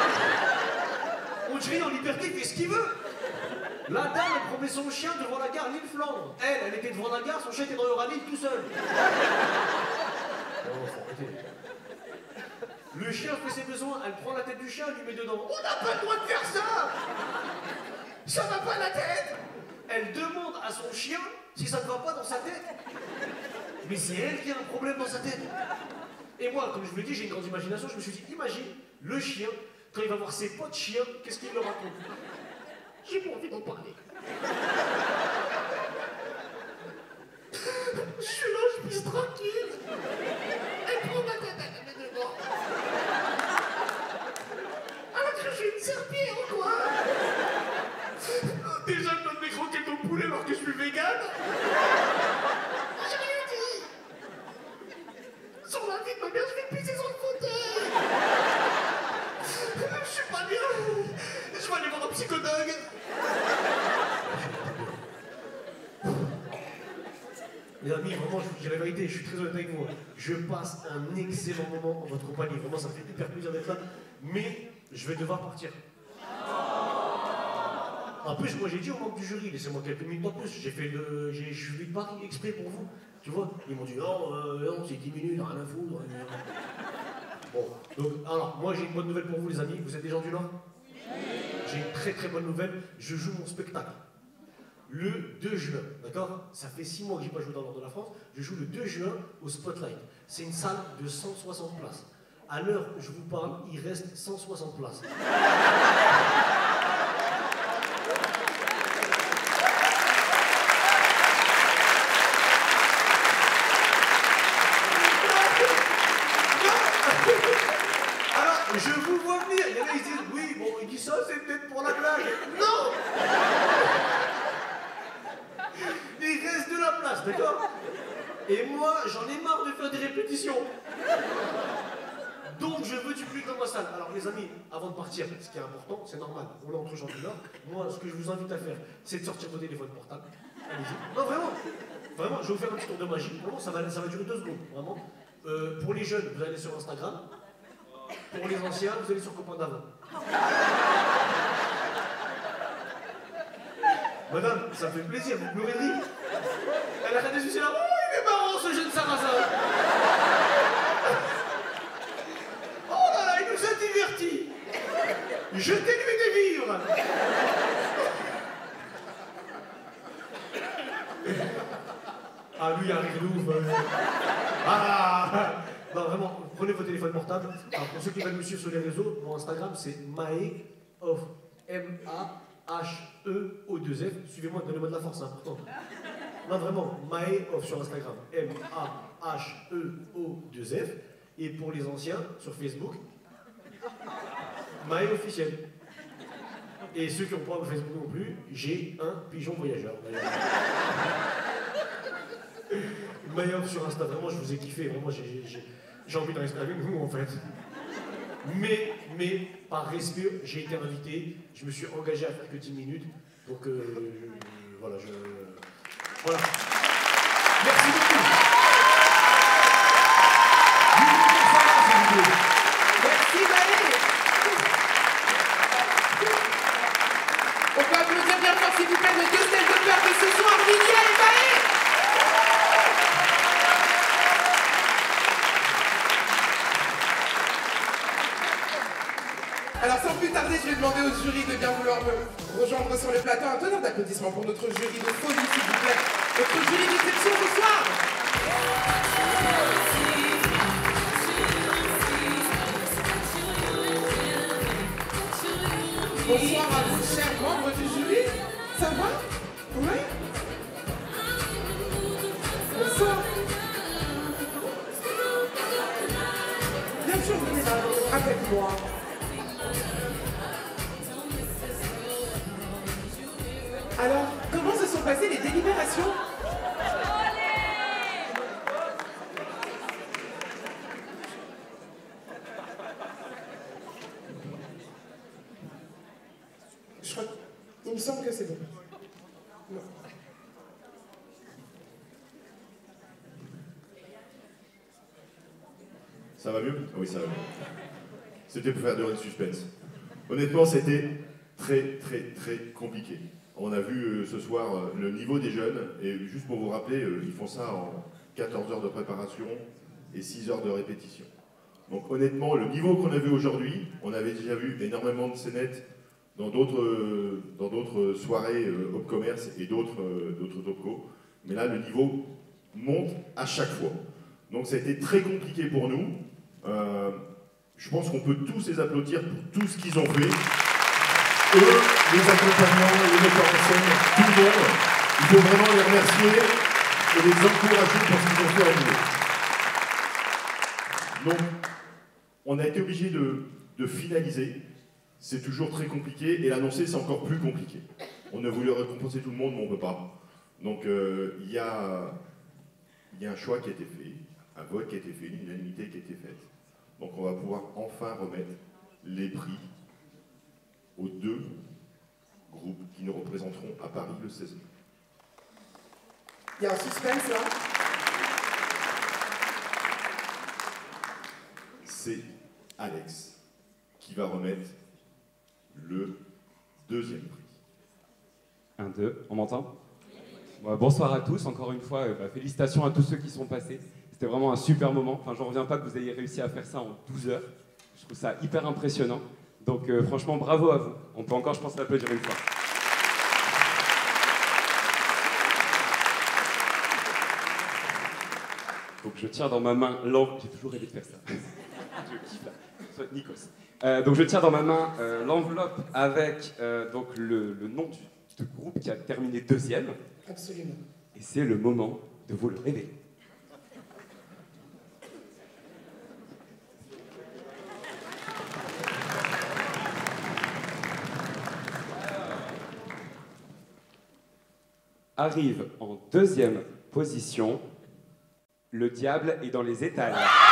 [SPEAKER 14] On dirait en liberté, il fait ce qu'il veut. La dame, elle promenait son chien devant la gare Lille-Flandre. Elle était devant la gare, son chien était dans le rallye tout seul. Oh, faut arrêter. Le chien fait ses besoins, elle prend la tête du chien, elle lui met dedans. On n'a pas le droit de faire ça! Ça va pas la tête! Elle demande à son chien si ça ne va pas dans sa tête. Mais c'est elle qui a un problème dans sa tête. Et moi, comme je vous l'ai dit, j'ai une grande imagination, je me suis dit, imagine, le chien, quand il va voir ses potes chiens, qu'est-ce qu'il leur raconte? J'ai pas envie d'en parler. Je suis là, je pisse tranquille. Elle prend ma tête, elle la met devant. Alors que je suis une serpillère ou quoi? Déjà, je donne mes croquettes au poulet alors que je suis végane. J'ai rien dit. Sur la vie de ma mère, je vais pisser sur le fauteuil. Je suis pas bien. Je vais aller voir un psychologue. Les amis, vraiment, je vous dis la vérité, je suis très honnête avec vous. Je passe un excellent moment en votre compagnie. Vraiment, ça me fait hyper plaisir d'être là. Mais je vais devoir partir. En plus, moi j'ai dit au membre du jury, laissez-moi quelques minutes en plus. Je suis venu de Paris exprès pour vous. Tu vois, ils m'ont dit non, non, c'est 10 minutes, rien à foutre. Bon, donc, alors, moi j'ai une bonne nouvelle pour vous, les amis. Vous êtes des gens du Nord? J'ai une très très bonne nouvelle. Je joue mon spectacle le 2 juin, d'accord? Ça fait 6 mois que j'ai pas joué dans le Nord de la France. Je joue le 2 juin au Spotlight. C'est une salle de 160 places. À l'heure où je vous parle, il reste 160 places. Je vous vois venir, il y en a qui disent oui, bon, il dit ça, c'est peut-être pour la blague. Non! Il reste de la place, d'accord? Et moi, j'en ai marre de faire des répétitions. Donc, je veux du public dans ma salle. Alors, les amis, avant de partir, ce qui est important, c'est normal, on est entre gens du Nord. Moi, ce que je vous invite à faire, c'est de sortir vos téléphones portables. Allez-y. Non, vraiment. Vraiment, je vais vous faire un petit tour de magie. Vraiment, ça va durer 2 secondes. Vraiment. Pour les jeunes, vous allez sur Instagram. Pour les anciens, vous allez sur Copain d'avant. Madame, ça me fait plaisir, vous pleurez de rire. Elle arrête de sucer là. Oh, il est marrant ce jeune sarrasin. Oh là là, il nous a divertis. Jetez-lui des vivres. Ah, lui, il a un rire de ouf. Ah. Non, vraiment, prenez vos téléphones portables. Alors, pour ceux qui veulent me suivre sur les réseaux, mon Instagram, c'est Maheof. M-A-H-E-O-2-F. Suivez-moi, donnez-moi de la force, c'est important. Non, vraiment, Maheof sur Instagram. M-A-H-E-O-2-F. Et pour les anciens, sur Facebook, Mahe officiel. Et ceux qui n'ont pas Facebook non plus, j'ai un pigeon voyageur. Maheof sur Insta, vraiment, je vous ai kiffé. Vraiment, j'ai envie de rester avec vous, en fait. Mais, par respect, j'ai été invité. Je me suis engagé à faire que 10 minutes. Donc, voilà, Voilà. Merci beaucoup. Merci.
[SPEAKER 1] rejoindre sur le plateau un tonnerre d'applaudissements pour notre jury de folie, s'il vous plaît. Notre jury d'exception ce soir. Bonsoir à vous, chers membres du jury. Ça va? Oui? Bonsoir. Bien sûr, venez là, avec moi. Alors, comment se sont passées les délibérations? Je crois... Il me semble que c'est bon. Non.
[SPEAKER 15] Ça va mieux? Oui, ça va mieux. C'était pour faire durer le suspense. Honnêtement, c'était très compliqué. On a vu ce soir le niveau des jeunes, et juste pour vous rappeler, ils font ça en 14 heures de préparation et 6 heures de répétition. Donc honnêtement, le niveau qu'on a vu aujourd'hui, on avait déjà vu énormément de scénettes dans d'autres soirées Hop Commerce et d'autres topco, mais là le niveau monte à chaque fois. Donc ça a été très compliqué pour nous. Je pense qu'on peut tous les applaudir pour tout ce qu'ils ont fait. Eux, les accompagnants, les metteurs en scène, tout le monde. Il faut vraiment les remercier et les encourager pour ce qu'ils ont fait à nous. Donc, on a été obligé de finaliser. C'est toujours très compliqué et l'annoncer, c'est encore plus compliqué. On a voulu récompenser tout le monde, mais on ne peut pas. Donc, il y a un choix qui a été fait, un vote qui a été fait, une unanimité qui a été faite. Donc, on va pouvoir enfin remettre les prix aux 2 groupes qui nous représenteront à Paris le 16 mai.
[SPEAKER 1] Il y a un suspense là.
[SPEAKER 15] C'est Alex qui va remettre le 2e prix.
[SPEAKER 17] 1, 2, on m'entend? Bonsoir à tous, encore une fois, félicitations à tous ceux qui sont passés. C'était vraiment un super moment. Enfin, j'en reviens pas que vous ayez réussi à faire ça en 12 heures. Je trouve ça hyper impressionnant. Donc franchement, bravo à vous. On peut encore, je pense, l'applaudir une fois. Donc je tiens dans ma main l'enveloppe. J'ai toujours rêvé de faire ça. Je kiffe là. Nikos. Donc je tiens dans ma main l'enveloppe avec donc le nom du groupe qui a terminé 2e.
[SPEAKER 1] Absolument.
[SPEAKER 17] Et c'est le moment de vous le révéler. Arrive en 2e position, Le Diable est dans les étals.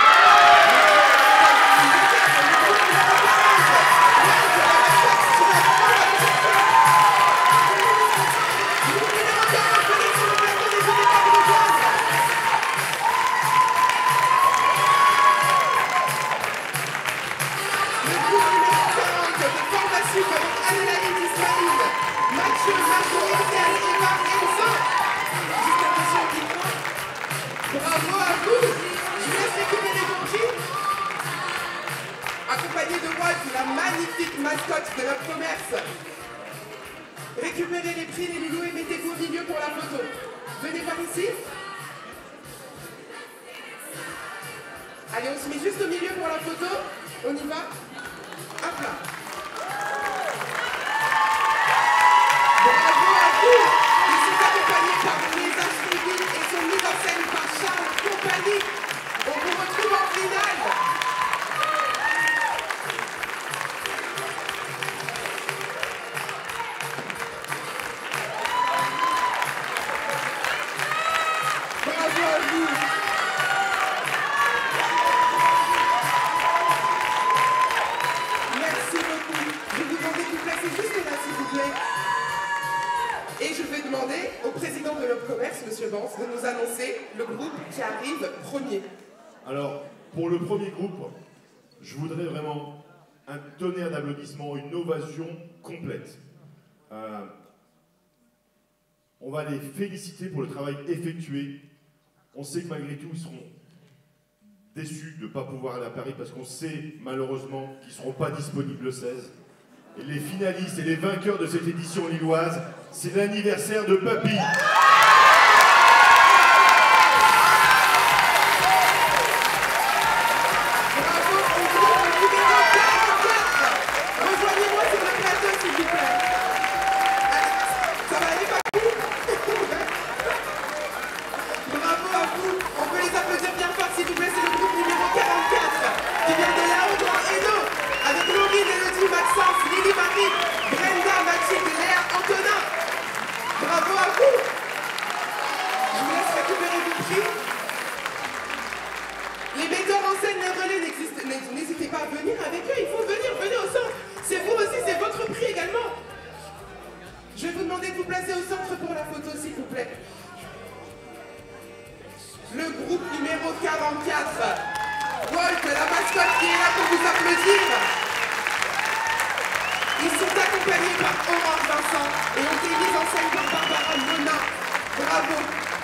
[SPEAKER 1] Bravo à vous! Je vous laisse récupérer vos prix. Accompagné de Walt, la magnifique mascotte de notre commerce. Récupérez les prix, les loulous, et mettez-vous au milieu pour la photo. Venez par ici. Allez, on se met juste au milieu pour la photo. On y va. Hop là. Bravo à vous! Ils sont accompagnés par Lisa Stevie et son mise en scène par Charles Compagnie. On vous retrouve en finale. Bravo à vous! Merci beaucoup. Je vais vous demander de vous placer juste là, s'il vous plaît. Et je vais demander au président de l'Op Commerce, M. Bance, de nous annoncer le groupe qui arrive premier.
[SPEAKER 15] Alors, pour le premier groupe, je voudrais vraiment un tonnerre d'applaudissements, une ovation complète. On va les féliciter pour le travail effectué. On sait que malgré tout, ils seront déçus de ne pas pouvoir aller à Paris parce qu'on sait malheureusement qu'ils ne seront pas disponibles le 16. Et les finalistes et les vainqueurs de cette édition lilloise, c'est l'anniversaire de Papy.
[SPEAKER 1] Rejoignez-moi sur le plateau, s'il vous plaît. Ça va aller, Papy? Bravo à vous. On peut les applaudir bien fort, s'il vous plaît. C'est le groupe numéro 44 qui vient de là au Grand Hainaut, avec Laurine, Elodie, Maxence, Lily, Marie, Brenda, Mathilde, Léa, Antonin. Bravo à vous. Je vous laisse récupérer vos prix. Les metteurs en scène, les relais, n'hésitez pas à venir avec eux. Il faut venir, venez au centre. C'est vous aussi, c'est votre prix également. Je vais vous demander de vous placer au centre pour la photo, s'il vous plaît. Le groupe numéro 44. Walt, la mascotte qui est là pour vous applaudir. Ils sont accompagnés par Aurore Vincent et ont été mis en scène par Barbara Mona. Bravo.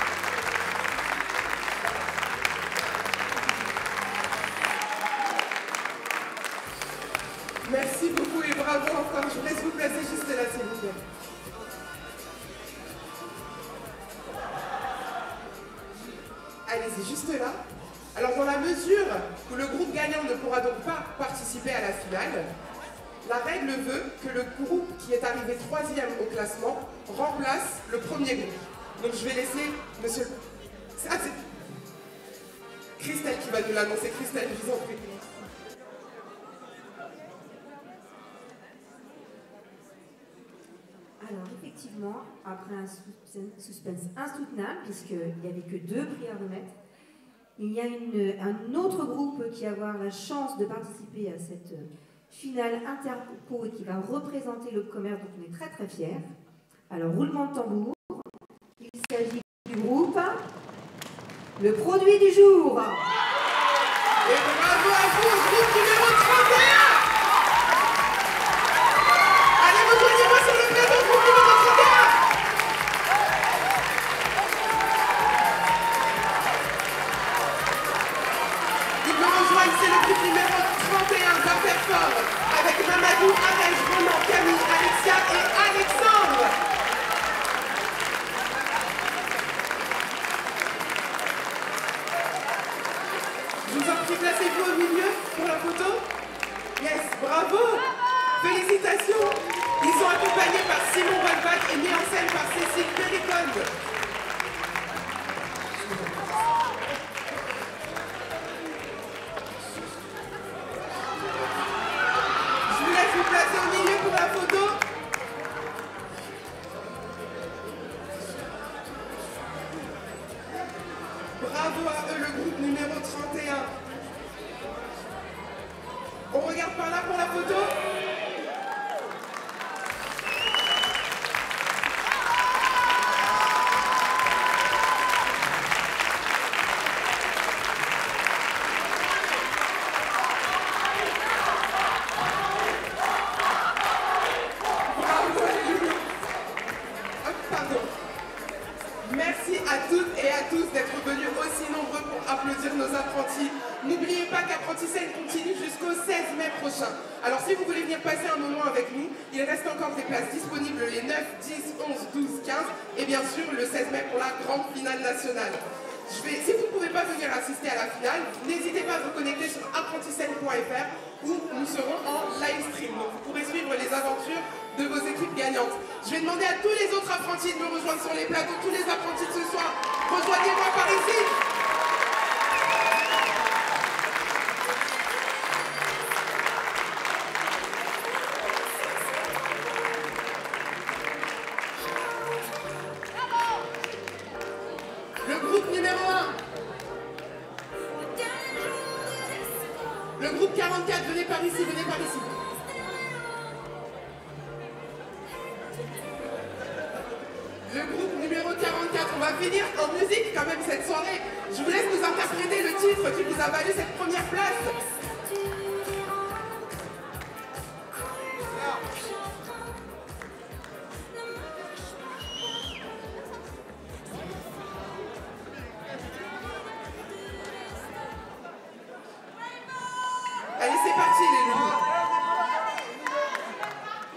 [SPEAKER 1] Merci beaucoup et bravo encore. Je vous laisse vous placer juste là, s'il vous plaît. Allez-y, juste là. Alors, dans la mesure où le groupe gagnant ne pourra donc pas participer à la finale, la règle veut que le groupe qui est arrivé 3e au classement remplace le premier groupe. Donc, je vais laisser monsieur... Ah, c'est Christelle qui va nous l'annoncer. Christelle, je vous en prie.
[SPEAKER 18] Alors effectivement, après un suspense insoutenable, puisqu'il n'y avait que 2 prix à remettre, il y a un autre groupe qui va avoir la chance de participer à cette finale interco et qui va représenter le commerce dont on est très très fiers. Alors roulement de tambour, il s'agit du groupe Le Produit du Jour.
[SPEAKER 1] Et bravo à vous, groupe numéro 31. Allez, rejoignez-moi sur le plateau, groupe numéro 31. Ils me rejoignent, c'est le groupe numéro 31 d'Interfort, avec Mamadou, Arège, Ronan, Camille, Alexia et Alexandre. Je vous en prie, placez-vous au milieu pour la photo. Yes, bravo. Félicitations. Ils sont accompagnés par Simon Walbach et mis en scène par Cécile Périconde. Je vous laisse vous placer au milieu pour la photo. Bravo à eux, le groupe numéro 31. On regarde par là pour la photo. Bravo, Lulu. Hop, pardon. Merci à toutes et à tous d'être venus aussi nombreux pour applaudir nos apprentis. N'oubliez pas qu'Apprenti-Scène continue jusqu'au 16 mai prochain. Alors si vous voulez venir passer un moment avec nous, il reste encore des places disponibles les 9, 10, 11, 12, 15 et bien sûr le 16 mai pour la grande finale nationale. Si vous ne pouvez pas venir assister à la finale, n'hésitez pas à vous connecter sur apprentisscène.fr où nous serons en live stream. Donc vous pourrez suivre les aventures de vos équipes gagnantes. Je vais demander à tous les autres apprentis de me rejoindre sur les plateaux, tous les apprentis de ce soir. Rejoignez-moi par ici. Le groupe numéro 1. Le groupe 44, venez par ici, venez par ici. Le groupe numéro 44, on va finir en musique quand même cette soirée. Je vous laisse nous interpréter le titre qui vous a valu cette première place. Allez, c'est parti les loups.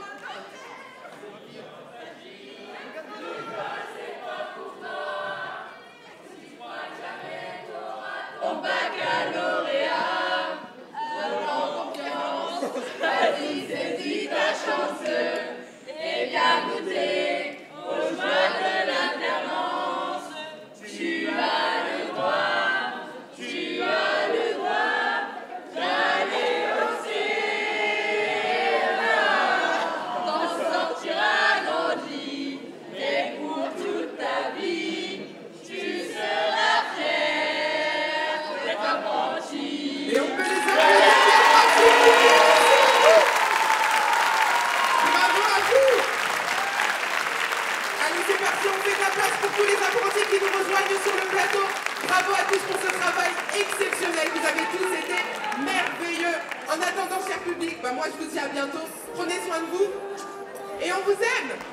[SPEAKER 1] de vous. Et on vous aime.